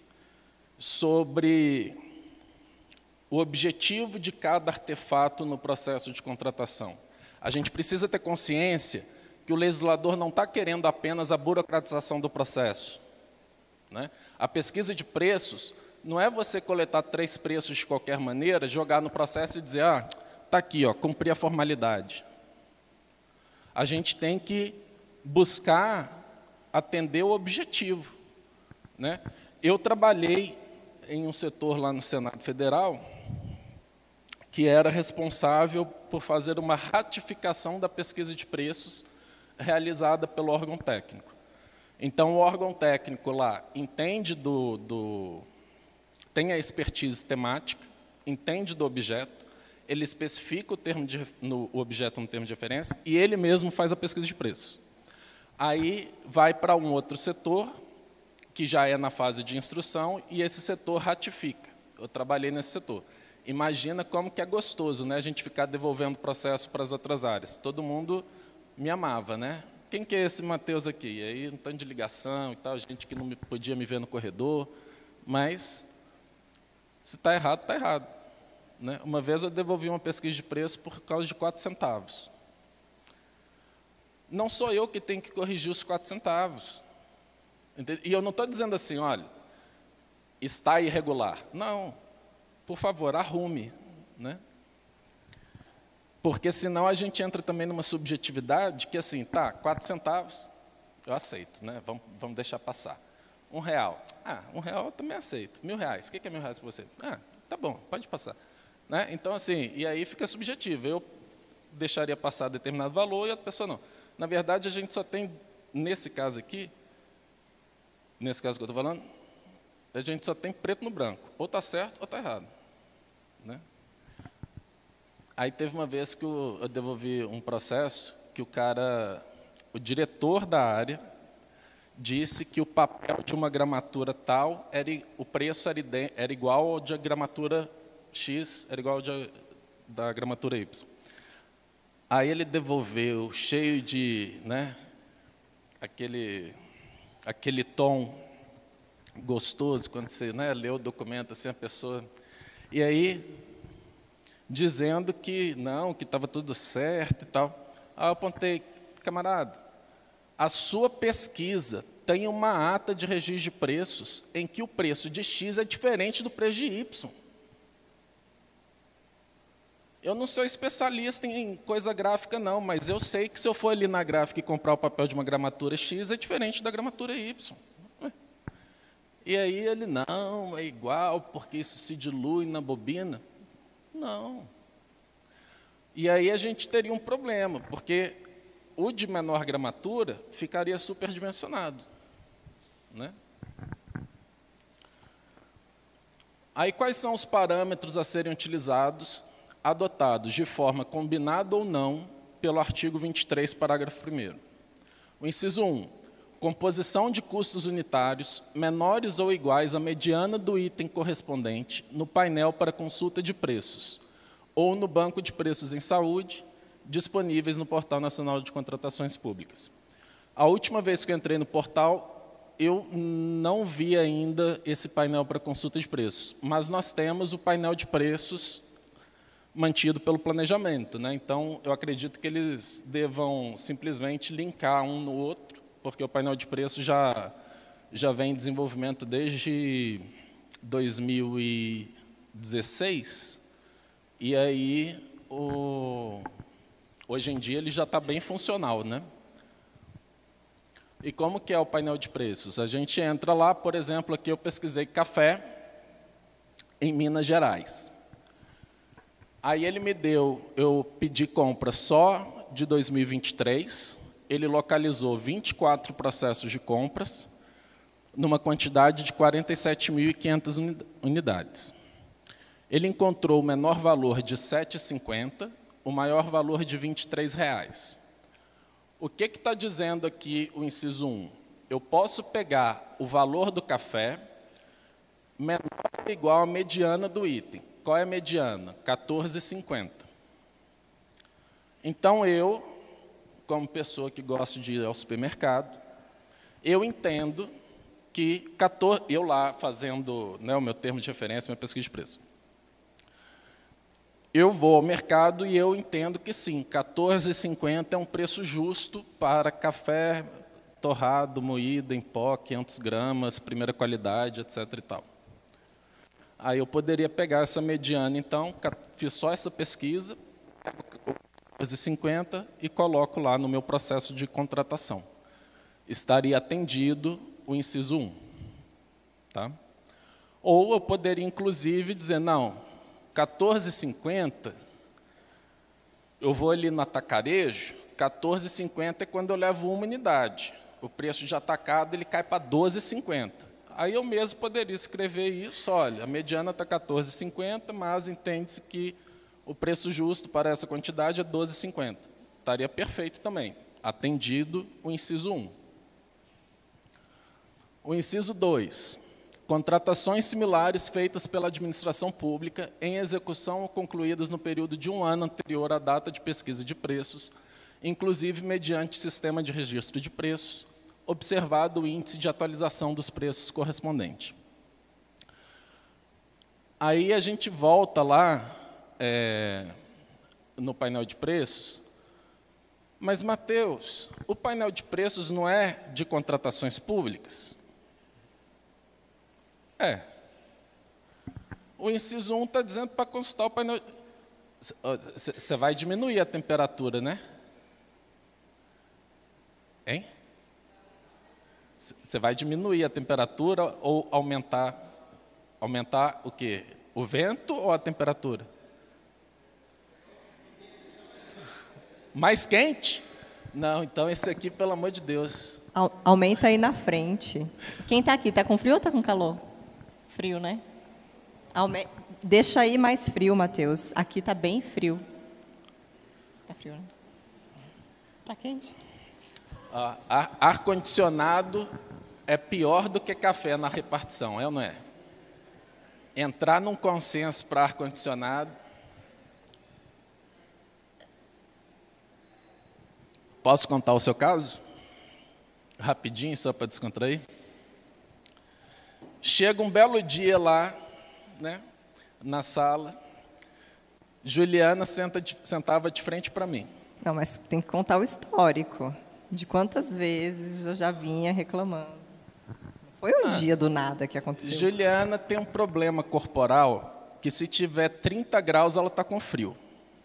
sobre o objetivo de cada artefato no processo de contratação. A gente precisa ter consciência que o legislador não está querendo apenas a burocratização do processo. Né? A pesquisa de preços não é você coletar 3 preços de qualquer maneira, jogar no processo e dizer, está aqui, cumprir a formalidade. A gente tem que buscar atender o objetivo. Né? Eu trabalhei em um setor lá no Senado Federal que era responsável por fazer uma ratificação da pesquisa de preços realizada pelo órgão técnico. Então, o órgão técnico lá entende tem a expertise temática, entende do objeto, ele especifica o objeto no termo de referência e ele mesmo faz a pesquisa de preços. Aí vai para um outro setor, que já é na fase de instrução, e esse setor ratifica. Eu trabalhei nesse setor. Imagina como que é gostoso, né, a gente ficar devolvendo processo para as outras áreas. Todo mundo me amava, né? Quem que é esse Matheus aqui? E aí um tanto de ligação e tal, gente que não podia me ver no corredor, mas se está errado, está errado. Né? Uma vez eu devolvi uma pesquisa de preço por causa de 4 centavos. Não sou eu que tenho que corrigir os 4 centavos. E eu não estou dizendo assim, olha, está irregular. Não, por favor, arrume. Né? Porque senão a gente entra também numa subjetividade que assim, 4 centavos, eu aceito, né? Vamos deixar passar. R$1. R$1 eu também aceito. R$1.000, o que é R$1.000 para você? Tá bom, pode passar. Né? Então, assim, e aí fica subjetivo. Eu deixaria passar determinado valor e a pessoa não. Na verdade, a gente só tem, nesse caso aqui, nesse caso que eu estou falando, a gente só tem preto no branco. Ou está certo ou está errado. Né? Aí teve uma vez que eu devolvi um processo que o diretor da área, disse que o papel de uma gramatura tal, o preço era igual ao de gramatura X, era igual ao da gramatura Y. Aí ele devolveu, cheio de, né, aquele tom gostoso, quando você, né, lê o documento, assim, a pessoa... E aí, dizendo que não, que estava tudo certo e tal. Aí eu apontei, camarada, a sua pesquisa tem uma ata de registro de preços em que o preço de X é diferente do preço de Y. Eu não sou especialista em coisa gráfica, não, mas eu sei que se eu for ali na gráfica e comprar o papel de uma gramatura X, é diferente da gramatura Y. E aí ele, não, é igual, porque isso se dilui na bobina. Não. E aí a gente teria um problema, porque o de menor gramatura ficaria superdimensionado. Né? Aí quais são os parâmetros a serem utilizados, adotados de forma combinada ou não, pelo artigo 23, parágrafo 1º? O inciso 1, composição de custos unitários menores ou iguais à mediana do item correspondente no painel para consulta de preços, ou no banco de preços em saúde, disponíveis no Portal Nacional de Contratações Públicas. A última vez que eu entrei no portal, eu não vi ainda esse painel para consulta de preços, mas nós temos o painel de preços mantido pelo planejamento. Né? Então, eu acredito que eles devam simplesmente linkar um no outro, porque o painel de preços já vem em desenvolvimento desde 2016, e aí, hoje em dia, ele já está bem funcional. Né? E como que é o painel de preços? A gente entra lá, por exemplo, aqui eu pesquisei café em Minas Gerais. Aí ele me deu, eu pedi compra só de 2023, ele localizou 24 processos de compras, numa quantidade de 47.500 unidades. Ele encontrou o menor valor de R$ 7,50, o maior valor de R$ 23,00. O que está dizendo aqui o inciso 1? Eu posso pegar o valor do café menor ou igual à mediana do item. Qual é a mediana? R$ 14,50. Então, eu, como pessoa que gosta de ir ao supermercado, eu entendo que eu lá fazendo, né, o meu termo de referência, minha pesquisa de preço, eu vou ao mercado e eu entendo que sim, R$ 14,50 é um preço justo para café torrado, moído em pó, 500 gramas, primeira qualidade, etc. e tal. Aí eu poderia pegar essa mediana, então, fiz só essa pesquisa, R$ 14,50 e coloco lá no meu processo de contratação. Estaria atendido o inciso 1. Tá? Ou eu poderia, inclusive, dizer, não, R$ 14,50, eu vou ali no atacarejo, R$ 14,50 é quando eu levo uma unidade. O preço de atacado ele cai para R$ 12,50. Aí eu mesmo poderia escrever isso, olha, a mediana está R$ 14,50, mas entende-se que o preço justo para essa quantidade é R$ 12,50. Estaria perfeito também, atendido o inciso 1. O inciso 2, contratações similares feitas pela administração pública em execução ou concluídas no período de 1 ano anterior à data de pesquisa de preços, inclusive mediante sistema de registro de preços, observado o índice de atualização dos preços correspondente. Aí a gente volta lá no painel de preços, mas, Matheus, o painel de preços não é de contratações públicas? O inciso 1 está dizendo para consultar o painel. Você vai diminuir a temperatura, né? Hein? Você vai diminuir a temperatura ou aumentar? Aumentar o quê? O vento ou a temperatura? Mais quente? Não, então esse aqui, pelo amor de Deus. Aumenta aí na frente. Quem está aqui, está com frio ou está com calor? Frio, né? Deixa aí mais frio, Matheus. Aqui está bem frio. Está frio, né? Está quente. Ar-condicionado é pior do que café na repartição, é ou não é? Entrar num consenso para ar-condicionado. Posso contar o seu caso? Rapidinho, só para descontrair. Chega um belo dia lá, né, na sala, Juliana sentava de frente para mim. Não, mas tem que contar o histórico, de quantas vezes eu já vinha reclamando. Não foi um dia do nada que aconteceu. Juliana tem um problema corporal, que se tiver 30 graus, ela está com frio.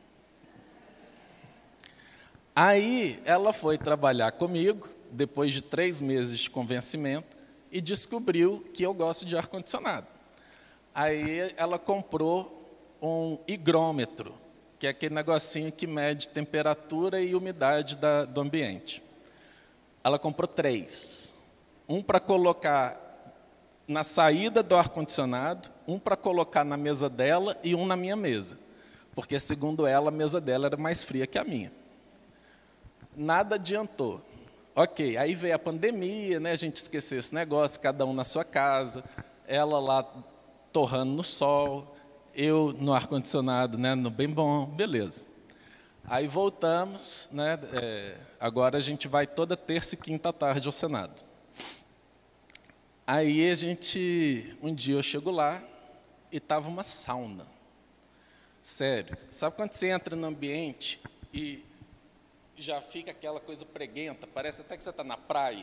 Aí, ela foi trabalhar comigo, depois de 3 meses de convencimento, e descobriu que eu gosto de ar-condicionado. Aí ela comprou um higrômetro, que é aquele negocinho que mede temperatura e umidade do ambiente. Ela comprou 3. Um para colocar na saída do ar-condicionado, um para colocar na mesa dela e um na minha mesa. Porque, segundo ela, a mesa dela era mais fria que a minha. Nada adiantou. Ok, aí veio a pandemia, né? A gente esqueceu esse negócio, cada um na sua casa, ela lá torrando no sol, eu no ar-condicionado, né? No bem bom, beleza. Aí voltamos, né? Agora a gente vai toda terça e quinta à tarde ao Senado. Aí um dia eu chego lá e estava uma sauna. Sério, sabe quando você entra no ambiente e já fica aquela coisa preguenta, parece até que você está na praia.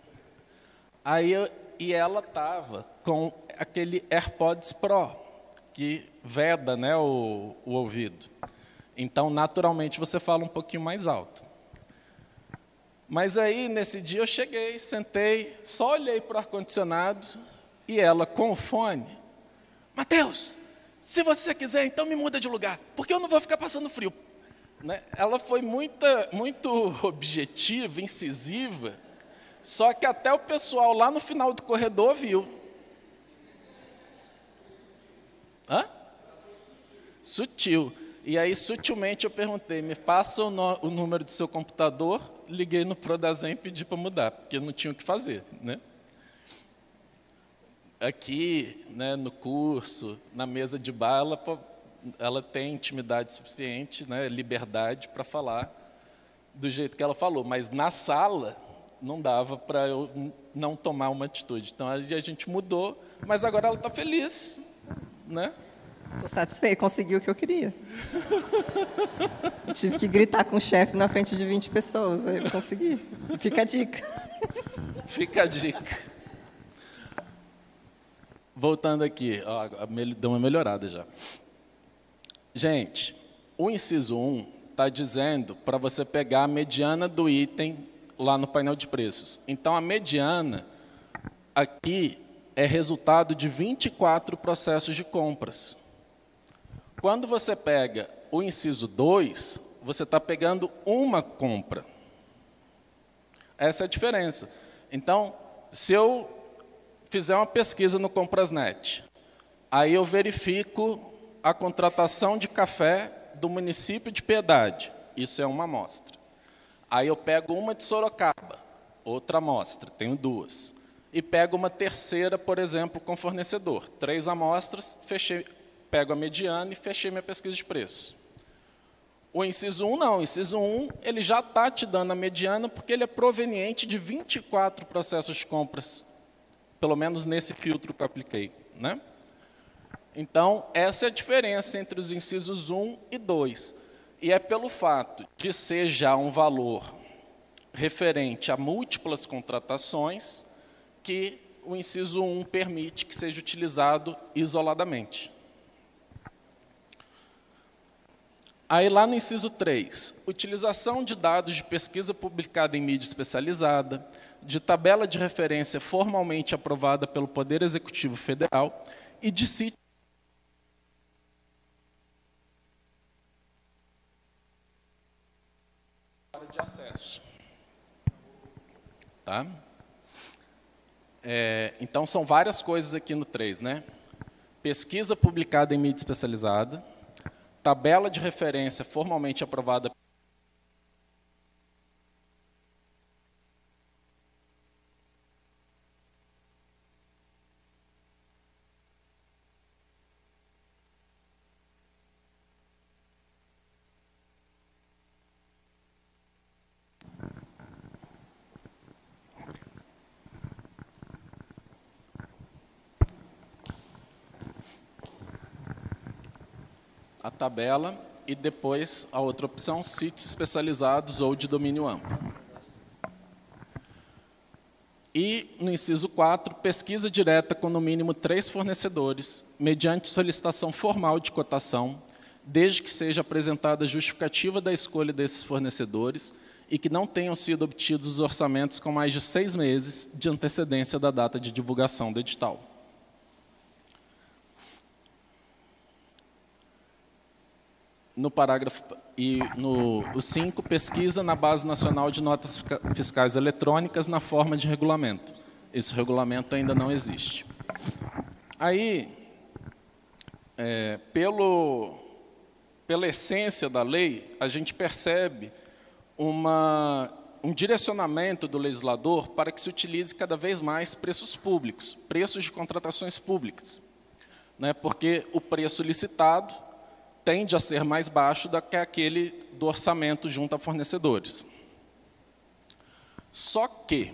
E ela estava com aquele AirPods Pro, que veda, né, o ouvido. Então, naturalmente, você fala um pouquinho mais alto. Mas aí, nesse dia, eu cheguei, sentei, só olhei para o ar-condicionado e ela, com o fone, Matheus, se você quiser, então me muda de lugar, porque eu não vou ficar passando frio. né? Ela foi muito objetiva, incisiva, só que até o pessoal lá no final do corredor viu. Hã? Sutil. E aí, sutilmente, eu perguntei, me passa o número do seu computador, liguei no Prodazem e pedi para mudar, porque não tinha o que fazer, né? Aqui, né, no curso, na mesa de bar, ela tem intimidade suficiente, né, liberdade para falar do jeito que ela falou, mas na sala não dava para eu não tomar uma atitude. Então, a gente mudou, mas agora ela está feliz, né? Estou satisfeito, consegui o que eu queria. Eu tive que gritar com o chefe na frente de 20 pessoas, aí eu consegui. Fica a dica. Fica a dica. Voltando aqui, ó, deu uma melhorada já. Gente, o inciso 1 está dizendo para você pegar a mediana do item lá no painel de preços. Então, a mediana aqui é resultado de 24 processos de compras. Quando você pega o inciso 2, você está pegando uma compra. Essa é a diferença. Então, se eu fizer uma pesquisa no Comprasnet, aí eu verifico a contratação de café do município de Piedade. Isso é uma amostra. Aí eu pego uma de Sorocaba, outra amostra, tenho 2. E pego uma terceira, por exemplo, com fornecedor. 3 amostras, pego a mediana e fechei minha pesquisa de preço. O inciso 1 não, o inciso 1 ele já está te dando a mediana porque ele é proveniente de 24 processos de compras, pelo menos nesse filtro que eu apliquei, né? Então, essa é a diferença entre os incisos 1 e 2. E é pelo fato de ser já um valor referente a múltiplas contratações que o inciso 1 permite que seja utilizado isoladamente. Aí, lá no inciso 3, utilização de dados de pesquisa publicada em mídia especializada, de tabela de referência formalmente aprovada pelo Poder Executivo Federal e de sítio de acesso. Tá? Então, são várias coisas aqui no 3, né? Pesquisa publicada em mídia especializada, tabela de referência formalmente aprovada a tabela e depois a outra opção, sítios especializados ou de domínio amplo. E, no inciso 4, pesquisa direta com no mínimo 3 fornecedores, mediante solicitação formal de cotação, desde que seja apresentada a justificativa da escolha desses fornecedores e que não tenham sido obtidos os orçamentos com mais de 6 meses de antecedência da data de divulgação do edital. No parágrafo no 5, pesquisa na Base Nacional de Notas Fiscais Eletrônicas na forma de regulamento. Esse regulamento ainda não existe. Aí, pela essência da lei, a gente percebe um direcionamento do legislador para que se utilize cada vez mais preços públicos, preços de contratações públicas, né? Porque o preço licitado tende a ser mais baixo do que aquele do orçamento junto a fornecedores. Só que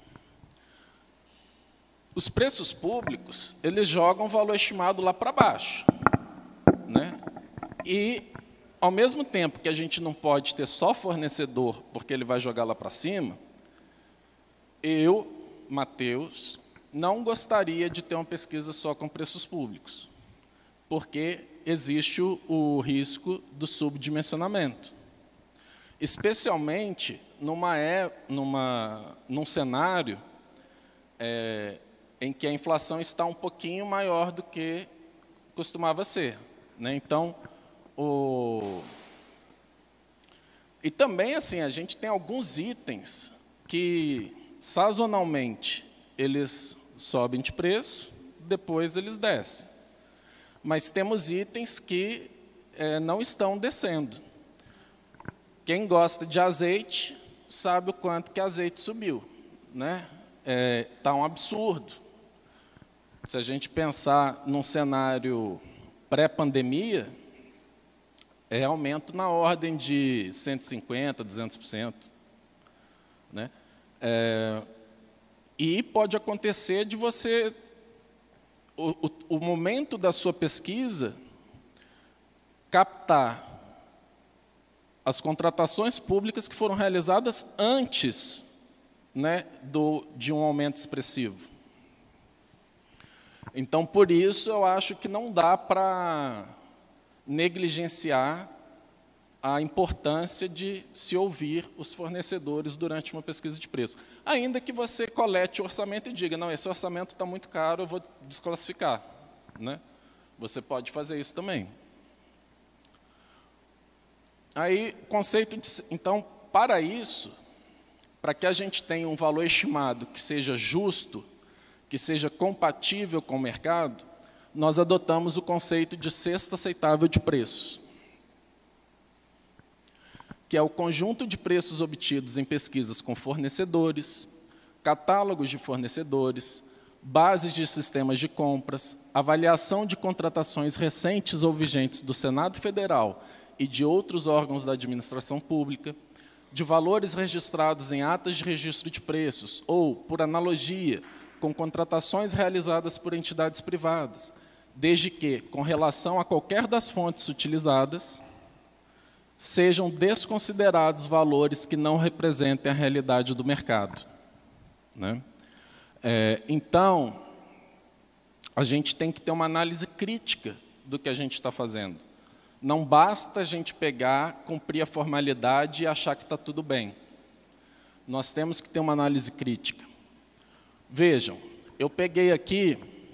os preços públicos, eles jogam o valor estimado lá para baixo, né? E, ao mesmo tempo que a gente não pode ter só fornecedor, porque ele vai jogar lá para cima, eu, Matheus, não gostaria de ter uma pesquisa só com preços públicos, porque existe o risco do subdimensionamento, especialmente num cenário em que a inflação está um pouquinho maior do que costumava ser, né? Então, E também, assim, a gente tem alguns itens que, sazonalmente, eles sobem de preço, depois eles descem. Mas temos itens que não estão descendo. Quem gosta de azeite sabe o quanto que azeite subiu, né? Tá um absurdo. Se a gente pensar num cenário pré-pandemia, é aumento na ordem de 150%, 200%. Né? E pode acontecer de você, o momento da sua pesquisa, captar as contratações públicas que foram realizadas antes, né, de um aumento expressivo. Então, por isso, eu acho que não dá para negligenciar a importância de se ouvir os fornecedores durante uma pesquisa de preço. Ainda que você colete o orçamento e diga, não, esse orçamento está muito caro, eu vou desclassificar. Né? Você pode fazer isso também. Aí, conceito de... Então, para isso, para que a gente tenha um valor estimado que seja justo, que seja compatível com o mercado, nós adotamos o conceito de cesta aceitável de preços, que é o conjunto de preços obtidos em pesquisas com fornecedores, catálogos de fornecedores, bases de sistemas de compras, avaliação de contratações recentes ou vigentes do Senado Federal e de outros órgãos da administração pública, de valores registrados em atas de registro de preços ou, por analogia, com contratações realizadas por entidades privadas, desde que, com relação a qualquer das fontes utilizadas, sejam desconsiderados valores que não representem a realidade do mercado. Né? Então, a gente tem que ter uma análise crítica do que a gente está fazendo. Não basta a gente pegar, cumprir a formalidade e achar que está tudo bem. Nós temos que ter uma análise crítica. Vejam, eu peguei aqui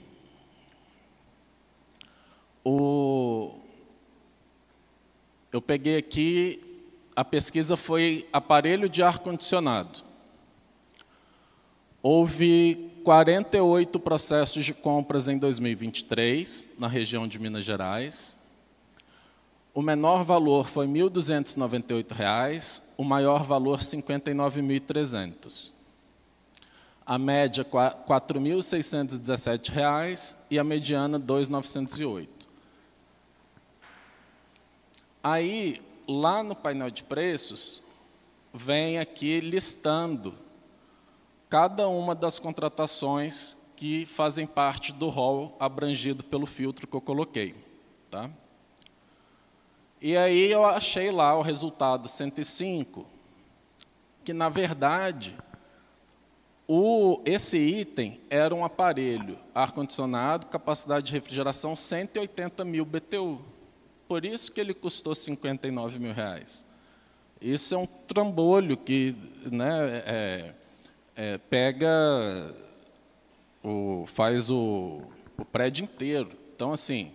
a pesquisa foi aparelho de ar-condicionado. Houve 48 processos de compras em 2023, na região de Minas Gerais. O menor valor foi R$ 1.298, o maior valor R$ 59.300. A média R$ 4.617 e a mediana R$ 2.908. Aí, lá no painel de preços, vem aqui listando cada uma das contratações que fazem parte do rol abrangido pelo filtro que eu coloquei. Tá? E aí eu achei lá o resultado 105, que, na verdade, esse item era um aparelho ar-condicionado, capacidade de refrigeração 180.000 BTU. Por isso que ele custou R$ 59.000. Isso é um trambolho que, né, pega, faz o prédio inteiro. Então, assim,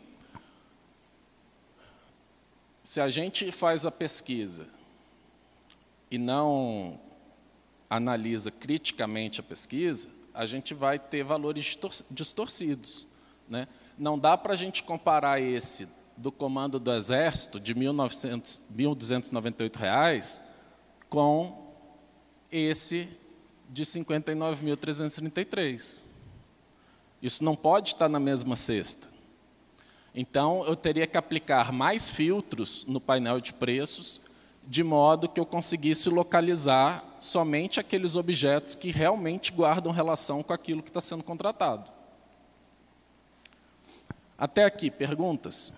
se a gente faz a pesquisa e não analisa criticamente a pesquisa, a gente vai ter valores distorcidos. Né? Não dá para a gente comparar esse do Comando do Exército, de R$ 1.298, com esse de R$ 59.333. Isso não pode estar na mesma cesta. Então, eu teria que aplicar mais filtros no painel de preços, de modo que eu conseguisse localizar somente aqueles objetos que realmente guardam relação com aquilo que está sendo contratado. Até aqui, perguntas?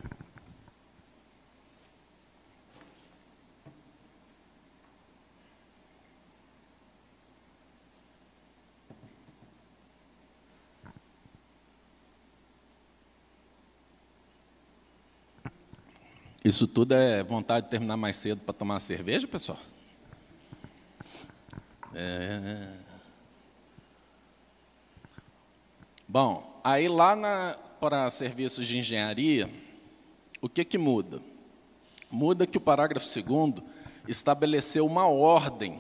Isso tudo é vontade de terminar mais cedo para tomar cerveja, pessoal? Bom, aí lá para serviços de engenharia, o que muda? Muda que o parágrafo 2º, estabeleceu uma ordem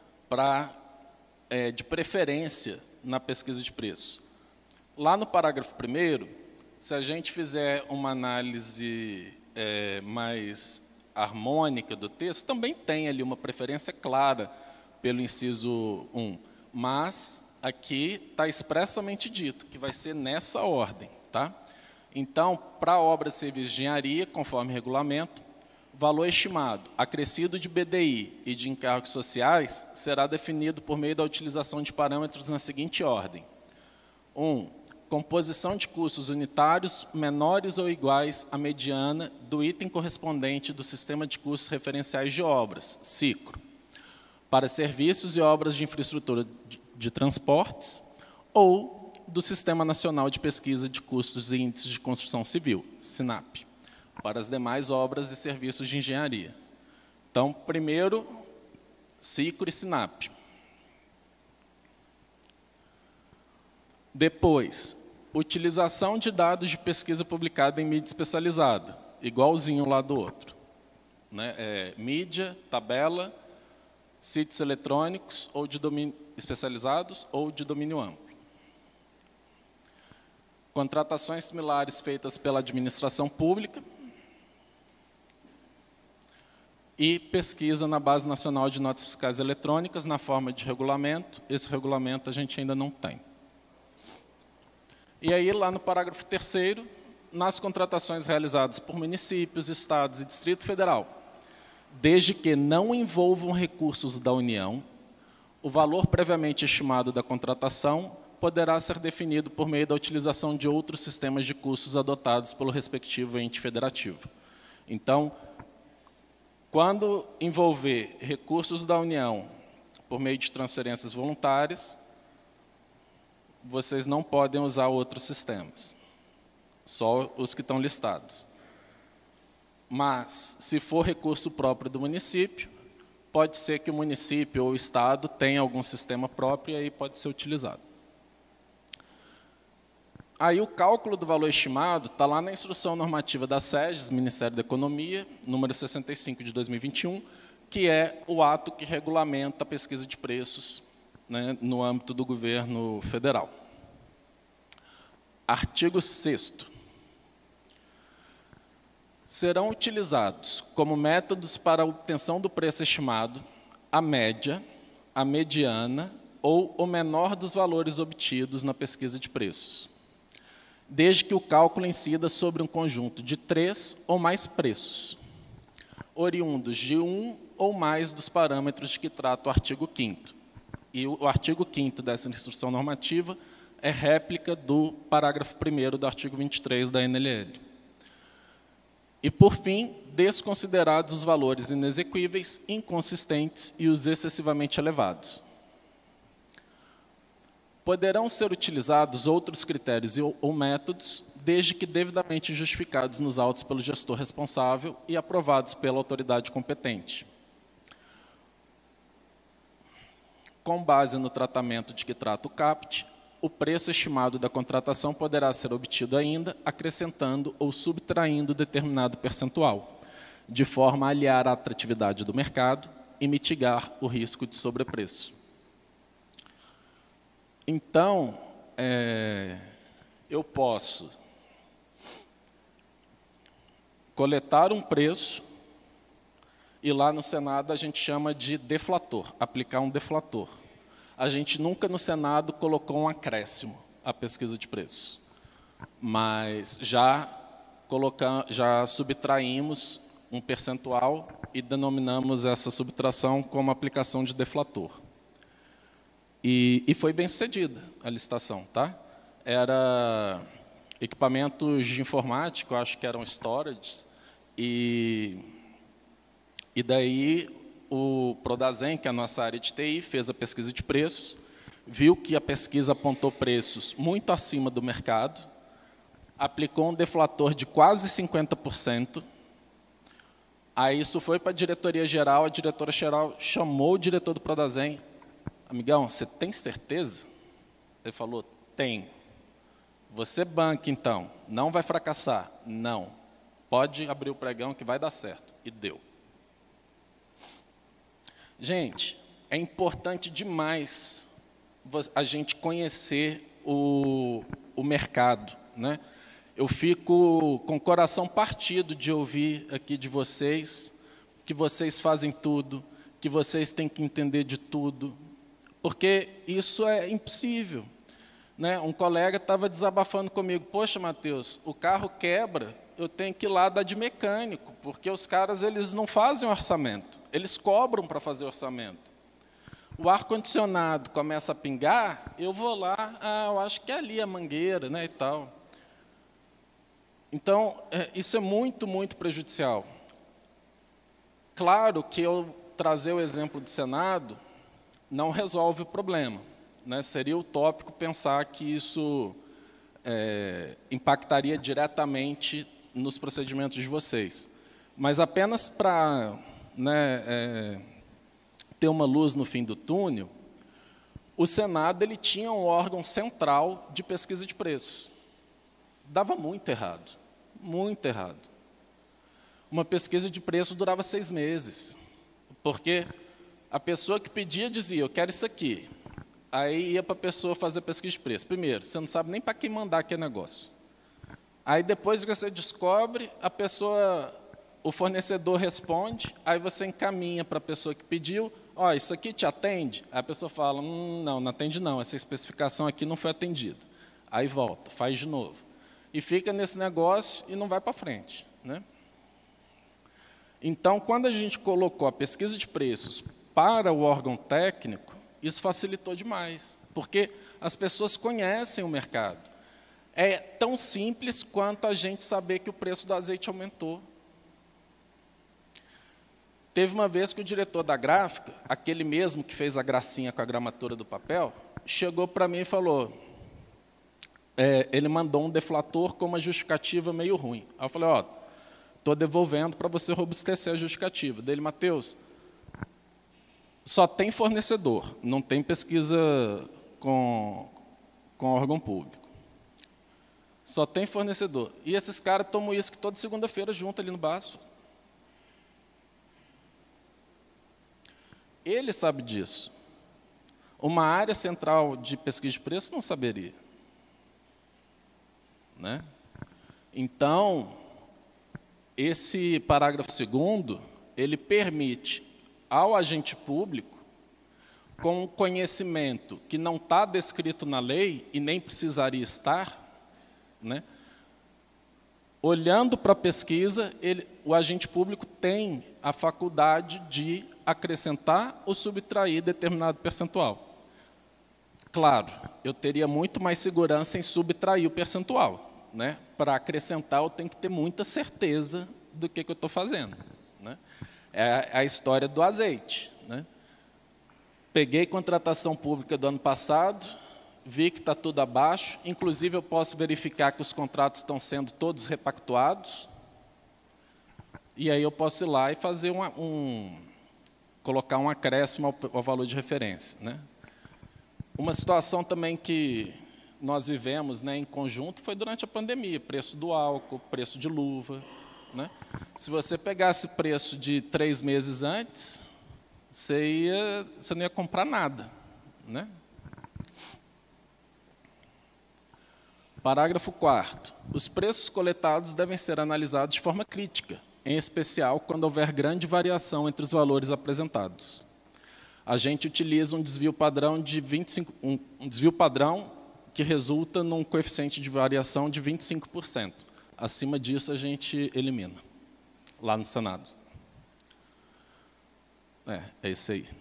de preferência na pesquisa de preço. Lá no parágrafo 1º, se a gente fizer uma análise mais harmônica do texto, também tem ali uma preferência clara pelo inciso 1, mas aqui está expressamente dito que vai ser nessa ordem, tá? Então, para obras civis de engenharia, conforme regulamento, valor estimado, acrescido de BDI e de encargos sociais, será definido por meio da utilização de parâmetros na seguinte ordem. 1. Composição de custos unitários menores ou iguais à mediana do item correspondente do Sistema de Custos Referenciais de Obras, SICRO, para serviços e obras de infraestrutura de transportes, ou do Sistema Nacional de Pesquisa de Custos e Índices de Construção Civil, SINAP, para as demais obras e serviços de engenharia. Então, primeiro, SICRO e SINAP. Depois, utilização de dados de pesquisa publicada em mídia especializada, igualzinho lá do outro. Né? Mídia, tabela, sítios eletrônicos ou de domínio especializados ou de domínio amplo. Contratações similares feitas pela administração pública e pesquisa na Base Nacional de Notas Fiscais Eletrônicas na forma de regulamento. Esse regulamento a gente ainda não tem. E aí, lá no parágrafo 3º, nas contratações realizadas por municípios, estados e Distrito Federal, desde que não envolvam recursos da União, o valor previamente estimado da contratação poderá ser definido por meio da utilização de outros sistemas de custos adotados pelo respectivo ente federativo. Então, quando envolver recursos da União por meio de transferências voluntárias, vocês não podem usar outros sistemas, só os que estão listados. Mas, se for recurso próprio do município, pode ser que o município ou o estado tenha algum sistema próprio e aí pode ser utilizado. Aí o cálculo do valor estimado está lá na Instrução Normativa da SEGES, Ministério da Economia, número 65 de 2021, que é o ato que regulamenta a pesquisa de preços, né, no âmbito do governo federal. Artigo 6º. Serão utilizados como métodos para a obtenção do preço estimado a média, a mediana ou o menor dos valores obtidos na pesquisa de preços, desde que o cálculo incida sobre um conjunto de 3 ou mais preços, oriundos de um ou mais dos parâmetros de que trata o artigo 5º. E o artigo 5º dessa instrução normativa é réplica do parágrafo 1º do artigo 23 da NLL. E, por fim, desconsiderados os valores inexequíveis, inconsistentes e os excessivamente elevados. Poderão ser utilizados outros critérios ou métodos, desde que devidamente justificados nos autos pelo gestor responsável e aprovados pela autoridade competente. Com base no tratamento de que trata o CAPT, o preço estimado da contratação poderá ser obtido ainda acrescentando ou subtraindo determinado percentual, de forma a aliar a atratividade do mercado e mitigar o risco de sobrepreço. Então, eu posso coletar um preço e lá no Senado a gente chama de deflator, aplicar um deflator. A gente nunca no Senado colocou um acréscimo à pesquisa de preços, mas já subtraímos um percentual e denominamos essa subtração como aplicação de deflator. E foi bem sucedida a licitação, tá? Era equipamentos de informática, eu acho que eram storages, e daí o Prodazem, que é a nossa área de TI, fez a pesquisa de preços, viu que a pesquisa apontou preços muito acima do mercado, aplicou um deflator de quase 50%, aí isso foi para a diretoria-geral, a diretora-geral chamou o diretor do Prodazem: amigão, você tem certeza? Ele falou: tenho. Você banca, então, não vai fracassar? Não. Pode abrir o pregão que vai dar certo. E deu. Gente, é importante demais a gente conhecer o mercado, né? Eu fico com o coração partido de ouvir aqui de vocês, que vocês fazem tudo, que vocês têm que entender de tudo, porque isso é impossível, né? Um colega estava desabafando comigo, poxa, Matheus, o carro quebra, eu tenho que ir lá dar de mecânico, porque os caras eles não fazem orçamento, eles cobram para fazer orçamento. O ar-condicionado começa a pingar, eu vou lá, eu acho que é ali a mangueira, né, e tal. Então, isso é muito, muito prejudicial. Claro que eu trazer o exemplo do Senado não resolve o problema, né? Seria utópico pensar que isso impactaria diretamente nos procedimentos de vocês. Mas apenas para, né, ter uma luz no fim do túnel, o Senado ele tinha um órgão central de pesquisa de preços. Dava muito errado, muito errado. Uma pesquisa de preço durava 6 meses, porque a pessoa que pedia dizia, eu quero isso aqui. Aí ia para a pessoa fazer pesquisa de preço. Primeiro, você não sabe nem para quem mandar aquele negócio. Aí depois que você descobre, o fornecedor responde, aí você encaminha para a pessoa que pediu, isso aqui te atende? Aí a pessoa fala, não atende não, essa especificação aqui não foi atendida. Aí volta, faz de novo. E fica nesse negócio e não vai para frente, né? Então, quando a gente colocou a pesquisa de preços para o órgão técnico, isso facilitou demais, porque as pessoas conhecem o mercado. É tão simples quanto a gente saber que o preço do azeite aumentou. Teve uma vez que o diretor da gráfica, aquele mesmo que fez a gracinha com a gramatura do papel, chegou para mim e falou, ele mandou um deflator com uma justificativa meio ruim. Aí eu falei, estou devolvendo para você robustecer a justificativa. Dele, Matheus, só tem fornecedor, não tem pesquisa com órgão público. Só tem fornecedor. E esses caras tomam uísque toda segunda-feira junto ali no baço. Ele sabe disso. Uma área central de pesquisa de preço não saberia, né? Então, esse parágrafo 2º, ele permite ao agente público, com um conhecimento que não está descrito na lei e nem precisaria estar, né? Olhando para a pesquisa, o agente público tem a faculdade de acrescentar ou subtrair determinado percentual. Claro, eu teria muito mais segurança em subtrair o percentual, né? Para acrescentar, eu tenho que ter muita certeza do que eu estou fazendo, né? É a história do azeite, né? Peguei contratação pública do ano passado, vi que está tudo abaixo, inclusive eu posso verificar que os contratos estão sendo todos repactuados, e aí eu posso ir lá e fazer colocar um acréscimo ao valor de referência, né? Uma situação também que nós vivemos, né, em conjunto foi durante a pandemia, preço do álcool, preço de luva, né? Se você pegasse preço de 3 meses antes, você não ia comprar nada, né? Parágrafo 4º. Os preços coletados devem ser analisados de forma crítica, em especial quando houver grande variação entre os valores apresentados. A gente utiliza um desvio padrão de 25, um desvio padrão que resulta num coeficiente de variação de 25%. Acima disso, a gente elimina, lá no Senado. É isso aí.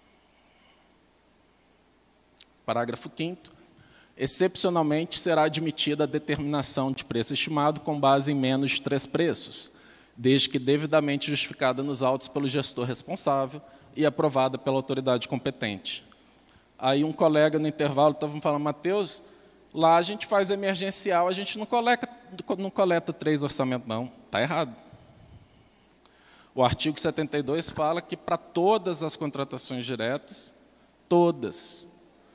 Parágrafo 5º. Excepcionalmente, será admitida a determinação de preço estimado com base em menos de 3 preços, desde que devidamente justificada nos autos pelo gestor responsável e aprovada pela autoridade competente. Aí um colega no intervalo estava falando, Matheus, lá a gente faz emergencial, a gente não coleta 3 orçamentos, não. Está errado. O artigo 72 fala que para todas as contratações diretas, todas,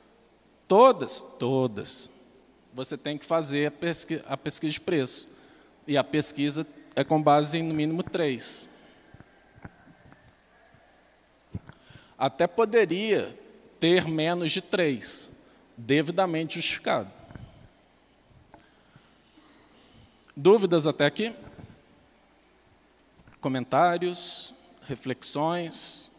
você tem que fazer a pesquisa de preço. E a pesquisa é com base em, no mínimo, 3. Até poderia ter menos de 3, devidamente justificado. Dúvidas até aqui? Comentários? Reflexões?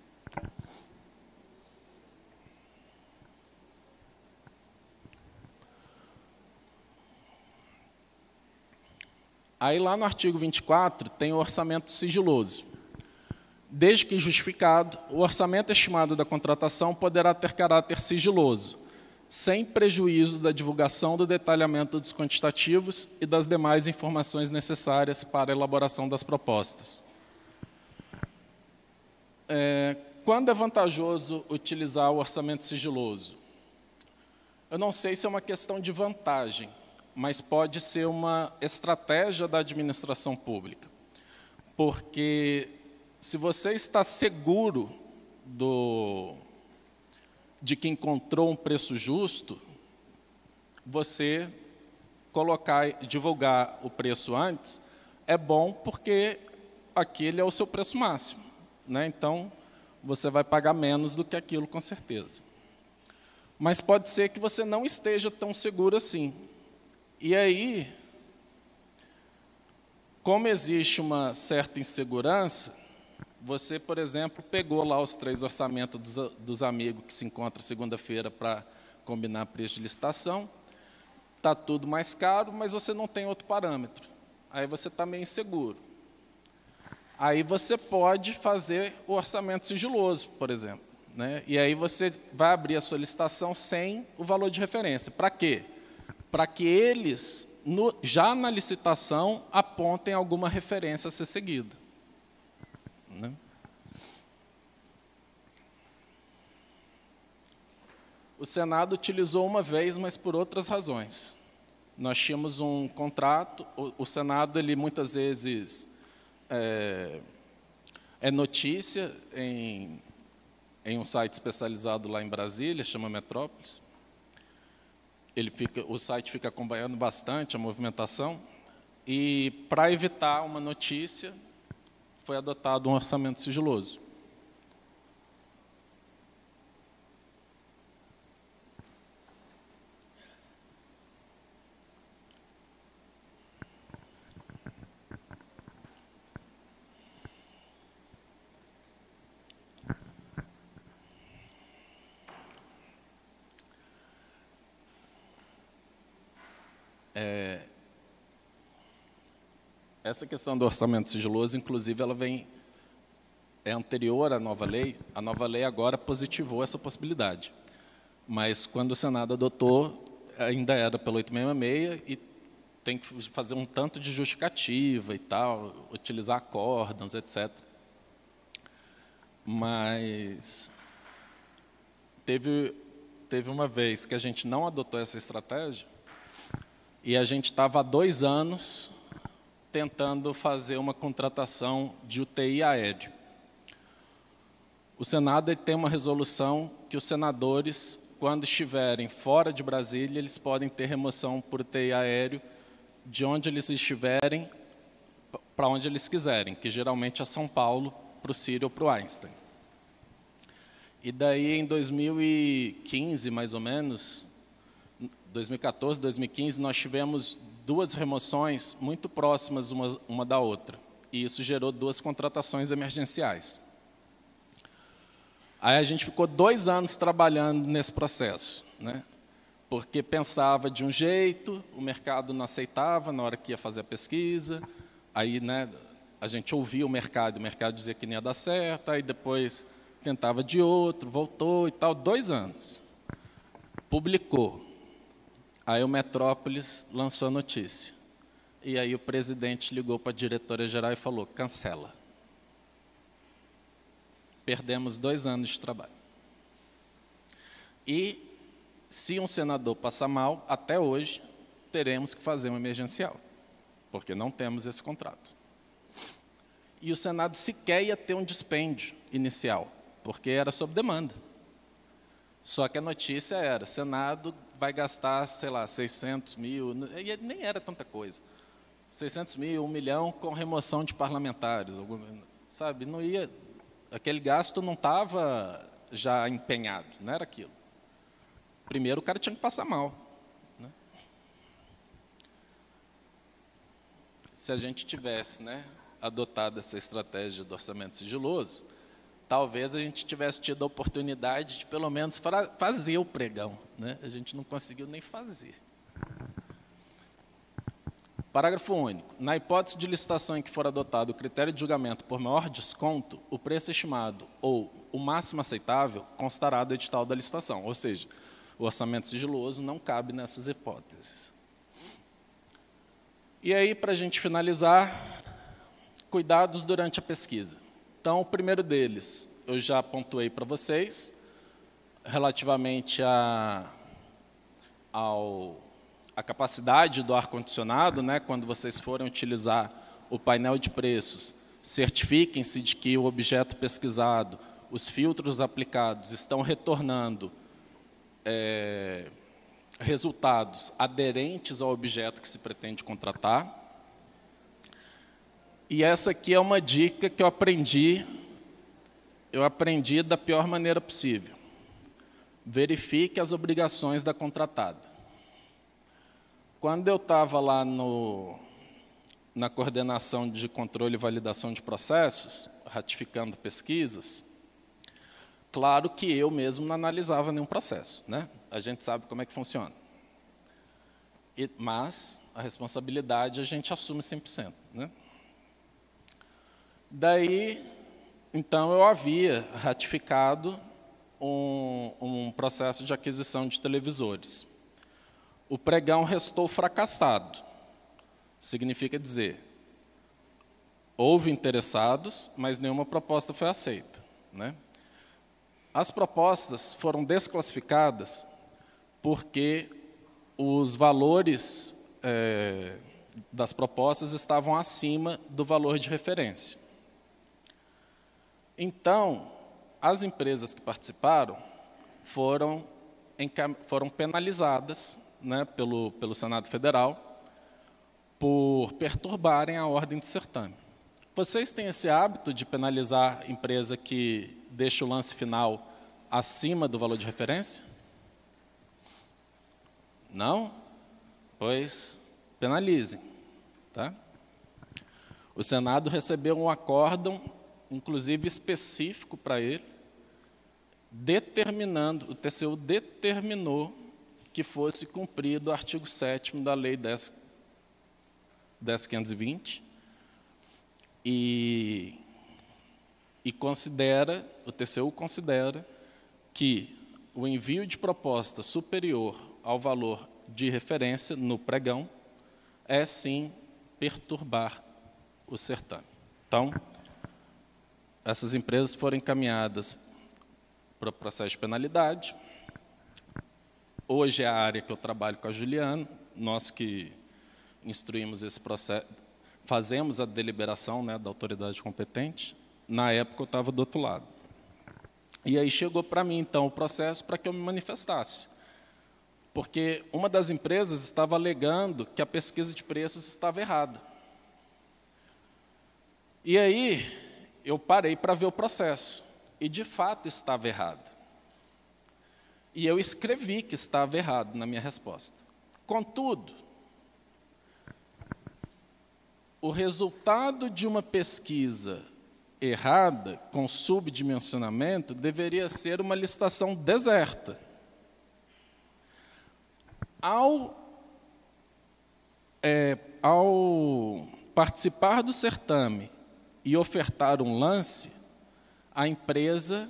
Aí lá no artigo 24 tem o orçamento sigiloso. Desde que justificado, o orçamento estimado da contratação poderá ter caráter sigiloso, sem prejuízo da divulgação do detalhamento dos quantitativos e das demais informações necessárias para a elaboração das propostas. Quando é vantajoso utilizar o orçamento sigiloso? Eu não sei se é uma questão de vantagem, mas pode ser uma estratégia da administração pública. Porque se você está seguro de que encontrou um preço justo, você divulgar o preço antes é bom porque aquele é o seu preço máximo, né? Então, você vai pagar menos do que aquilo, com certeza. Mas pode ser que você não esteja tão seguro assim. E aí, como existe uma certa insegurança, você, por exemplo, pegou lá os 3 orçamentos dos amigos que se encontram segunda-feira para combinar preço de licitação, está tudo mais caro, mas você não tem outro parâmetro. Aí você está meio inseguro. Aí você pode fazer o orçamento sigiloso, por exemplo, né? E aí você vai abrir a sua licitação sem o valor de referência. Para quê? Para que eles, já na licitação, apontem alguma referência a ser seguida, né? O Senado utilizou uma vez, mas por outras razões. Nós tínhamos um contrato, o Senado, ele muitas vezes é notícia em um site especializado lá em Brasília, chama Metrópolis. O site fica acompanhando bastante a movimentação, e para evitar uma notícia, foi adotado um orçamento sigiloso. Essa questão do orçamento sigiloso, inclusive, ela é anterior à nova lei. A nova lei agora positivou essa possibilidade. Mas, quando o Senado adotou, ainda era pelo 866, e tem que fazer um tanto de justificativa e tal, utilizar acórdãos, etc. Mas teve uma vez que a gente não adotou essa estratégia, e a gente estava há 2 anos tentando fazer uma contratação de UTI aéreo. O Senado tem uma resolução que os senadores, quando estiverem fora de Brasília, eles podem ter remoção por UTI aéreo de onde eles estiverem para onde eles quiserem, que geralmente é São Paulo, para o Sírio ou para o Einstein. E daí, em 2015, mais ou menos, 2014, 2015, nós tivemos 2 remoções muito próximas uma da outra. E isso gerou 2 contratações emergenciais. Aí a gente ficou 2 anos trabalhando nesse processo, né? Porque pensava de um jeito, o mercado não aceitava na hora que ia fazer a pesquisa, aí, né, a gente ouvia o mercado dizia que não ia dar certo, aí depois tentava de outro, voltou e tal, 2 anos. Publicou. Aí o Metrópolis lançou a notícia. E aí o presidente ligou para a diretora-geral e falou, cancela. Perdemos 2 anos de trabalho. E, se um senador passar mal, até hoje, teremos que fazer um emergencial, porque não temos esse contrato. E o Senado sequer ia ter um dispêndio inicial, porque era sob demanda. Só que a notícia era, Senado vai gastar, sei lá, 600 mil, e nem era tanta coisa. 600 mil, 1 milhão com remoção de parlamentares, sabe? Não ia, Aquele gasto não estava já empenhado, não era aquilo. Primeiro o cara tinha que passar mal, né? Se a gente tivesse, né, adotado essa estratégia do orçamento sigiloso, talvez a gente tivesse tido a oportunidade de, pelo menos, fazer o pregão, né? A gente não conseguiu nem fazer. Parágrafo único. Na hipótese de licitação em que for adotado o critério de julgamento por maior desconto, o preço estimado ou o máximo aceitável constará do edital da licitação. Ou seja, o orçamento sigiloso não cabe nessas hipóteses. E aí, para a gente finalizar, cuidados durante a pesquisa. Então, o primeiro deles, eu já pontuei para vocês, relativamente à capacidade do ar-condicionado, né, quando vocês forem utilizar o painel de preços, certifiquem-se de que o objeto pesquisado, os filtros aplicados estão retornando resultados aderentes ao objeto que se pretende contratar. E essa aqui é uma dica que eu aprendi da pior maneira possível. Verifique as obrigações da contratada. Quando eu estava lá na coordenação de controle e validação de processos, ratificando pesquisas, claro que eu mesmo não analisava nenhum processo, né? A gente sabe como é que funciona. Mas a responsabilidade a gente assume 100%, né? Daí, então, eu havia ratificado um processo de aquisição de televisores. O pregão restou fracassado. Significa dizer, houve interessados, mas nenhuma proposta foi aceita, né? As propostas foram desclassificadas porque os valores das propostas estavam acima do valor de referência. Então, as empresas que participaram foram penalizadas, né, pelo Senado Federal por perturbarem a ordem do certame. Vocês têm esse hábito de penalizar a empresa que deixa o lance final acima do valor de referência? Não? Pois penalizem, tá? O Senado recebeu um acórdão, inclusive específico para ele, determinando, o TCU determinou que fosse cumprido o artigo 7º da Lei 10.520 e considera, o TCU considera que o envio de proposta superior ao valor de referência no pregão é, sim, perturbar o certame. Então, essas empresas foram encaminhadas para o processo de penalidade. Hoje é a área que eu trabalho com a Juliana, nós que instruímos esse processo, fazemos a deliberação, né, da autoridade competente. Na época eu estava do outro lado. E aí chegou para mim, então, o processo para que eu me manifestasse. Porque uma das empresas estava alegando que a pesquisa de preços estava errada. E aí eu parei para ver o processo. E, de fato, estava errado. E eu escrevi que estava errado na minha resposta. Contudo, o resultado de uma pesquisa errada, com subdimensionamento, deveria ser uma licitação deserta. Ao participar do certame e ofertar um lance, a empresa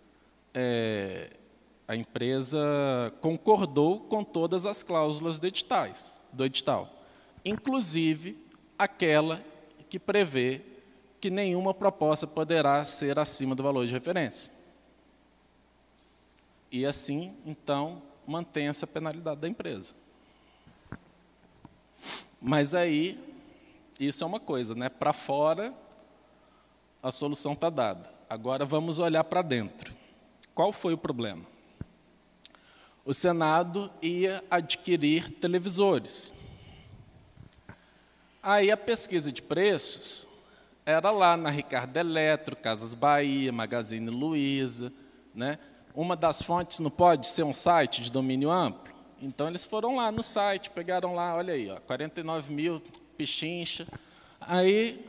concordou com todas as cláusulas do edital, inclusive aquela que prevê que nenhuma proposta poderá ser acima do valor de referência. E assim, então, mantém-se a penalidade da empresa. Mas aí, isso é uma coisa, né? Para fora, a solução está dada. Agora vamos olhar para dentro. Qual foi o problema? O Senado ia adquirir televisores. Aí a pesquisa de preços, era lá na Ricardo Eletro, Casas Bahia, Magazine Luiza, né? Uma das fontes não pode ser um site de domínio amplo? Então, eles foram lá no site, pegaram lá, olha aí, ó, 49 mil, pichincha. Aí,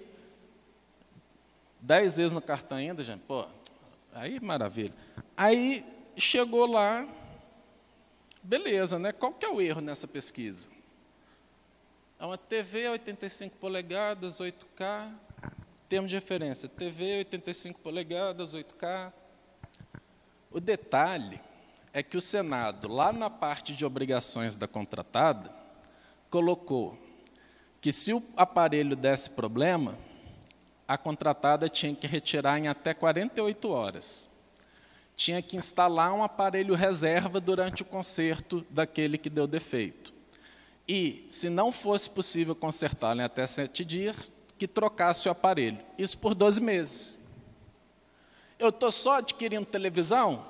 10 vezes no cartão ainda, gente, pô, aí maravilha. Aí, chegou lá, beleza, né? Qual que é o erro nessa pesquisa? É uma TV 85 polegadas, 8K, termos de referência, TV 85 polegadas, 8K. O detalhe é que o Senado, lá na parte de obrigações da contratada, colocou que se o aparelho desse problema, a contratada tinha que retirar em até 48 horas. Tinha que instalar um aparelho reserva durante o conserto daquele que deu defeito. E, se não fosse possível consertá-lo em até 7 dias, que trocasse o aparelho. Isso por 12 meses. Eu estou só adquirindo televisão?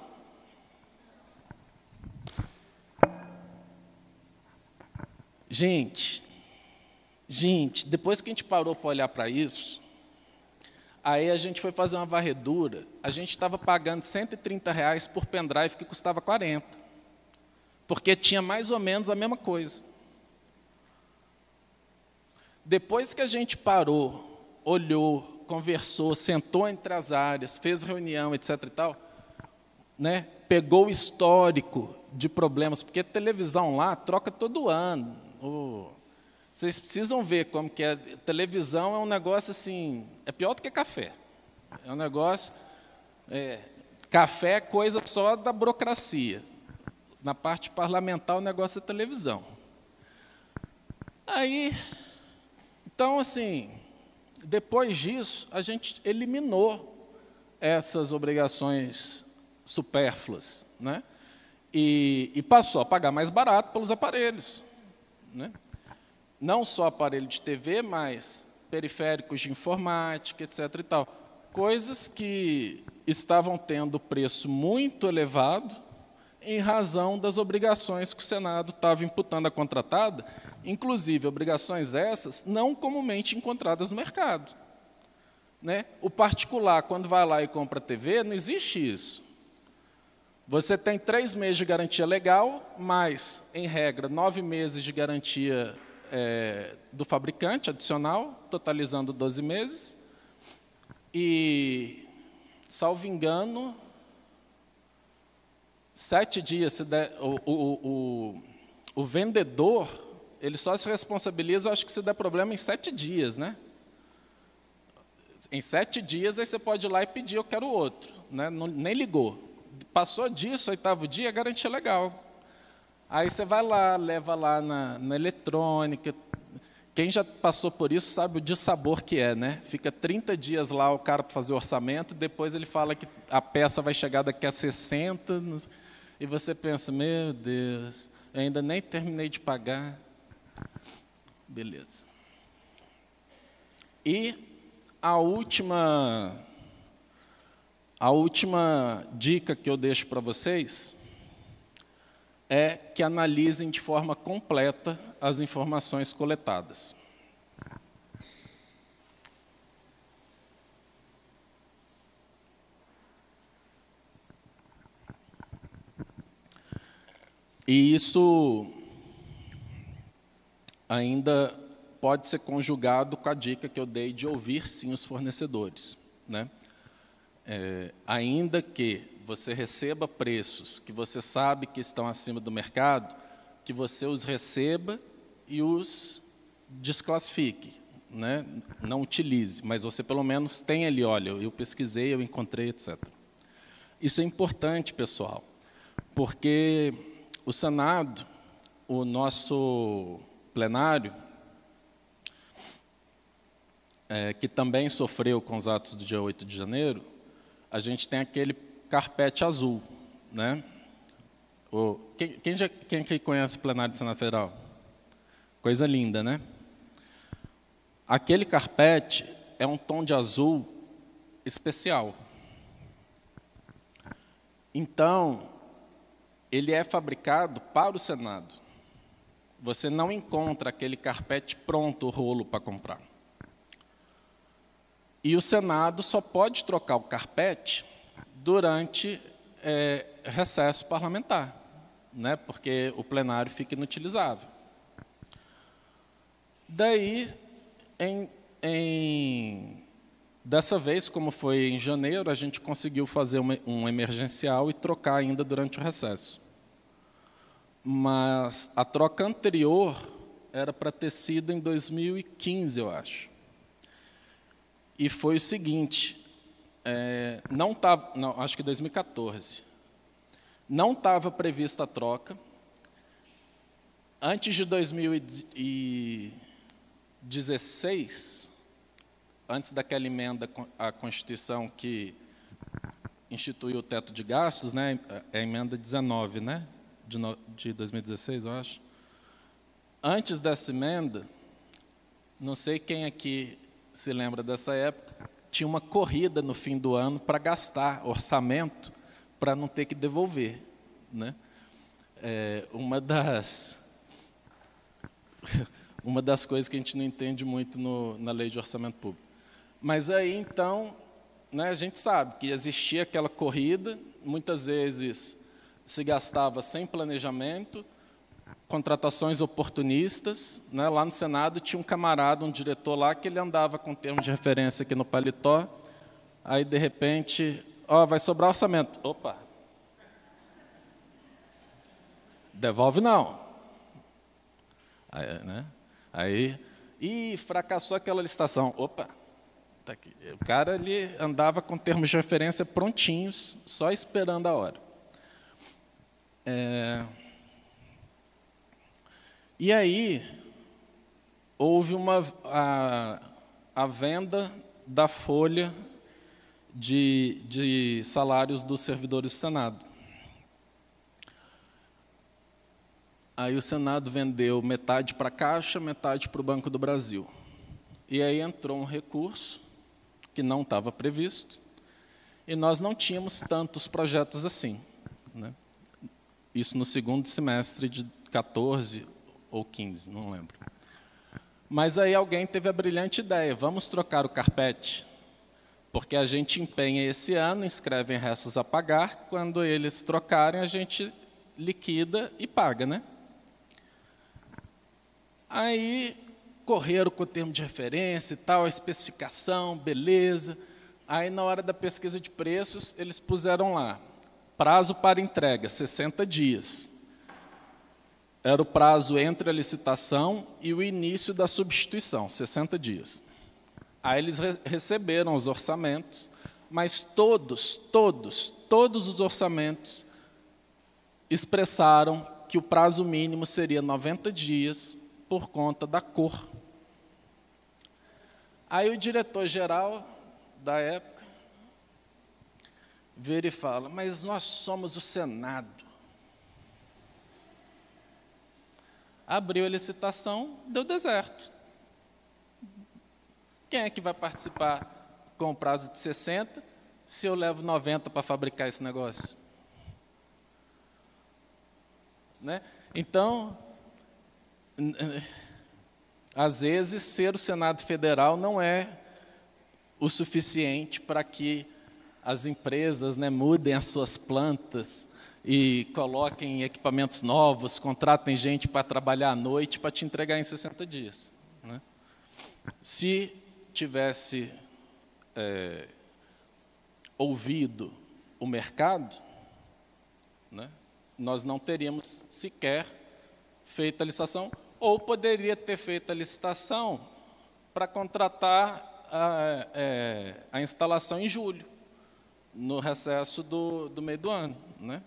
Gente, depois que a gente parou para olhar para isso, aí a gente foi fazer uma varredura, a gente estava pagando R$130 por pendrive que custava 40, porque tinha mais ou menos a mesma coisa. Depois que a gente parou, olhou, conversou, sentou entre as áreas, fez reunião, etc. e tal, né, pegou o histórico de problemas, porque televisão lá troca todo ano. Vocês precisam ver como que é. Televisão é um negócio assim, é pior do que café. É um negócio. Café é coisa só da burocracia. Na parte parlamentar, o negócio é televisão. Aí, então, assim, depois disso, a gente eliminou essas obrigações supérfluas, né? E passou a pagar mais barato pelos aparelhos, né? Não só aparelho de TV, mas periféricos de informática, etc. e tal. Coisas que estavam tendo preço muito elevado em razão das obrigações que o Senado estava imputando à contratada, inclusive obrigações essas não comumente encontradas no mercado, né? O particular, quando vai lá e compra TV, não existe isso. Você tem 3 meses de garantia legal, mas, em regra, 9 meses de garantia do fabricante adicional, totalizando 12 meses. E, salvo engano, 7 dias, se der, o vendedor, ele só se responsabiliza, eu acho que se der problema, em 7 dias, né? Em 7 dias, aí você pode ir lá e pedir, eu quero outro, né? Não, nem ligou. Passou disso, 8º dia, garantia legal. Aí você vai lá, leva lá na eletrônica. Quem já passou por isso sabe o dissabor que é, né? Fica 30 dias lá o cara para fazer o orçamento, depois ele fala que a peça vai chegar daqui a 60, e você pensa, meu Deus, eu ainda nem terminei de pagar. Beleza. E a última dica que eu deixo para vocês é que analisem de forma completa as informações coletadas. E isso ainda pode ser conjugado com a dica que eu dei de ouvir sim os fornecedores, né? Ainda que você receba preços que você sabe que estão acima do mercado, que você os receba e os desclassifique, né? Não utilize, mas você pelo menos tem ali, olha, eu pesquisei, eu encontrei, etc. Isso é importante, pessoal, porque o Senado, o nosso plenário, que também sofreu com os atos do dia 8 de janeiro, a gente tem aquele carpete azul, né? Quem aqui conhece o plenário do Senado Federal? Coisa linda, né? Aquele carpete é um tom de azul especial. Então, ele é fabricado para o Senado. Você não encontra aquele carpete pronto, o rolo para comprar. E o Senado só pode trocar o carpete durante recesso parlamentar, né? Porque o plenário fica inutilizável. Daí, dessa vez, como foi em janeiro, a gente conseguiu fazer um emergencial e trocar ainda durante o recesso. Mas a troca anterior era para ter sido em 2015, eu acho. E foi o seguinte, acho que 2014, não estava prevista a troca. Antes de 2016, antes daquela emenda à Constituição que instituiu o teto de gastos, né, é a emenda 19, né, de 2016, eu acho. Antes dessa emenda, não sei quem aqui se lembra dessa época, tinha uma corrida no fim do ano para gastar orçamento para não ter que devolver, né? Uma das coisas que a gente não entende muito na lei de orçamento público. Mas aí, então, né, a gente sabe que existia aquela corrida, muitas vezes se gastava sem planejamento, contratações oportunistas, né? Lá no Senado tinha um camarada, um diretor lá, que ele andava com termo de referência aqui no paletó, aí, de repente, vai sobrar orçamento. Opa! Devolve não. Aí, fracassou aquela licitação. Opa! Tá aqui. O cara ali andava com termos de referência prontinhos, só esperando a hora. E aí, houve a venda da folha de salários dos servidores do Senado. Aí o Senado vendeu metade para a Caixa, metade para o Banco do Brasil. E aí entrou um recurso que não estava previsto, e nós não tínhamos tantos projetos assim, né? Isso no segundo semestre de 14 ou 15, não lembro. Mas aí alguém teve a brilhante ideia, vamos trocar o carpete, porque a gente empenha esse ano, inscreve em restos a pagar, quando eles trocarem a gente liquida e paga, né? Aí correram com o termo de referência e tal, a especificação, beleza. Aí na hora da pesquisa de preços, eles puseram lá, prazo para entrega, 60 dias. Era o prazo entre a licitação e o início da substituição, 60 dias. Aí eles receberam os orçamentos, mas todos os orçamentos expressaram que o prazo mínimo seria 90 dias por conta da cor. Aí o diretor-geral da época vira e fala, mas nós somos o Senado. Abriu a licitação, deu deserto. Quem é que vai participar com o prazo de 60, se eu levo 90 para fabricar esse negócio? Né? Então, às vezes, ser o Senado Federal não é o suficiente para que as empresas, né, mudem as suas plantas e coloquem equipamentos novos, contratem gente para trabalhar à noite para te entregar em 60 dias. Né? Se tivesse ouvido o mercado, né, nós não teríamos sequer feito a licitação, ou poderia ter feito a licitação para contratar a instalação em julho, no recesso do meio do ano. Né?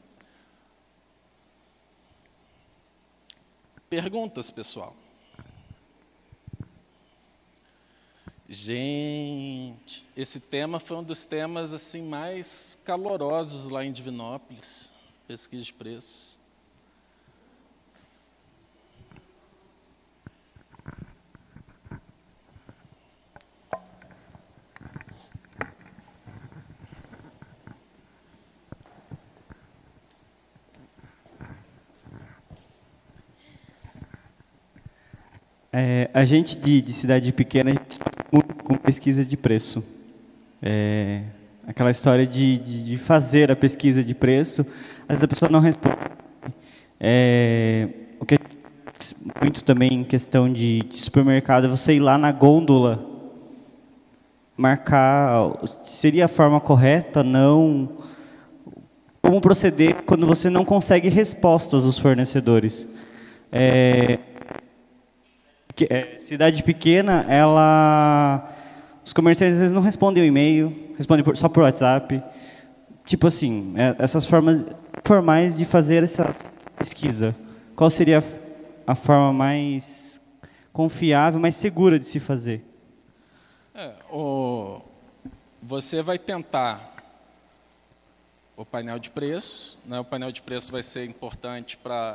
Perguntas, pessoal? Gente, esse tema foi um dos temas assim, mais calorosos lá em Divinópolis, pesquisa de preços. A gente de cidade pequena, a gente sofre muito com pesquisa de preço. Aquela história de fazer a pesquisa de preço, às vezes a pessoa não responde. O que muito também em questão de supermercado é você ir lá na gôndola, marcar, seria a forma correta, não... Como proceder quando você não consegue respostas dos fornecedores? Cidade pequena, os comerciantes às vezes não respondem o e-mail, respondem só por WhatsApp. Tipo assim, essas formas formais de fazer essa pesquisa. Qual seria a forma mais confiável, mais segura de se fazer? Você vai tentar o painel de preços, né? O painel de preços vai ser importante para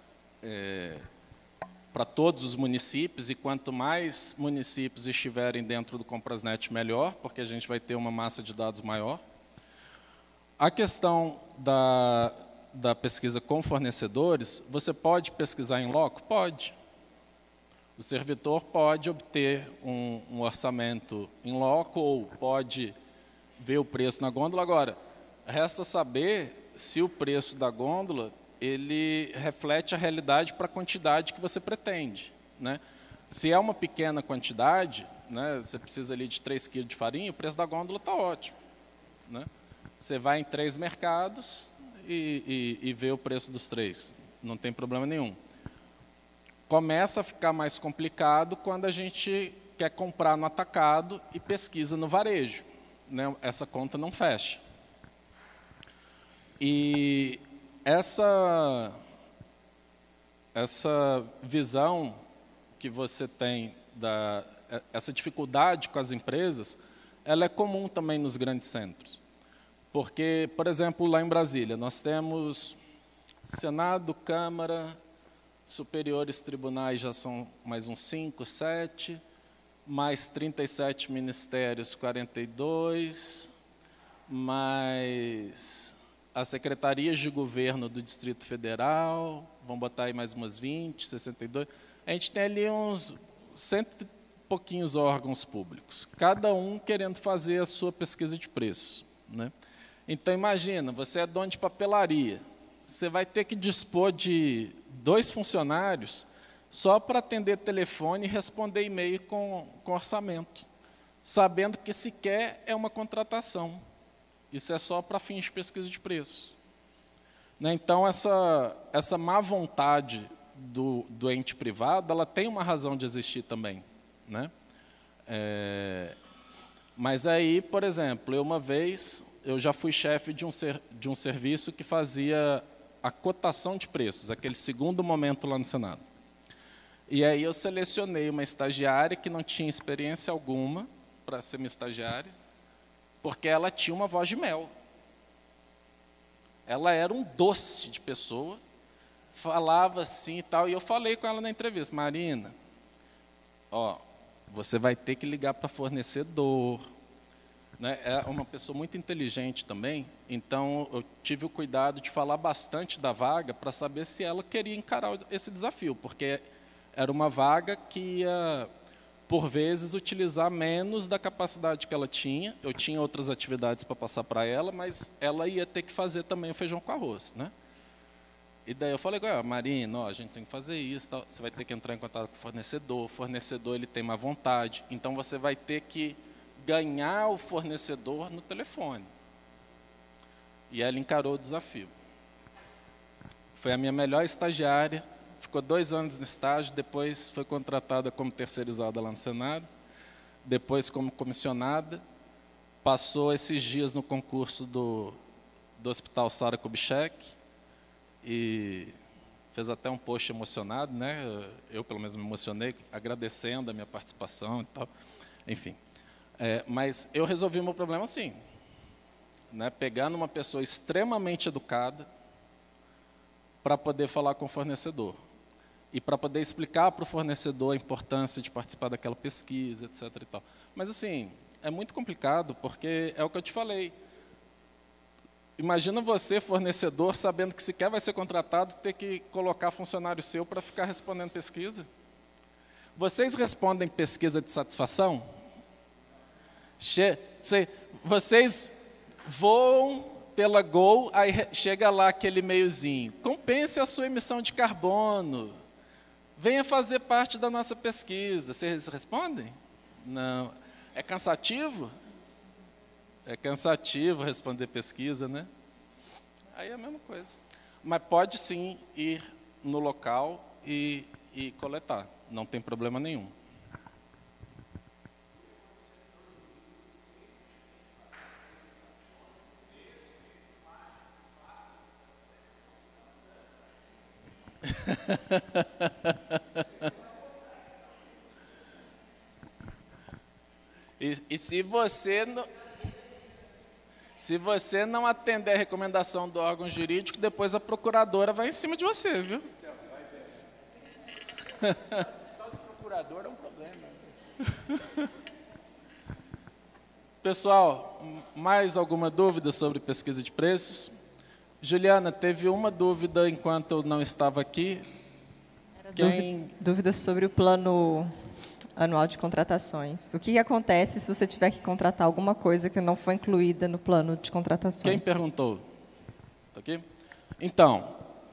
todos os municípios, e quanto mais municípios estiverem dentro do Comprasnet, melhor, porque a gente vai ter uma massa de dados maior. A questão da pesquisa com fornecedores, você pode pesquisar em loco? Pode. O servidor pode obter um orçamento em loco, ou pode ver o preço na gôndola. Agora, resta saber se o preço da gôndola ele reflete a realidade para a quantidade que você pretende, né? Se é uma pequena quantidade, né, você precisa ali de 3 kg de farinha, o preço da gôndola está ótimo, né? Você vai em 3 mercados e vê o preço dos 3, não tem problema nenhum. Começa a ficar mais complicado quando a gente quer comprar no atacado e pesquisa no varejo, né? Essa conta não fecha. E essa visão que você tem, essa dificuldade com as empresas, ela é comum também nos grandes centros. Porque, por exemplo, lá em Brasília, nós temos Senado, Câmara, superiores tribunais já são mais uns 5, 7, mais 37 ministérios, 42, mais as secretarias de governo do Distrito Federal, vamos botar aí mais umas 20, 62. A gente tem ali uns 100 e pouquinhos órgãos públicos, cada um querendo fazer a sua pesquisa de preço, né? Então, imagina, você é dono de papelaria, você vai ter que dispor de 2 funcionários só para atender telefone e responder e-mail com orçamento, sabendo que sequer é uma contratação. Isso é só para fins de pesquisa de preço, né? Então, essa má vontade do ente privado, ela tem uma razão de existir também, né? Mas aí, por exemplo, uma vez eu já fui chefe de um serviço que fazia a cotação de preços, aquele segundo momento lá no Senado. E aí eu selecionei uma estagiária que não tinha experiência alguma para ser minha estagiária, porque ela tinha uma voz de mel. Ela era um doce de pessoa, falava assim e tal, e eu falei com ela na entrevista: Marina, você vai ter que ligar para fornecedor, né? É uma pessoa muito inteligente também, então eu tive o cuidado de falar bastante da vaga para saber se ela queria encarar esse desafio, porque era uma vaga que ia, por vezes, utilizar menos da capacidade que ela tinha. Eu tinha outras atividades para passar para ela, mas ela ia ter que fazer também o feijão com arroz, né? E daí eu falei: Marina, a gente tem que fazer isso, tal. Você vai ter que entrar em contato com o fornecedor ele tem má vontade, então você vai ter que ganhar o fornecedor no telefone. E ela encarou o desafio. Foi a minha melhor estagiária, ficou 2 anos no estágio, depois foi contratada como terceirizada lá no Senado, depois como comissionada, passou esses dias no concurso do Hospital Sara Kubitschek e fez até um post emocionado, né? Eu, pelo menos, me emocionei, agradecendo a minha participação e tal, enfim. Mas eu resolvi o meu problema assim, né? Pegando uma pessoa extremamente educada para poder falar com o fornecedor e para poder explicar para o fornecedor a importância de participar daquela pesquisa, etc. e tal. Mas, assim, é muito complicado, porque é o que eu te falei. Imagina você, fornecedor, sabendo que sequer vai ser contratado, ter que colocar funcionário seu para ficar respondendo pesquisa. Vocês respondem pesquisa de satisfação? Vocês voam pela Gol, aí chega lá aquele e-mailzinho. Compense a sua emissão de carbono. Venha fazer parte da nossa pesquisa. Vocês respondem? Não. É cansativo? É cansativo responder pesquisa, né? Aí é a mesma coisa. Mas pode sim ir no local e coletar. Não tem problema nenhum. E se você não atender a recomendação do órgão jurídico, depois a procuradora vai em cima de você, viu? O procurador é um problema. Pessoal, mais alguma dúvida sobre pesquisa de preços? Juliana, teve uma dúvida enquanto eu não estava aqui. Dúvidas sobre o plano anual de contratações. O que acontece se você tiver que contratar alguma coisa que não foi incluída no plano de contratações? Quem perguntou? Tá aqui? Então,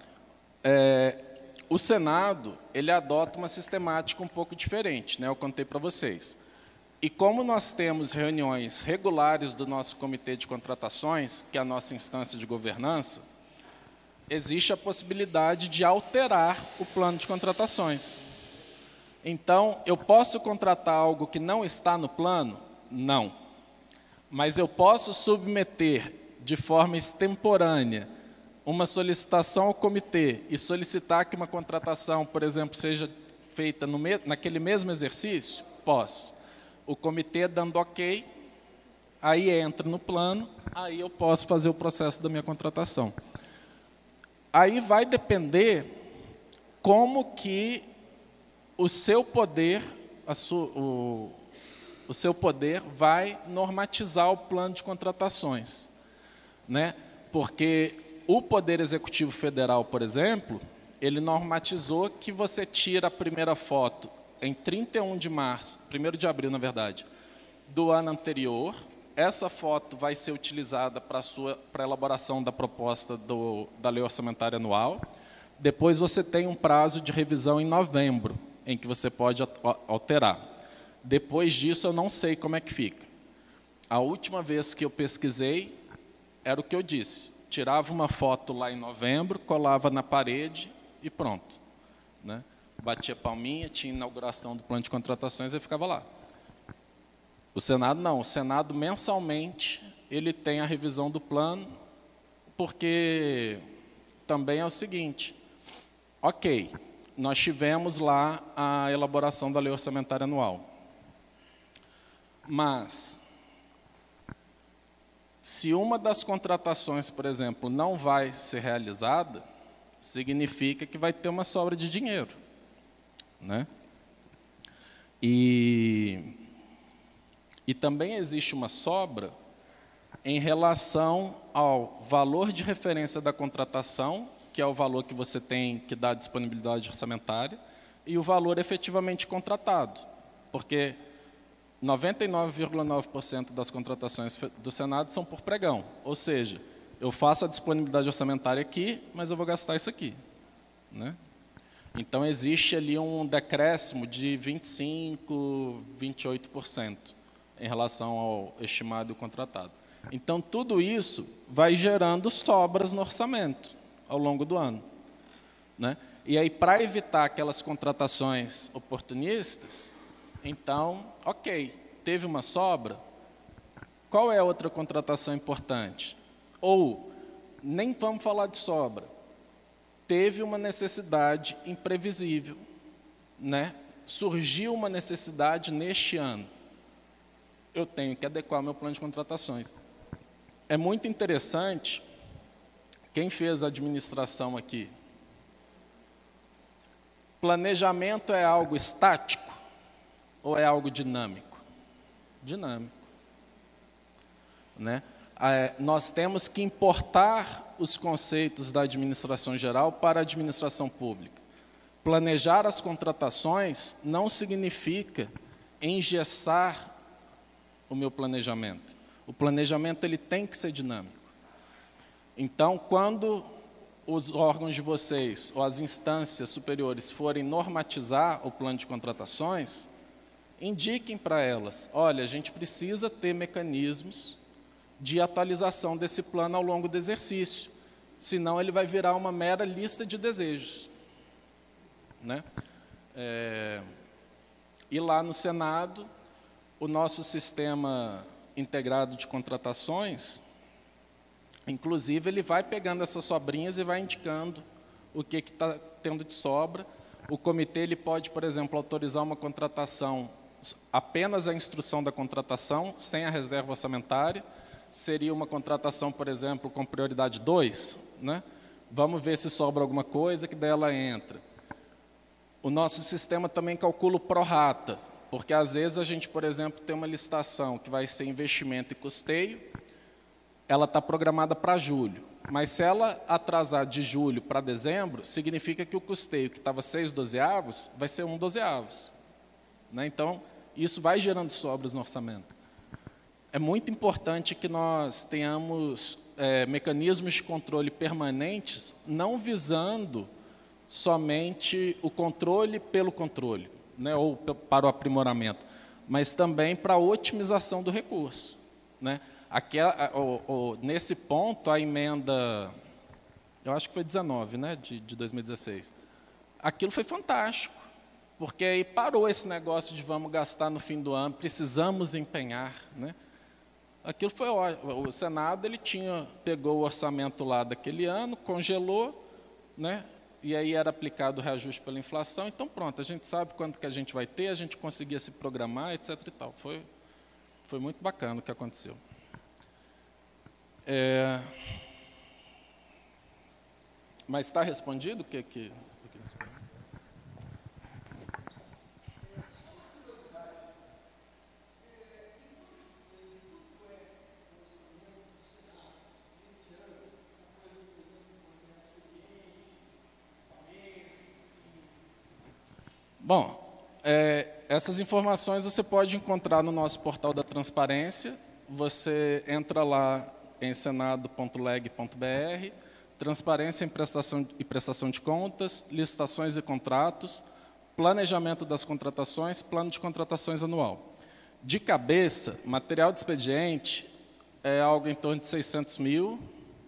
o Senado, ele adota uma sistemática um pouco diferente, né? Eu contei para vocês. E como nós temos reuniões regulares do nosso comitê de contratações, que é a nossa instância de governança, existe a possibilidade de alterar o plano de contratações. Então, eu posso contratar algo que não está no plano? Não. Mas eu posso submeter de forma extemporânea uma solicitação ao comitê e solicitar que uma contratação, por exemplo, seja feita naquele mesmo exercício? Posso. O comitê dando ok, aí entra no plano, aí eu posso fazer o processo da minha contratação. Aí vai depender como que o seu poder, o seu poder vai normatizar o plano de contratações, né? Porque o Poder Executivo Federal, por exemplo, ele normatizou que você tira a primeira foto em 31 de março, 1º de abril, na verdade, do ano anterior. Essa foto vai ser utilizada para a elaboração da proposta da Lei Orçamentária Anual. Depois você tem um prazo de revisão em novembro, em que você pode alterar. Depois disso, eu não sei como é que fica. A última vez que eu pesquisei, era o que eu disse. Tirava uma foto lá em novembro, colava na parede e pronto, né? Batia palminha, tinha inauguração do plano de contratações e ficava lá. O Senado não. O Senado, mensalmente, ele tem a revisão do plano, porque também é o seguinte, ok, nós tivemos lá a elaboração da Lei Orçamentária Anual, mas se uma das contratações, por exemplo, não vai ser realizada, significa que vai ter uma sobra de dinheiro, né? E também existe uma sobra em relação ao valor de referência da contratação, que é o valor que você tem que dá disponibilidade orçamentária, e o valor efetivamente contratado, porque 99,9% das contratações do Senado são por pregão, ou seja, eu faço a disponibilidade orçamentária aqui, mas eu vou gastar isso aqui, né? Então, existe ali um decréscimo de 25%, 28% em relação ao estimado e contratado. Então, tudo isso vai gerando sobras no orçamento ao longo do ano, né? E aí, para evitar aquelas contratações oportunistas, então, ok, teve uma sobra, qual é a outra contratação importante? Ou, nem vamos falar de sobra, teve uma necessidade imprevisível, né? Surgiu uma necessidade neste ano. Eu tenho que adequar meu plano de contratações. É muito interessante, quem fez a administração aqui, planejamento é algo estático ou é algo dinâmico? Dinâmico, né? Nós temos que importar os conceitos da administração geral para a administração pública. Planejar as contratações não significa engessar o meu planejamento. O planejamento ele tem que ser dinâmico. Então, quando os órgãos de vocês, ou as instâncias superiores, forem normatizar o plano de contratações, indiquem para elas, olha, a gente precisa ter mecanismos de atualização desse plano ao longo do exercício, senão ele vai virar uma mera lista de desejos, né? E lá no Senado, o nosso sistema integrado de contratações, inclusive, ele vai pegando essas sobrinhas e vai indicando o que está tendo de sobra. O comitê ele pode, por exemplo, autorizar uma contratação, apenas a instrução da contratação, sem a reserva orçamentária. Seria uma contratação, por exemplo, com prioridade 2, né? Vamos ver se sobra alguma coisa, que dela entra. O nosso sistema também calcula o prorata, porque às vezes a gente, por exemplo, tem uma licitação que vai ser investimento e custeio, ela está programada para julho, mas se ela atrasar de julho para dezembro, significa que o custeio, que estava 6/12, vai ser 1/12, né? Então, isso vai gerando sobras no orçamento. É muito importante que nós tenhamos mecanismos de controle permanentes, não visando somente o controle pelo controle, né, ou para o aprimoramento, mas também para a otimização do recurso, né? Nesse ponto, a emenda, eu acho que foi 19, né, de 2016, aquilo foi fantástico, porque aí parou esse negócio de vamos gastar no fim do ano, precisamos empenhar, né? Aquilo foi ótimo. O Senado ele pegou o orçamento lá daquele ano, congelou, né? E aí era aplicado o reajuste pela inflação, então pronto, a gente sabe quanto que a gente vai ter, a gente conseguia se programar, etc. e tal. Foi muito bacana o que aconteceu. Mas está respondido o que... Bom, essas informações você pode encontrar no nosso portal da transparência. Você entra lá em senado.leg.br, transparência e prestação de contas, licitações e contratos, planejamento das contratações, plano de contratações anual. De cabeça, material de expediente é algo em torno de 600 mil.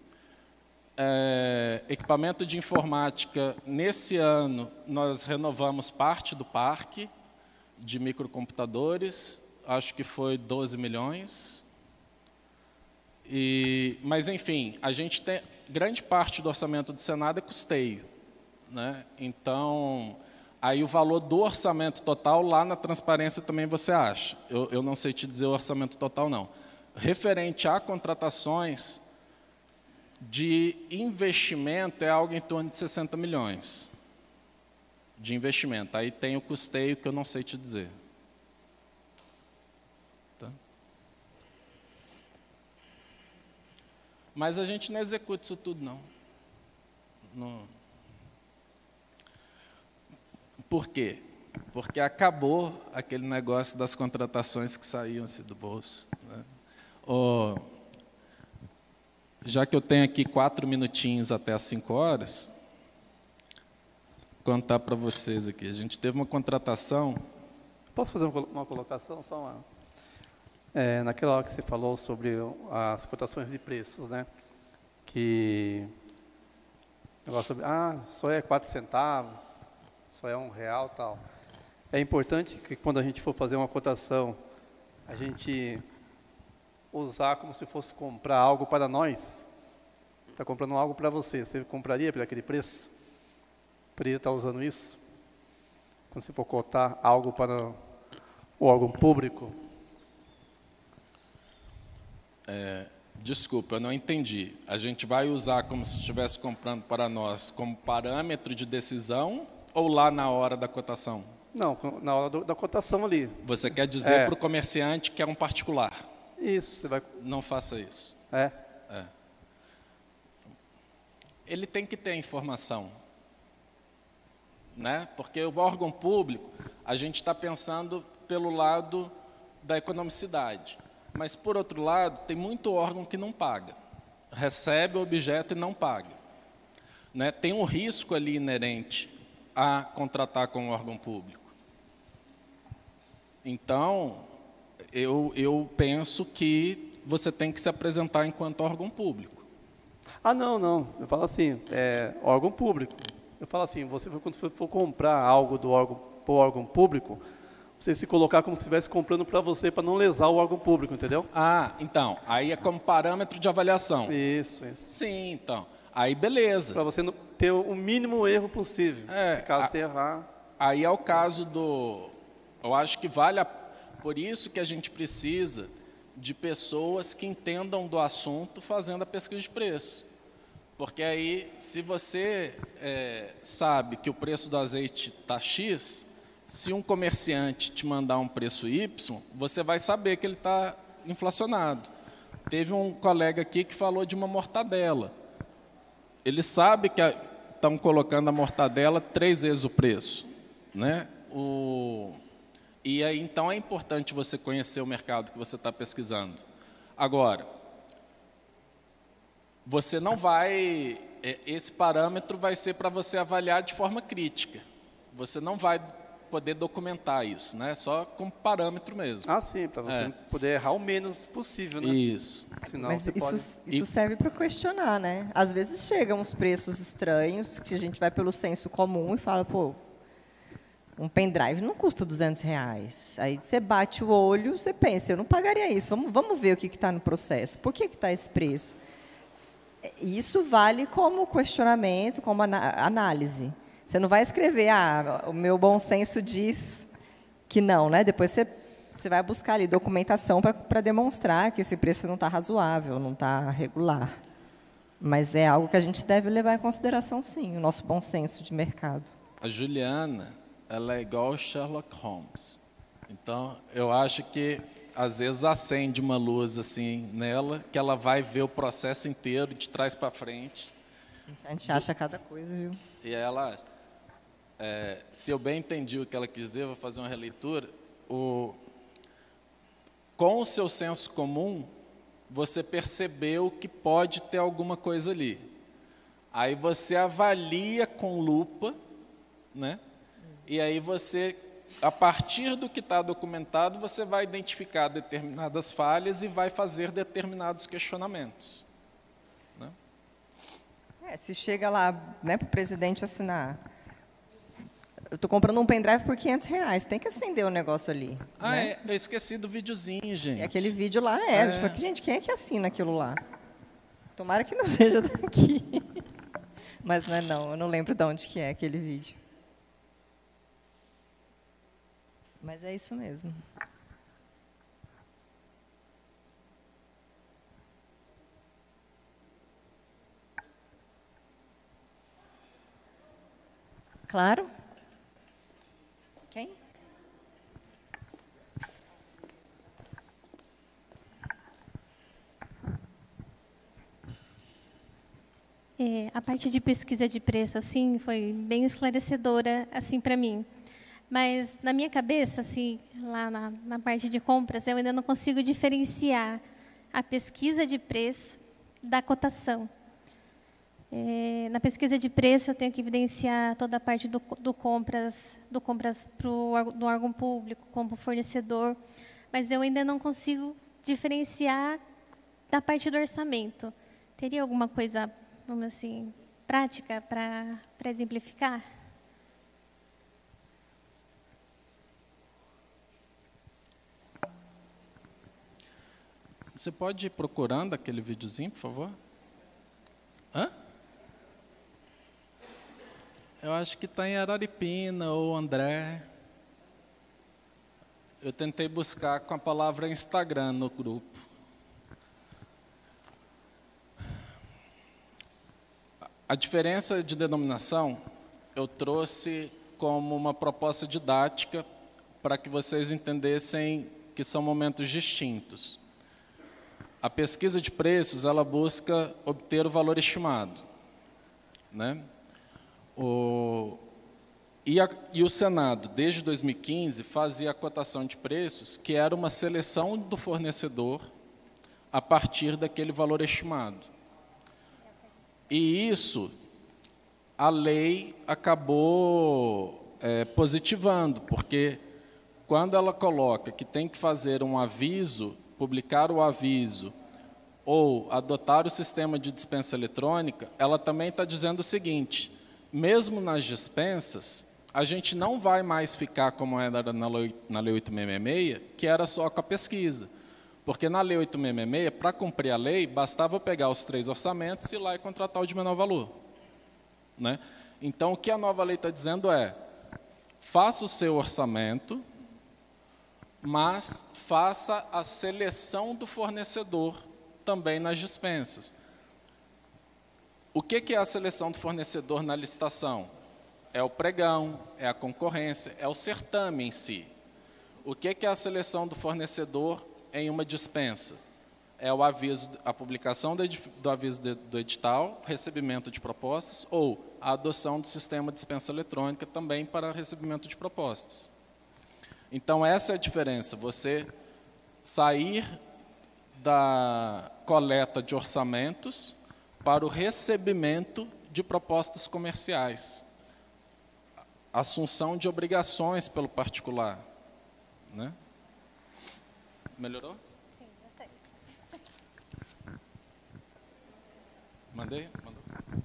Equipamento de informática, nesse ano, nós renovamos parte do parque de microcomputadores, acho que foi 12 milhões. Mas, enfim, a gente tem grande parte do orçamento do Senado é custeio, né? Então, aí o valor do orçamento total, lá na transparência também você acha. Eu não sei te dizer o orçamento total, não. Referente a contratações de investimento, é algo em torno de 60 milhões de investimento. Aí tem o custeio que eu não sei te dizer. Tá? Mas a gente não executa isso tudo, não. Por quê? Porque acabou aquele negócio das contratações que saíam-se do bolso, né? Já que eu tenho aqui 4 minutinhos até as 5 horas, contar para vocês aqui. A gente teve uma contratação... Posso fazer uma colocação? Só uma... naquela hora que você falou sobre as cotações de preços, né? Que... negócio sobre, só é 4 centavos, só é R$1 tal. É importante que quando a gente for fazer uma cotação, a gente... usar como se fosse comprar algo para nós. Está comprando algo para você. Você compraria por aquele preço? Poderia estar usando isso? Quando você for cotar algo para o órgão público? Desculpa, eu não entendi. A gente vai usar como se estivesse comprando para nós como parâmetro de decisão ou lá na hora da cotação? Não, na hora da cotação ali. Você quer dizer para o comerciante que é um particular? Isso, você vai... Não faça isso. Ele tem que ter informação, né? Porque o órgão público, a gente está pensando pelo lado da economicidade. Mas, por outro lado, tem muito órgão que não paga. Recebe o objeto e não paga. Né? Tem um risco ali inerente a contratar com um órgão público. Então, eu penso que você tem que se apresentar enquanto órgão público. Ah, não. Eu falo assim, órgão público. Eu falo assim, quando você for comprar algo do órgão público, você se colocar como se estivesse comprando para você, para não lesar o órgão público, entendeu? Ah, então, aí é como parâmetro de avaliação. Isso. Sim, então. Aí, beleza. Para você não ter o mínimo erro possível. Caso você errar... Aí é o caso do... Eu acho que por isso que a gente precisa de pessoas que entendam do assunto fazendo a pesquisa de preço. Porque aí, se você sabe que o preço do azeite está X, se um comerciante te mandar um preço Y, você vai saber que ele está inflacionado. Teve um colega aqui que falou de uma mortadela. Ele sabe que estão colocando a mortadela 3 vezes o preço, né? E aí, então, é importante você conhecer o mercado que você está pesquisando. Agora, você não vai... Esse parâmetro vai ser para você avaliar de forma crítica. Você não vai poder documentar isso, né? Só como parâmetro mesmo. Ah, sim, para você poder errar o menos possível, né? Isso. Senão Mas você isso serve para questionar, né? Às vezes chegam uns preços estranhos, que a gente vai pelo senso comum e fala, pô, um pendrive não custa R$200. Aí você bate o olho, você pensa, eu não pagaria isso, vamos ver o que está no processo. Por que está esse preço? Isso vale como questionamento, como análise. Você não vai escrever, o meu bom senso diz que não, né? Depois você vai buscar ali documentação para demonstrar que esse preço não está razoável, não está regular. Mas é algo que a gente deve levar em consideração, sim, o nosso bom senso de mercado. A Juliana, ela é igual Sherlock Holmes. Então, eu acho que, às vezes, acende uma luz assim nela, que ela vai ver o processo inteiro, de trás para frente. A gente acha cada coisa, viu? E ela... se eu bem entendi o que ela quis dizer, vou fazer uma releitura. Com o seu senso comum, você percebeu que pode ter alguma coisa ali. Aí você avalia com lupa, né? E aí você, a partir do que está documentado, você vai identificar determinadas falhas e vai fazer determinados questionamentos. Né? Se chega lá, né, para o presidente assinar... Eu estou comprando um pendrive por R$500. Tem que acender o negócio ali. Né? Eu esqueci do videozinho, gente. E aquele vídeo lá tipo, gente, quem é que assina aquilo lá? Tomara que não seja daqui. Mas não, eu não lembro de onde que é aquele vídeo. Mas é isso mesmo. Claro? Quem? A parte de pesquisa de preço assim foi bem esclarecedora assim para mim. Mas na minha cabeça, assim, lá na parte de compras, eu ainda não consigo diferenciar a pesquisa de preço da cotação. Na pesquisa de preço, eu tenho que evidenciar toda a parte do compras do órgão público, como fornecedor, mas eu ainda não consigo diferenciar da parte do orçamento. Teria alguma coisa, vamos assim, prática para exemplificar? Você pode ir procurando aquele videozinho, por favor? Hã? Eu acho que está em Araripina ou André. Eu tentei buscar com a palavra Instagram no grupo. A diferença de denominação eu trouxe como uma proposta didática para que vocês entendessem que são momentos distintos. A pesquisa de preços, ela busca obter o valor estimado, né? E o Senado, desde 2015, fazia a cotação de preços, que era uma seleção do fornecedor a partir daquele valor estimado. E isso, a lei acabou positivando, porque quando ela coloca que tem que fazer um aviso, publicar o aviso, ou adotar o sistema de dispensa eletrônica, ela também está dizendo o seguinte: mesmo nas dispensas, a gente não vai mais ficar como era na Lei 8666, que era só com a pesquisa. Porque na Lei 8666, para cumprir a lei, bastava pegar os 3 orçamentos e ir lá e contratar o de menor valor. Né? Então, o que a nova lei está dizendo é: faça o seu orçamento, mas faça a seleção do fornecedor também nas dispensas. O que é a seleção do fornecedor na licitação? É o pregão, é a concorrência, é o certame em si. O que é a seleção do fornecedor em uma dispensa? É o aviso, a publicação do aviso do edital, recebimento de propostas, ou a adoção do sistema de dispensa eletrônica também para recebimento de propostas. Então, essa é a diferença, você sair da coleta de orçamentos para o recebimento de propostas comerciais. Assunção de obrigações pelo particular. Né? Melhorou? Sim, bastante. Mandei? Mandou.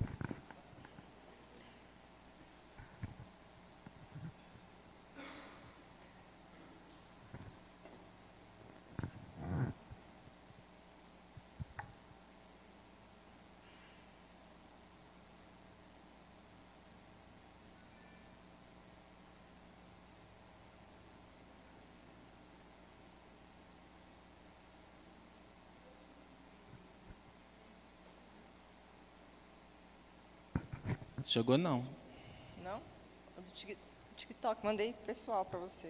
Chegou não. Não? O do TikTok, mandei pessoal para você.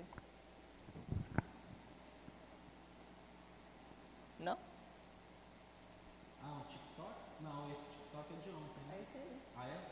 Não? Ah, o TikTok? Não, esse TikTok é de ontem. Né? É esse aí. Ah, é?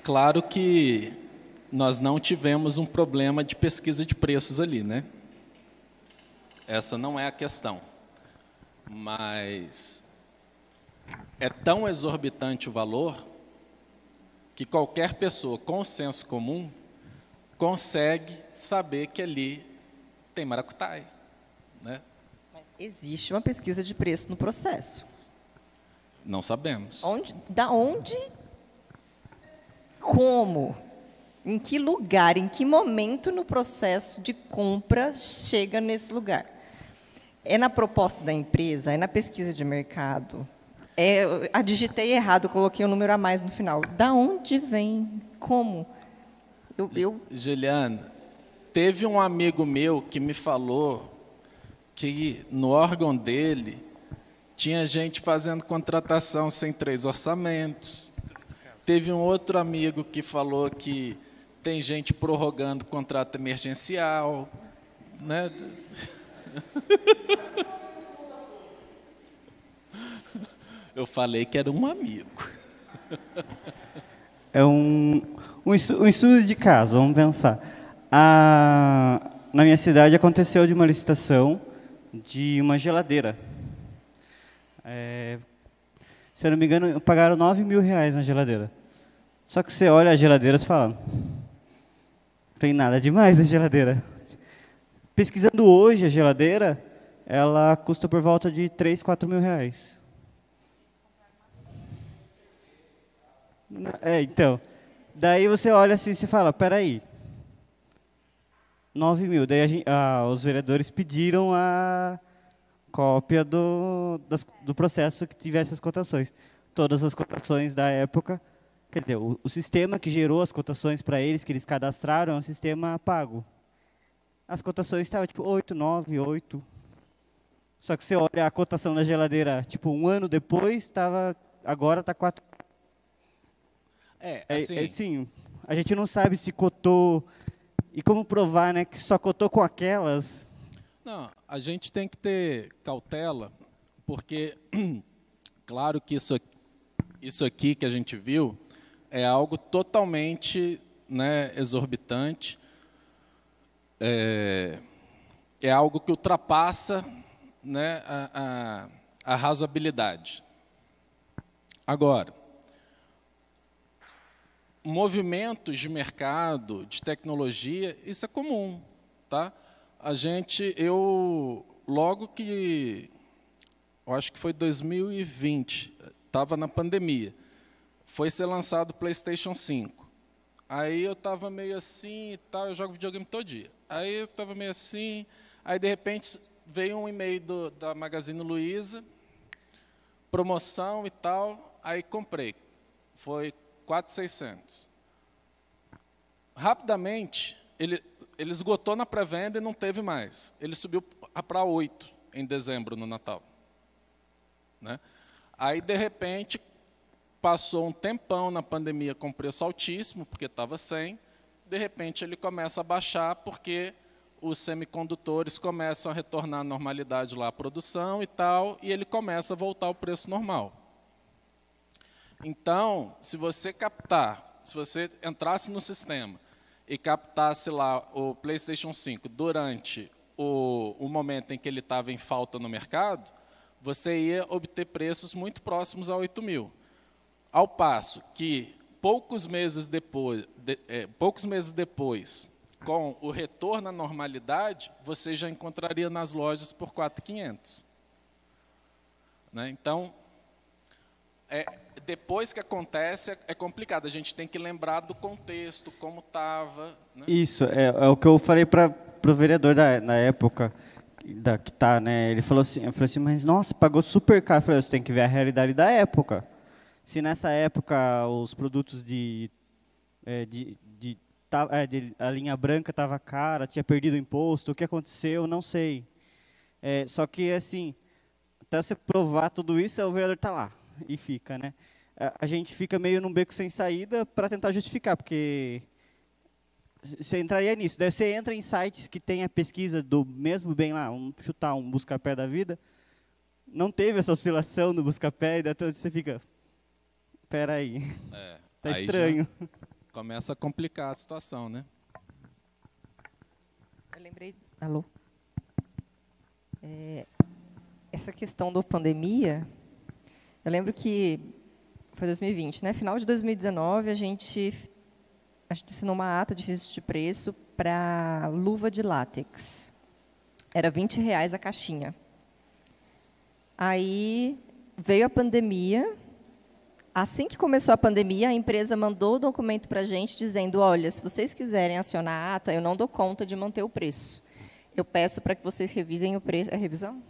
claro que nós não tivemos um problema de pesquisa de preços ali, né? Essa não é a questão. Mas é tão exorbitante o valor que qualquer pessoa com senso comum consegue saber que ali tem maracutaia, né? Mas existe uma pesquisa de preço no processo. Não sabemos. Da onde? Como? Em que lugar? Em que momento no processo de compra chega nesse lugar? É na proposta da empresa? É na pesquisa de mercado? Digitei errado, coloquei um número a mais no final. Da onde vem? Como? Juliana, teve um amigo meu que me falou que no órgão dele tinha gente fazendo contratação sem 3 orçamentos. Teve um outro amigo que falou que tem gente prorrogando contrato emergencial, né? Eu falei que era um amigo. É um estudo de caso, vamos pensar. Na minha cidade aconteceu de uma licitação de uma geladeira. Se eu não me engano, pagaram R$9.000 na geladeira. Só que você olha a geladeira e fala, não tem nada demais a geladeira. Pesquisando hoje a geladeira, ela custa por volta de R$3.000, R$4.000. Então, daí você olha assim e você fala, peraí, 9.000. Daí os vereadores pediram a cópia do processo que tivesse as cotações. Todas as cotações da época, quer dizer, o sistema que gerou as cotações para eles, que eles cadastraram, é um sistema pago. As cotações estavam tipo 8, 9, 8. Só que você olha a cotação da geladeira, tipo, um ano depois, agora está 4. Assim, a gente não sabe se cotou, e como provar, né, que só cotou com aquelas. Não, a gente tem que ter cautela, porque, claro que isso aqui que a gente viu é algo totalmente, né, exorbitante, é algo que ultrapassa, né, a razoabilidade. Agora, movimentos de mercado, de tecnologia, isso é comum, tá? Logo que, eu acho que foi 2020, estava na pandemia, foi ser lançado o PlayStation 5. Aí eu estava meio assim e tal, eu jogo videogame todo dia. Aí eu estava meio assim, aí de repente veio um e-mail da Magazine Luiza, promoção e tal, aí comprei. Foi 4.600. Rapidamente, ele esgotou na pré-venda e não teve mais. Ele subiu para 8 em dezembro, no Natal. Né? Aí, de repente, passou um tempão na pandemia com preço altíssimo, porque estava 100. De repente, ele começa a baixar, porque os semicondutores começam a retornar à normalidade lá, a produção e tal, e ele começa a voltar ao preço normal. Então, se você entrasse no sistema e captasse lá o PlayStation 5 durante o momento em que ele estava em falta no mercado, você ia obter preços muito próximos a 8.000. Ao passo que, poucos meses depois, com o retorno à normalidade, você já encontraria nas lojas por 4.500. Né? Então, depois que acontece, é complicado. A gente tem que lembrar do contexto, como estava. Né? Isso, é o que eu falei para o vereador na época, que tá, né? Ele falou assim, mas nossa, pagou super caro. Eu falei, você tem que ver a realidade da época. Se nessa época os produtos a linha branca estava cara, tinha perdido o imposto, o que aconteceu, não sei. Só que, assim, até você provar tudo isso, o vereador está lá e fica, né? A gente fica meio num beco sem saída para tentar justificar, porque você entraria nisso. Daí você entra em sites que tem a pesquisa do mesmo bem lá, chutar um Buscapé da vida, não teve essa oscilação no Buscapé, e daí você fica, espera aí, tá estranho. Começa a complicar a situação, né? Eu lembrei... Alô? Essa questão da pandemia, eu lembro que foi 2020, né? Final de 2019, a gente assinou uma ata de registro de preço para luva de látex. Era R$20 a caixinha. Aí veio a pandemia. Assim que começou a pandemia, a empresa mandou o documento para a gente dizendo, olha, se vocês quiserem acionar a ata, eu não dou conta de manter o preço. Eu peço para que vocês revisem o preço. É revisão?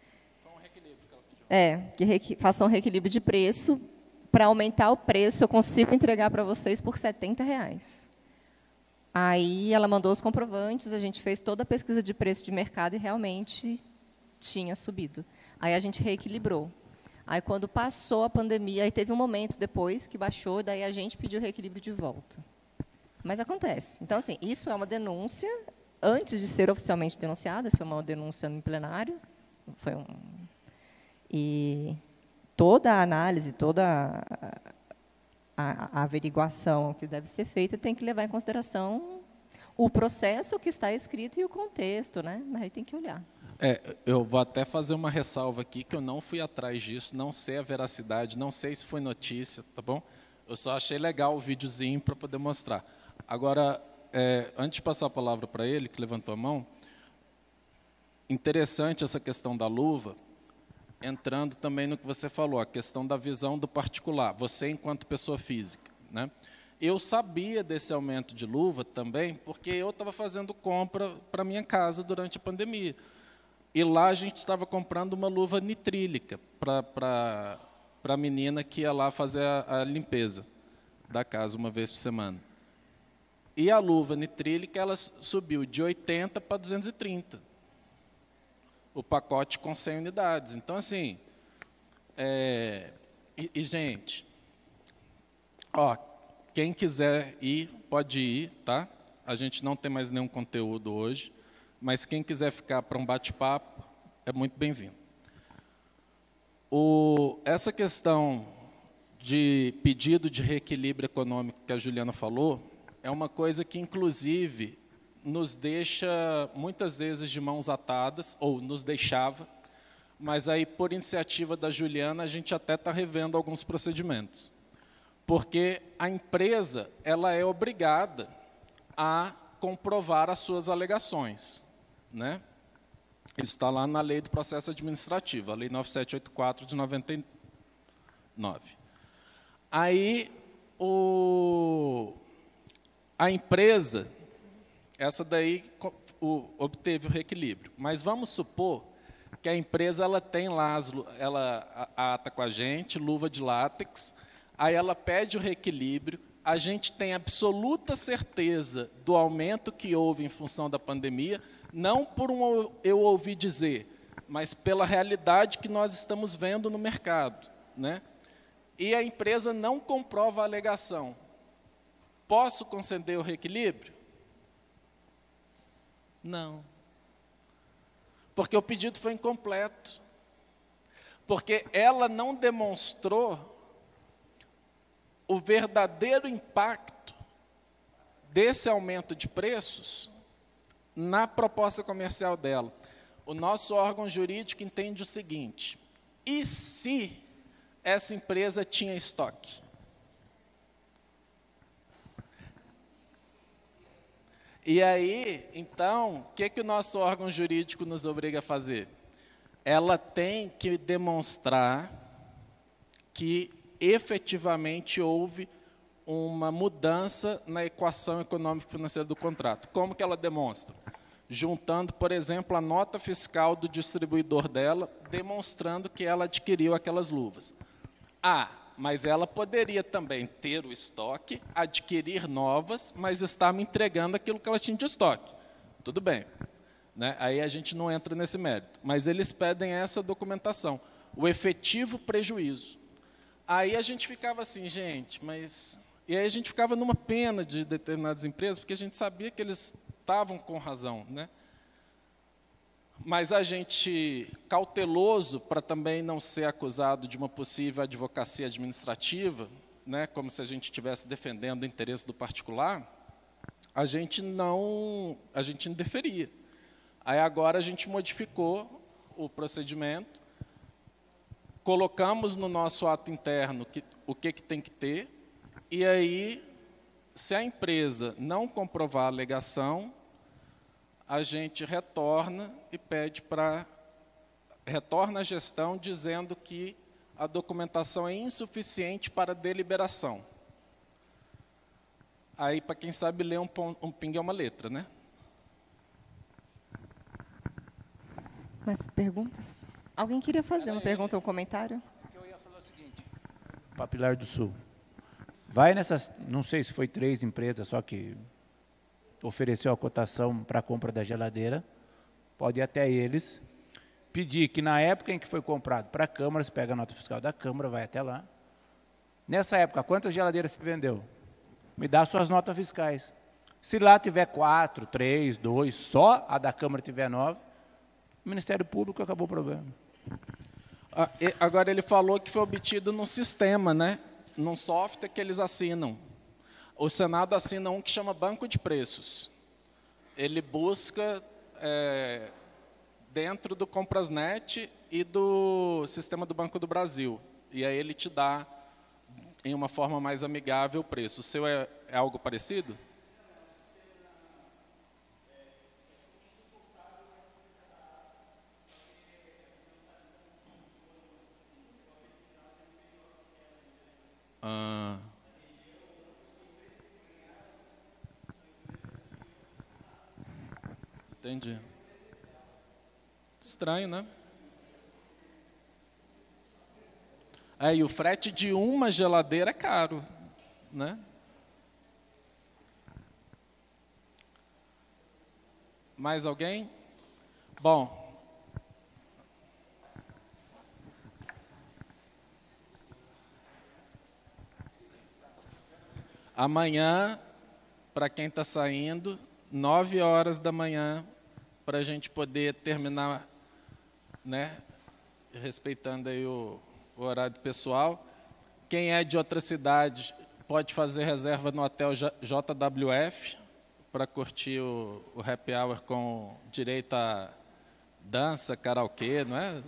Que façam um reequilíbrio de preço. Para aumentar o preço, eu consigo entregar para vocês por R$70. Aí ela mandou os comprovantes, a gente fez toda a pesquisa de preço de mercado e realmente tinha subido. Aí a gente reequilibrou. Aí, quando passou a pandemia, aí teve um momento depois que baixou, daí a gente pediu o reequilíbrio de volta. Mas acontece. Então, assim, isso é uma denúncia, antes de ser oficialmente denunciada, isso é uma denúncia no plenário. E toda a análise, toda a averiguação que deve ser feita tem que levar em consideração o processo que está escrito e o contexto, né? Aí tem que olhar. Eu vou até fazer uma ressalva aqui, que eu não fui atrás disso, não sei a veracidade, não sei se foi notícia, tá bom? Eu só achei legal o videozinho para poder mostrar. Agora, antes de passar a palavra para ele, que levantou a mão, interessante essa questão da luva, entrando também no que você falou, a questão da visão do particular, você enquanto pessoa física, né? Eu sabia desse aumento de luva também, porque eu estava fazendo compra para minha casa durante a pandemia. E lá a gente estava comprando uma luva nitrílica para a menina que ia lá fazer a limpeza da casa uma vez por semana. E a luva nitrílica, ela subiu de 80 para 230. O pacote com 100 unidades. Então, assim, gente, ó, quem quiser ir, pode ir, tá? A gente não tem mais nenhum conteúdo hoje, mas quem quiser ficar para um bate-papo, é muito bem-vindo. Essa questão de pedido de reequilíbrio econômico que a Juliana falou, é uma coisa que, inclusive, nos deixa, muitas vezes, de mãos atadas, ou nos deixava, mas aí, por iniciativa da Juliana, a gente até está revendo alguns procedimentos. Porque a empresa, ela é obrigada a comprovar as suas alegações, né? Isso está lá na Lei do Processo Administrativo, a Lei 9784 de 99. Aí, a empresa, essa daí obteve o reequilíbrio. Mas vamos supor que a empresa ela tem lá a ata com a gente, luva de látex, aí ela pede o reequilíbrio, a gente tem absoluta certeza do aumento que houve em função da pandemia, não por eu ouvir dizer, mas pela realidade que nós estamos vendo no mercado, né? E a empresa não comprova a alegação. Posso conceder o reequilíbrio? Não. Porque o pedido foi incompleto. Porque ela não demonstrou o verdadeiro impacto desse aumento de preços na proposta comercial dela. O nosso órgão jurídico entende o seguinte: e se essa empresa tinha estoque? E aí, então, o que o nosso órgão jurídico nos obriga a fazer? Ela tem que demonstrar que efetivamente houve uma mudança na equação econômico-financeira do contrato. Como que ela demonstra? Juntando, por exemplo, a nota fiscal do distribuidor dela, demonstrando que ela adquiriu aquelas luvas. Mas ela poderia também ter o estoque, adquirir novas, mas estar me entregando aquilo que ela tinha de estoque. Tudo bem, né? Aí a gente não entra nesse mérito. Mas eles pedem essa documentação, o efetivo prejuízo. Aí a gente ficava assim, gente, mas... E aí a gente ficava numa pena de determinadas empresas, porque a gente sabia que eles estavam com razão, né? Mas a gente, cauteloso para também não ser acusado de uma possível advocacia administrativa, né, como se a gente estivesse defendendo o interesse do particular, a gente não deferia. Aí agora a gente modificou o procedimento, colocamos no nosso ato interno o que tem que ter, e aí, se a empresa não comprovar a alegação, a gente retorna e pede retorna à gestão dizendo que a documentação é insuficiente para deliberação. Aí, para quem sabe ler um pingo é uma letra, né? Mais perguntas? Alguém queria fazer uma pergunta ou um comentário? Eu ia falar o seguinte, para Pilar do Sul. Vai nessas, não sei se foi 3 empresas só que ofereceu a cotação para a compra da geladeira, pode ir até eles, pedir que na época em que foi comprado para a Câmara, você pega a nota fiscal da Câmara, vai até lá. Nessa época, quantas geladeiras se vendeu? Me dá suas notas fiscais. Se lá tiver 4, 3, 2, só a da Câmara tiver 9, o Ministério Público acabou o problema. Agora, ele falou que foi obtido num sistema, né? Num software que eles assinam. O Senado assina um que chama Banco de Preços. Ele busca dentro do Comprasnet e do sistema do Banco do Brasil. E aí ele te dá, em uma forma mais amigável, o preço. O seu é algo parecido? Entendi. Estranho, né? E o frete de uma geladeira é caro, né? Mais alguém? Bom. Amanhã, para quem está saindo, 9 horas da manhã, para a gente poder terminar, né, respeitando aí o horário pessoal. Quem é de outra cidade pode fazer reserva no hotel JWF para curtir o happy hour com direito a dança, karaokê, não é?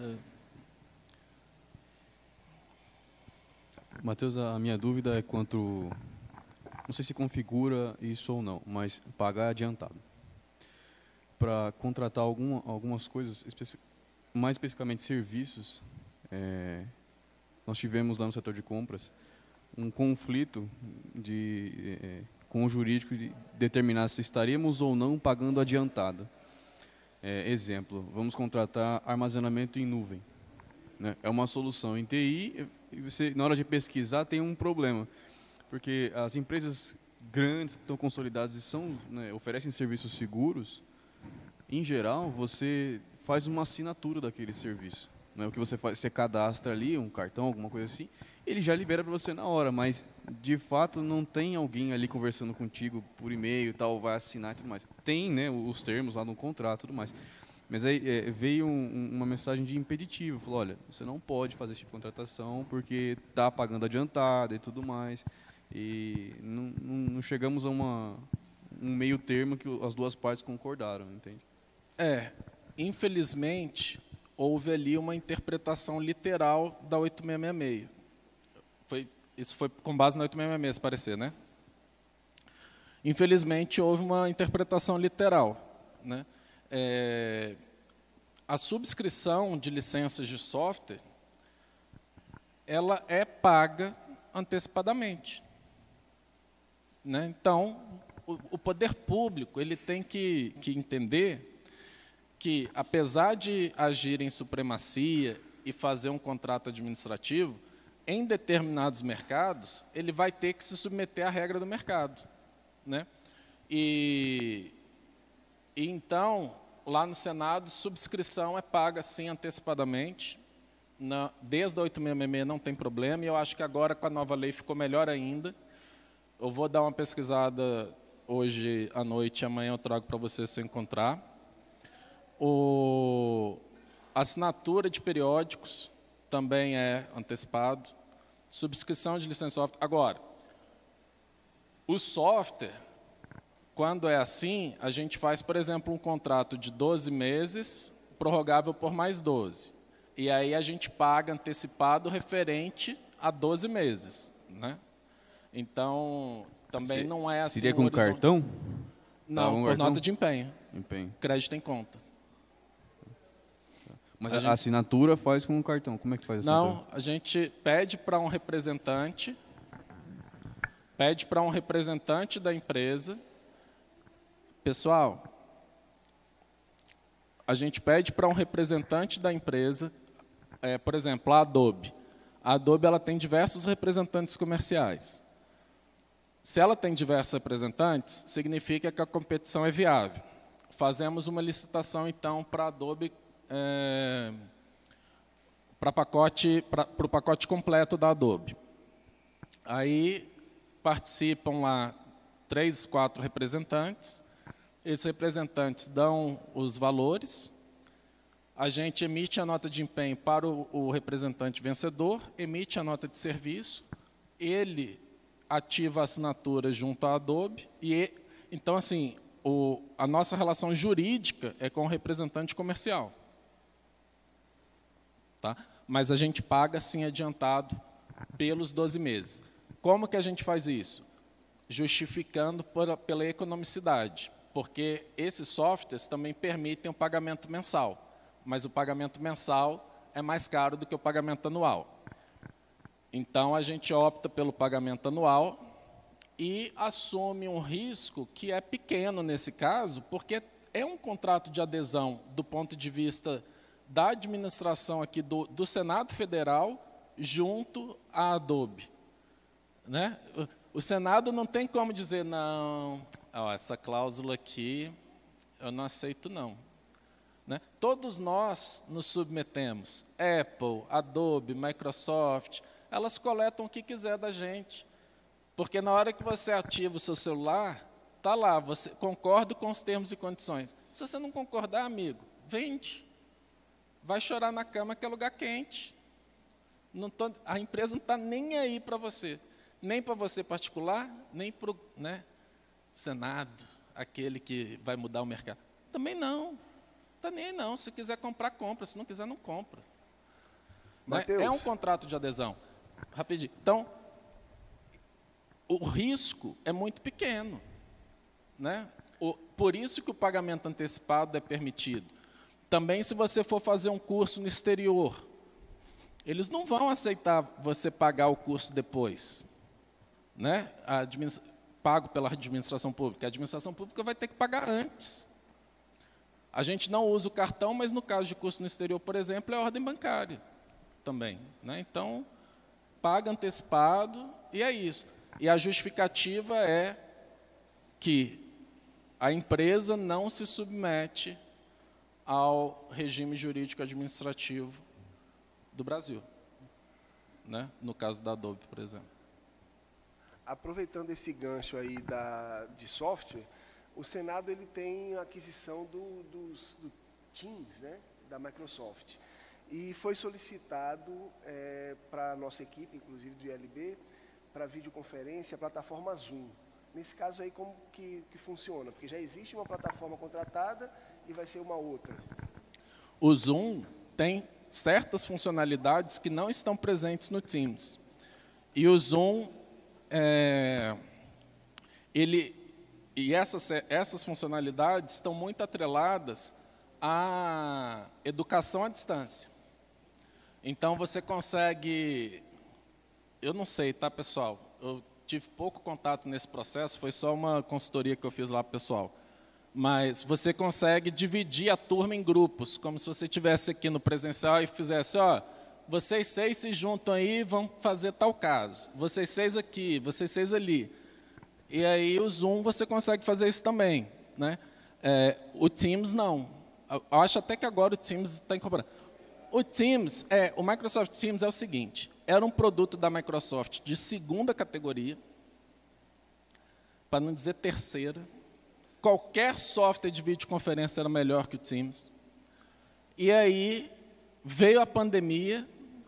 Matheus, a minha dúvida é quanto... Não sei se configura isso ou não, mas pagar adiantado. Para contratar algumas coisas, mais especificamente serviços, nós tivemos lá no setor de compras um conflito com o jurídico de determinar se estaríamos ou não pagando adiantado. Exemplo, vamos contratar armazenamento em nuvem, né? É uma solução em TI, e você, na hora de pesquisar, tem um problema. Porque as empresas grandes que estão consolidadas e oferecem serviços seguros, em geral, você faz uma assinatura daquele serviço. Né? O que você faz, você cadastra ali, um cartão, alguma coisa assim, ele já libera para você na hora, mas, de fato, não tem alguém ali conversando contigo por e-mail, tal, vai assinar e tudo mais. Tem, né, os termos lá no contrato e tudo mais. Mas aí veio uma mensagem de impeditivo, falou, olha, você não pode fazer esse tipo de contratação porque está pagando adiantado e tudo mais. E não chegamos a um meio termo que as duas partes concordaram, entende? Infelizmente, houve ali uma interpretação literal da 8666. Isso foi com base na 8666, se parecer, né? Infelizmente, houve uma interpretação literal, né? A subscrição de licenças de software, ela é paga antecipadamente. Né? Então, o poder público ele tem que entender que, apesar de agir em supremacia e fazer um contrato administrativo, em determinados mercados, ele vai ter que se submeter à regra do mercado. Né? E então, lá no Senado, subscrição é paga, sim, antecipadamente. Desde a 8666 não tem problema, e eu acho que agora, com a nova lei, ficou melhor ainda. Eu vou dar uma pesquisada hoje à noite, amanhã eu trago para você se eu encontrar. A assinatura de periódicos também é antecipado. Subscrição de licença de software. Agora, o software, quando é assim, a gente faz, por exemplo, um contrato de 12 meses, prorrogável por mais 12. E aí a gente paga antecipado referente a 12 meses. Né? Então, também não é assim... Seria com cartão? Não, por nota de empenho. Empenho. Crédito em conta. Mas a assinatura faz com o cartão. Como é que faz a assinatura? Não, a gente pede para um representante da empresa. Pessoal, a gente pede para um representante da empresa, por exemplo, a Adobe. A Adobe ela tem diversos representantes comerciais. Se ela tem diversos representantes, significa que a competição é viável. Fazemos uma licitação, então, para a Adobe, para o pacote completo da Adobe. Aí participam lá 3, 4 representantes. Esses representantes dão os valores. A gente emite a nota de empenho para o representante vencedor, emite a nota de serviço, ele ativa a assinatura junto à Adobe. Então, assim, a nossa relação jurídica é com o representante comercial. Tá? Mas a gente paga, sim, adiantado pelos 12 meses. Como que a gente faz isso? Justificando pela economicidade, porque esses softwares também permitem o pagamento mensal, mas o pagamento mensal é mais caro do que o pagamento anual. Então, a gente opta pelo pagamento anual e assume um risco que é pequeno nesse caso, porque é um contrato de adesão do ponto de vista da administração aqui do Senado Federal junto à Adobe. Né? O Senado não tem como dizer, não, essa cláusula aqui eu não aceito, não. Né? Todos nós nos submetemos, Apple, Adobe, Microsoft, elas coletam o que quiser da gente. Porque na hora que você ativa o seu celular, está lá, você concorda com os termos e condições. Se você não concordar, amigo, vende. Vai chorar na cama que é lugar quente. A empresa não está nem aí para você. Nem para você particular, nem para o Senado, aquele que vai mudar o mercado. Também não. Está nem aí não. Se quiser comprar, compra. Se não quiser, não compra. É um contrato de adesão. Rapidinho. Então, o risco é muito pequeno. Né? Por isso que o pagamento antecipado é permitido. Também, se você for fazer um curso no exterior, eles não vão aceitar você pagar o curso depois. Né? Pago pela administração pública. A administração pública vai ter que pagar antes. A gente não usa o cartão, mas no caso de curso no exterior, por exemplo, é ordem bancária também. Né? Então, paga antecipado e é isso. E a justificativa é que a empresa não se submete ao regime jurídico administrativo do Brasil. Né? No caso da Adobe, por exemplo. Aproveitando esse gancho aí de software, o Senado ele tem a aquisição do Teams, né, da Microsoft. E foi solicitado para a nossa equipe, inclusive do ILB, para videoconferência, a plataforma Zoom. Nesse caso aí, como que funciona? Porque já existe uma plataforma contratada e vai ser uma outra. O Zoom tem certas funcionalidades que não estão presentes no Teams. E o Zoom, essas funcionalidades estão muito atreladas à educação à distância. Então, você consegue... Eu não sei, tá, pessoal? Eu tive pouco contato nesse processo, foi só uma consultoria que eu fiz lá, pessoal. Mas você consegue dividir a turma em grupos, como se você estivesse aqui no presencial e fizesse, vocês 6 se juntam aí e vão fazer tal caso. Vocês 6 aqui, vocês 6 ali. E aí o Zoom você consegue fazer isso também. Né? O Teams não. Eu acho até que agora o Teams está incorporado. O Microsoft Teams é o seguinte, era um produto da Microsoft de segunda categoria, para não dizer terceira. Qualquer software de videoconferência era melhor que o Teams. E aí veio a pandemia,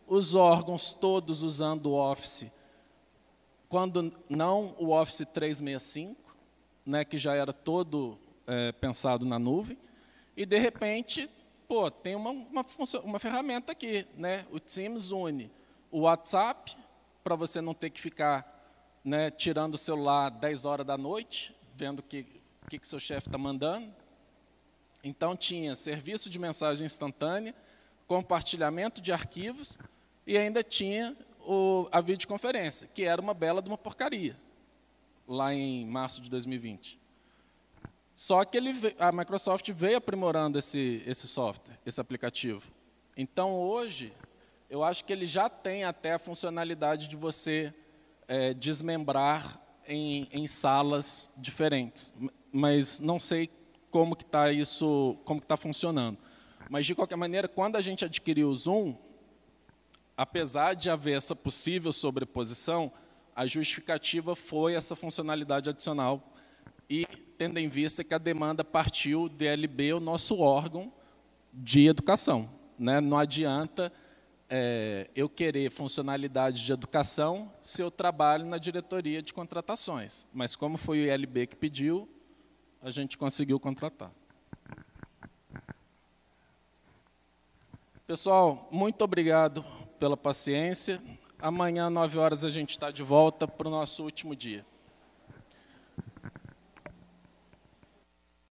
os órgãos todos usando o Office, quando não o Office 365, né, que já era todo pensado na nuvem, e de repente, pô, tem uma ferramenta aqui, né, o Teams une o WhatsApp, para você não ter que ficar, né, tirando o celular 10 horas da noite, vendo o que seu chefe está mandando. Então, tinha serviço de mensagem instantânea, compartilhamento de arquivos, e ainda tinha a videoconferência, que era uma bela de uma porcaria, lá em março de 2020. Só que a Microsoft veio aprimorando esse software, esse aplicativo. Então, hoje, eu acho que ele já tem até a funcionalidade de você desmembrar em salas diferentes. Mas não sei como que está isso, como que está funcionando. Mas, de qualquer maneira, quando a gente adquiriu o Zoom, apesar de haver essa possível sobreposição, a justificativa foi essa funcionalidade adicional, e tendo em vista que a demanda partiu do DLB, o nosso órgão de educação, né? Não adianta eu querer funcionalidade de educação se eu trabalho na diretoria de contratações. Mas como foi o ILB que pediu, a gente conseguiu contratar. Pessoal, muito obrigado pela paciência. Amanhã, 9 horas, a gente está de volta para o nosso último dia.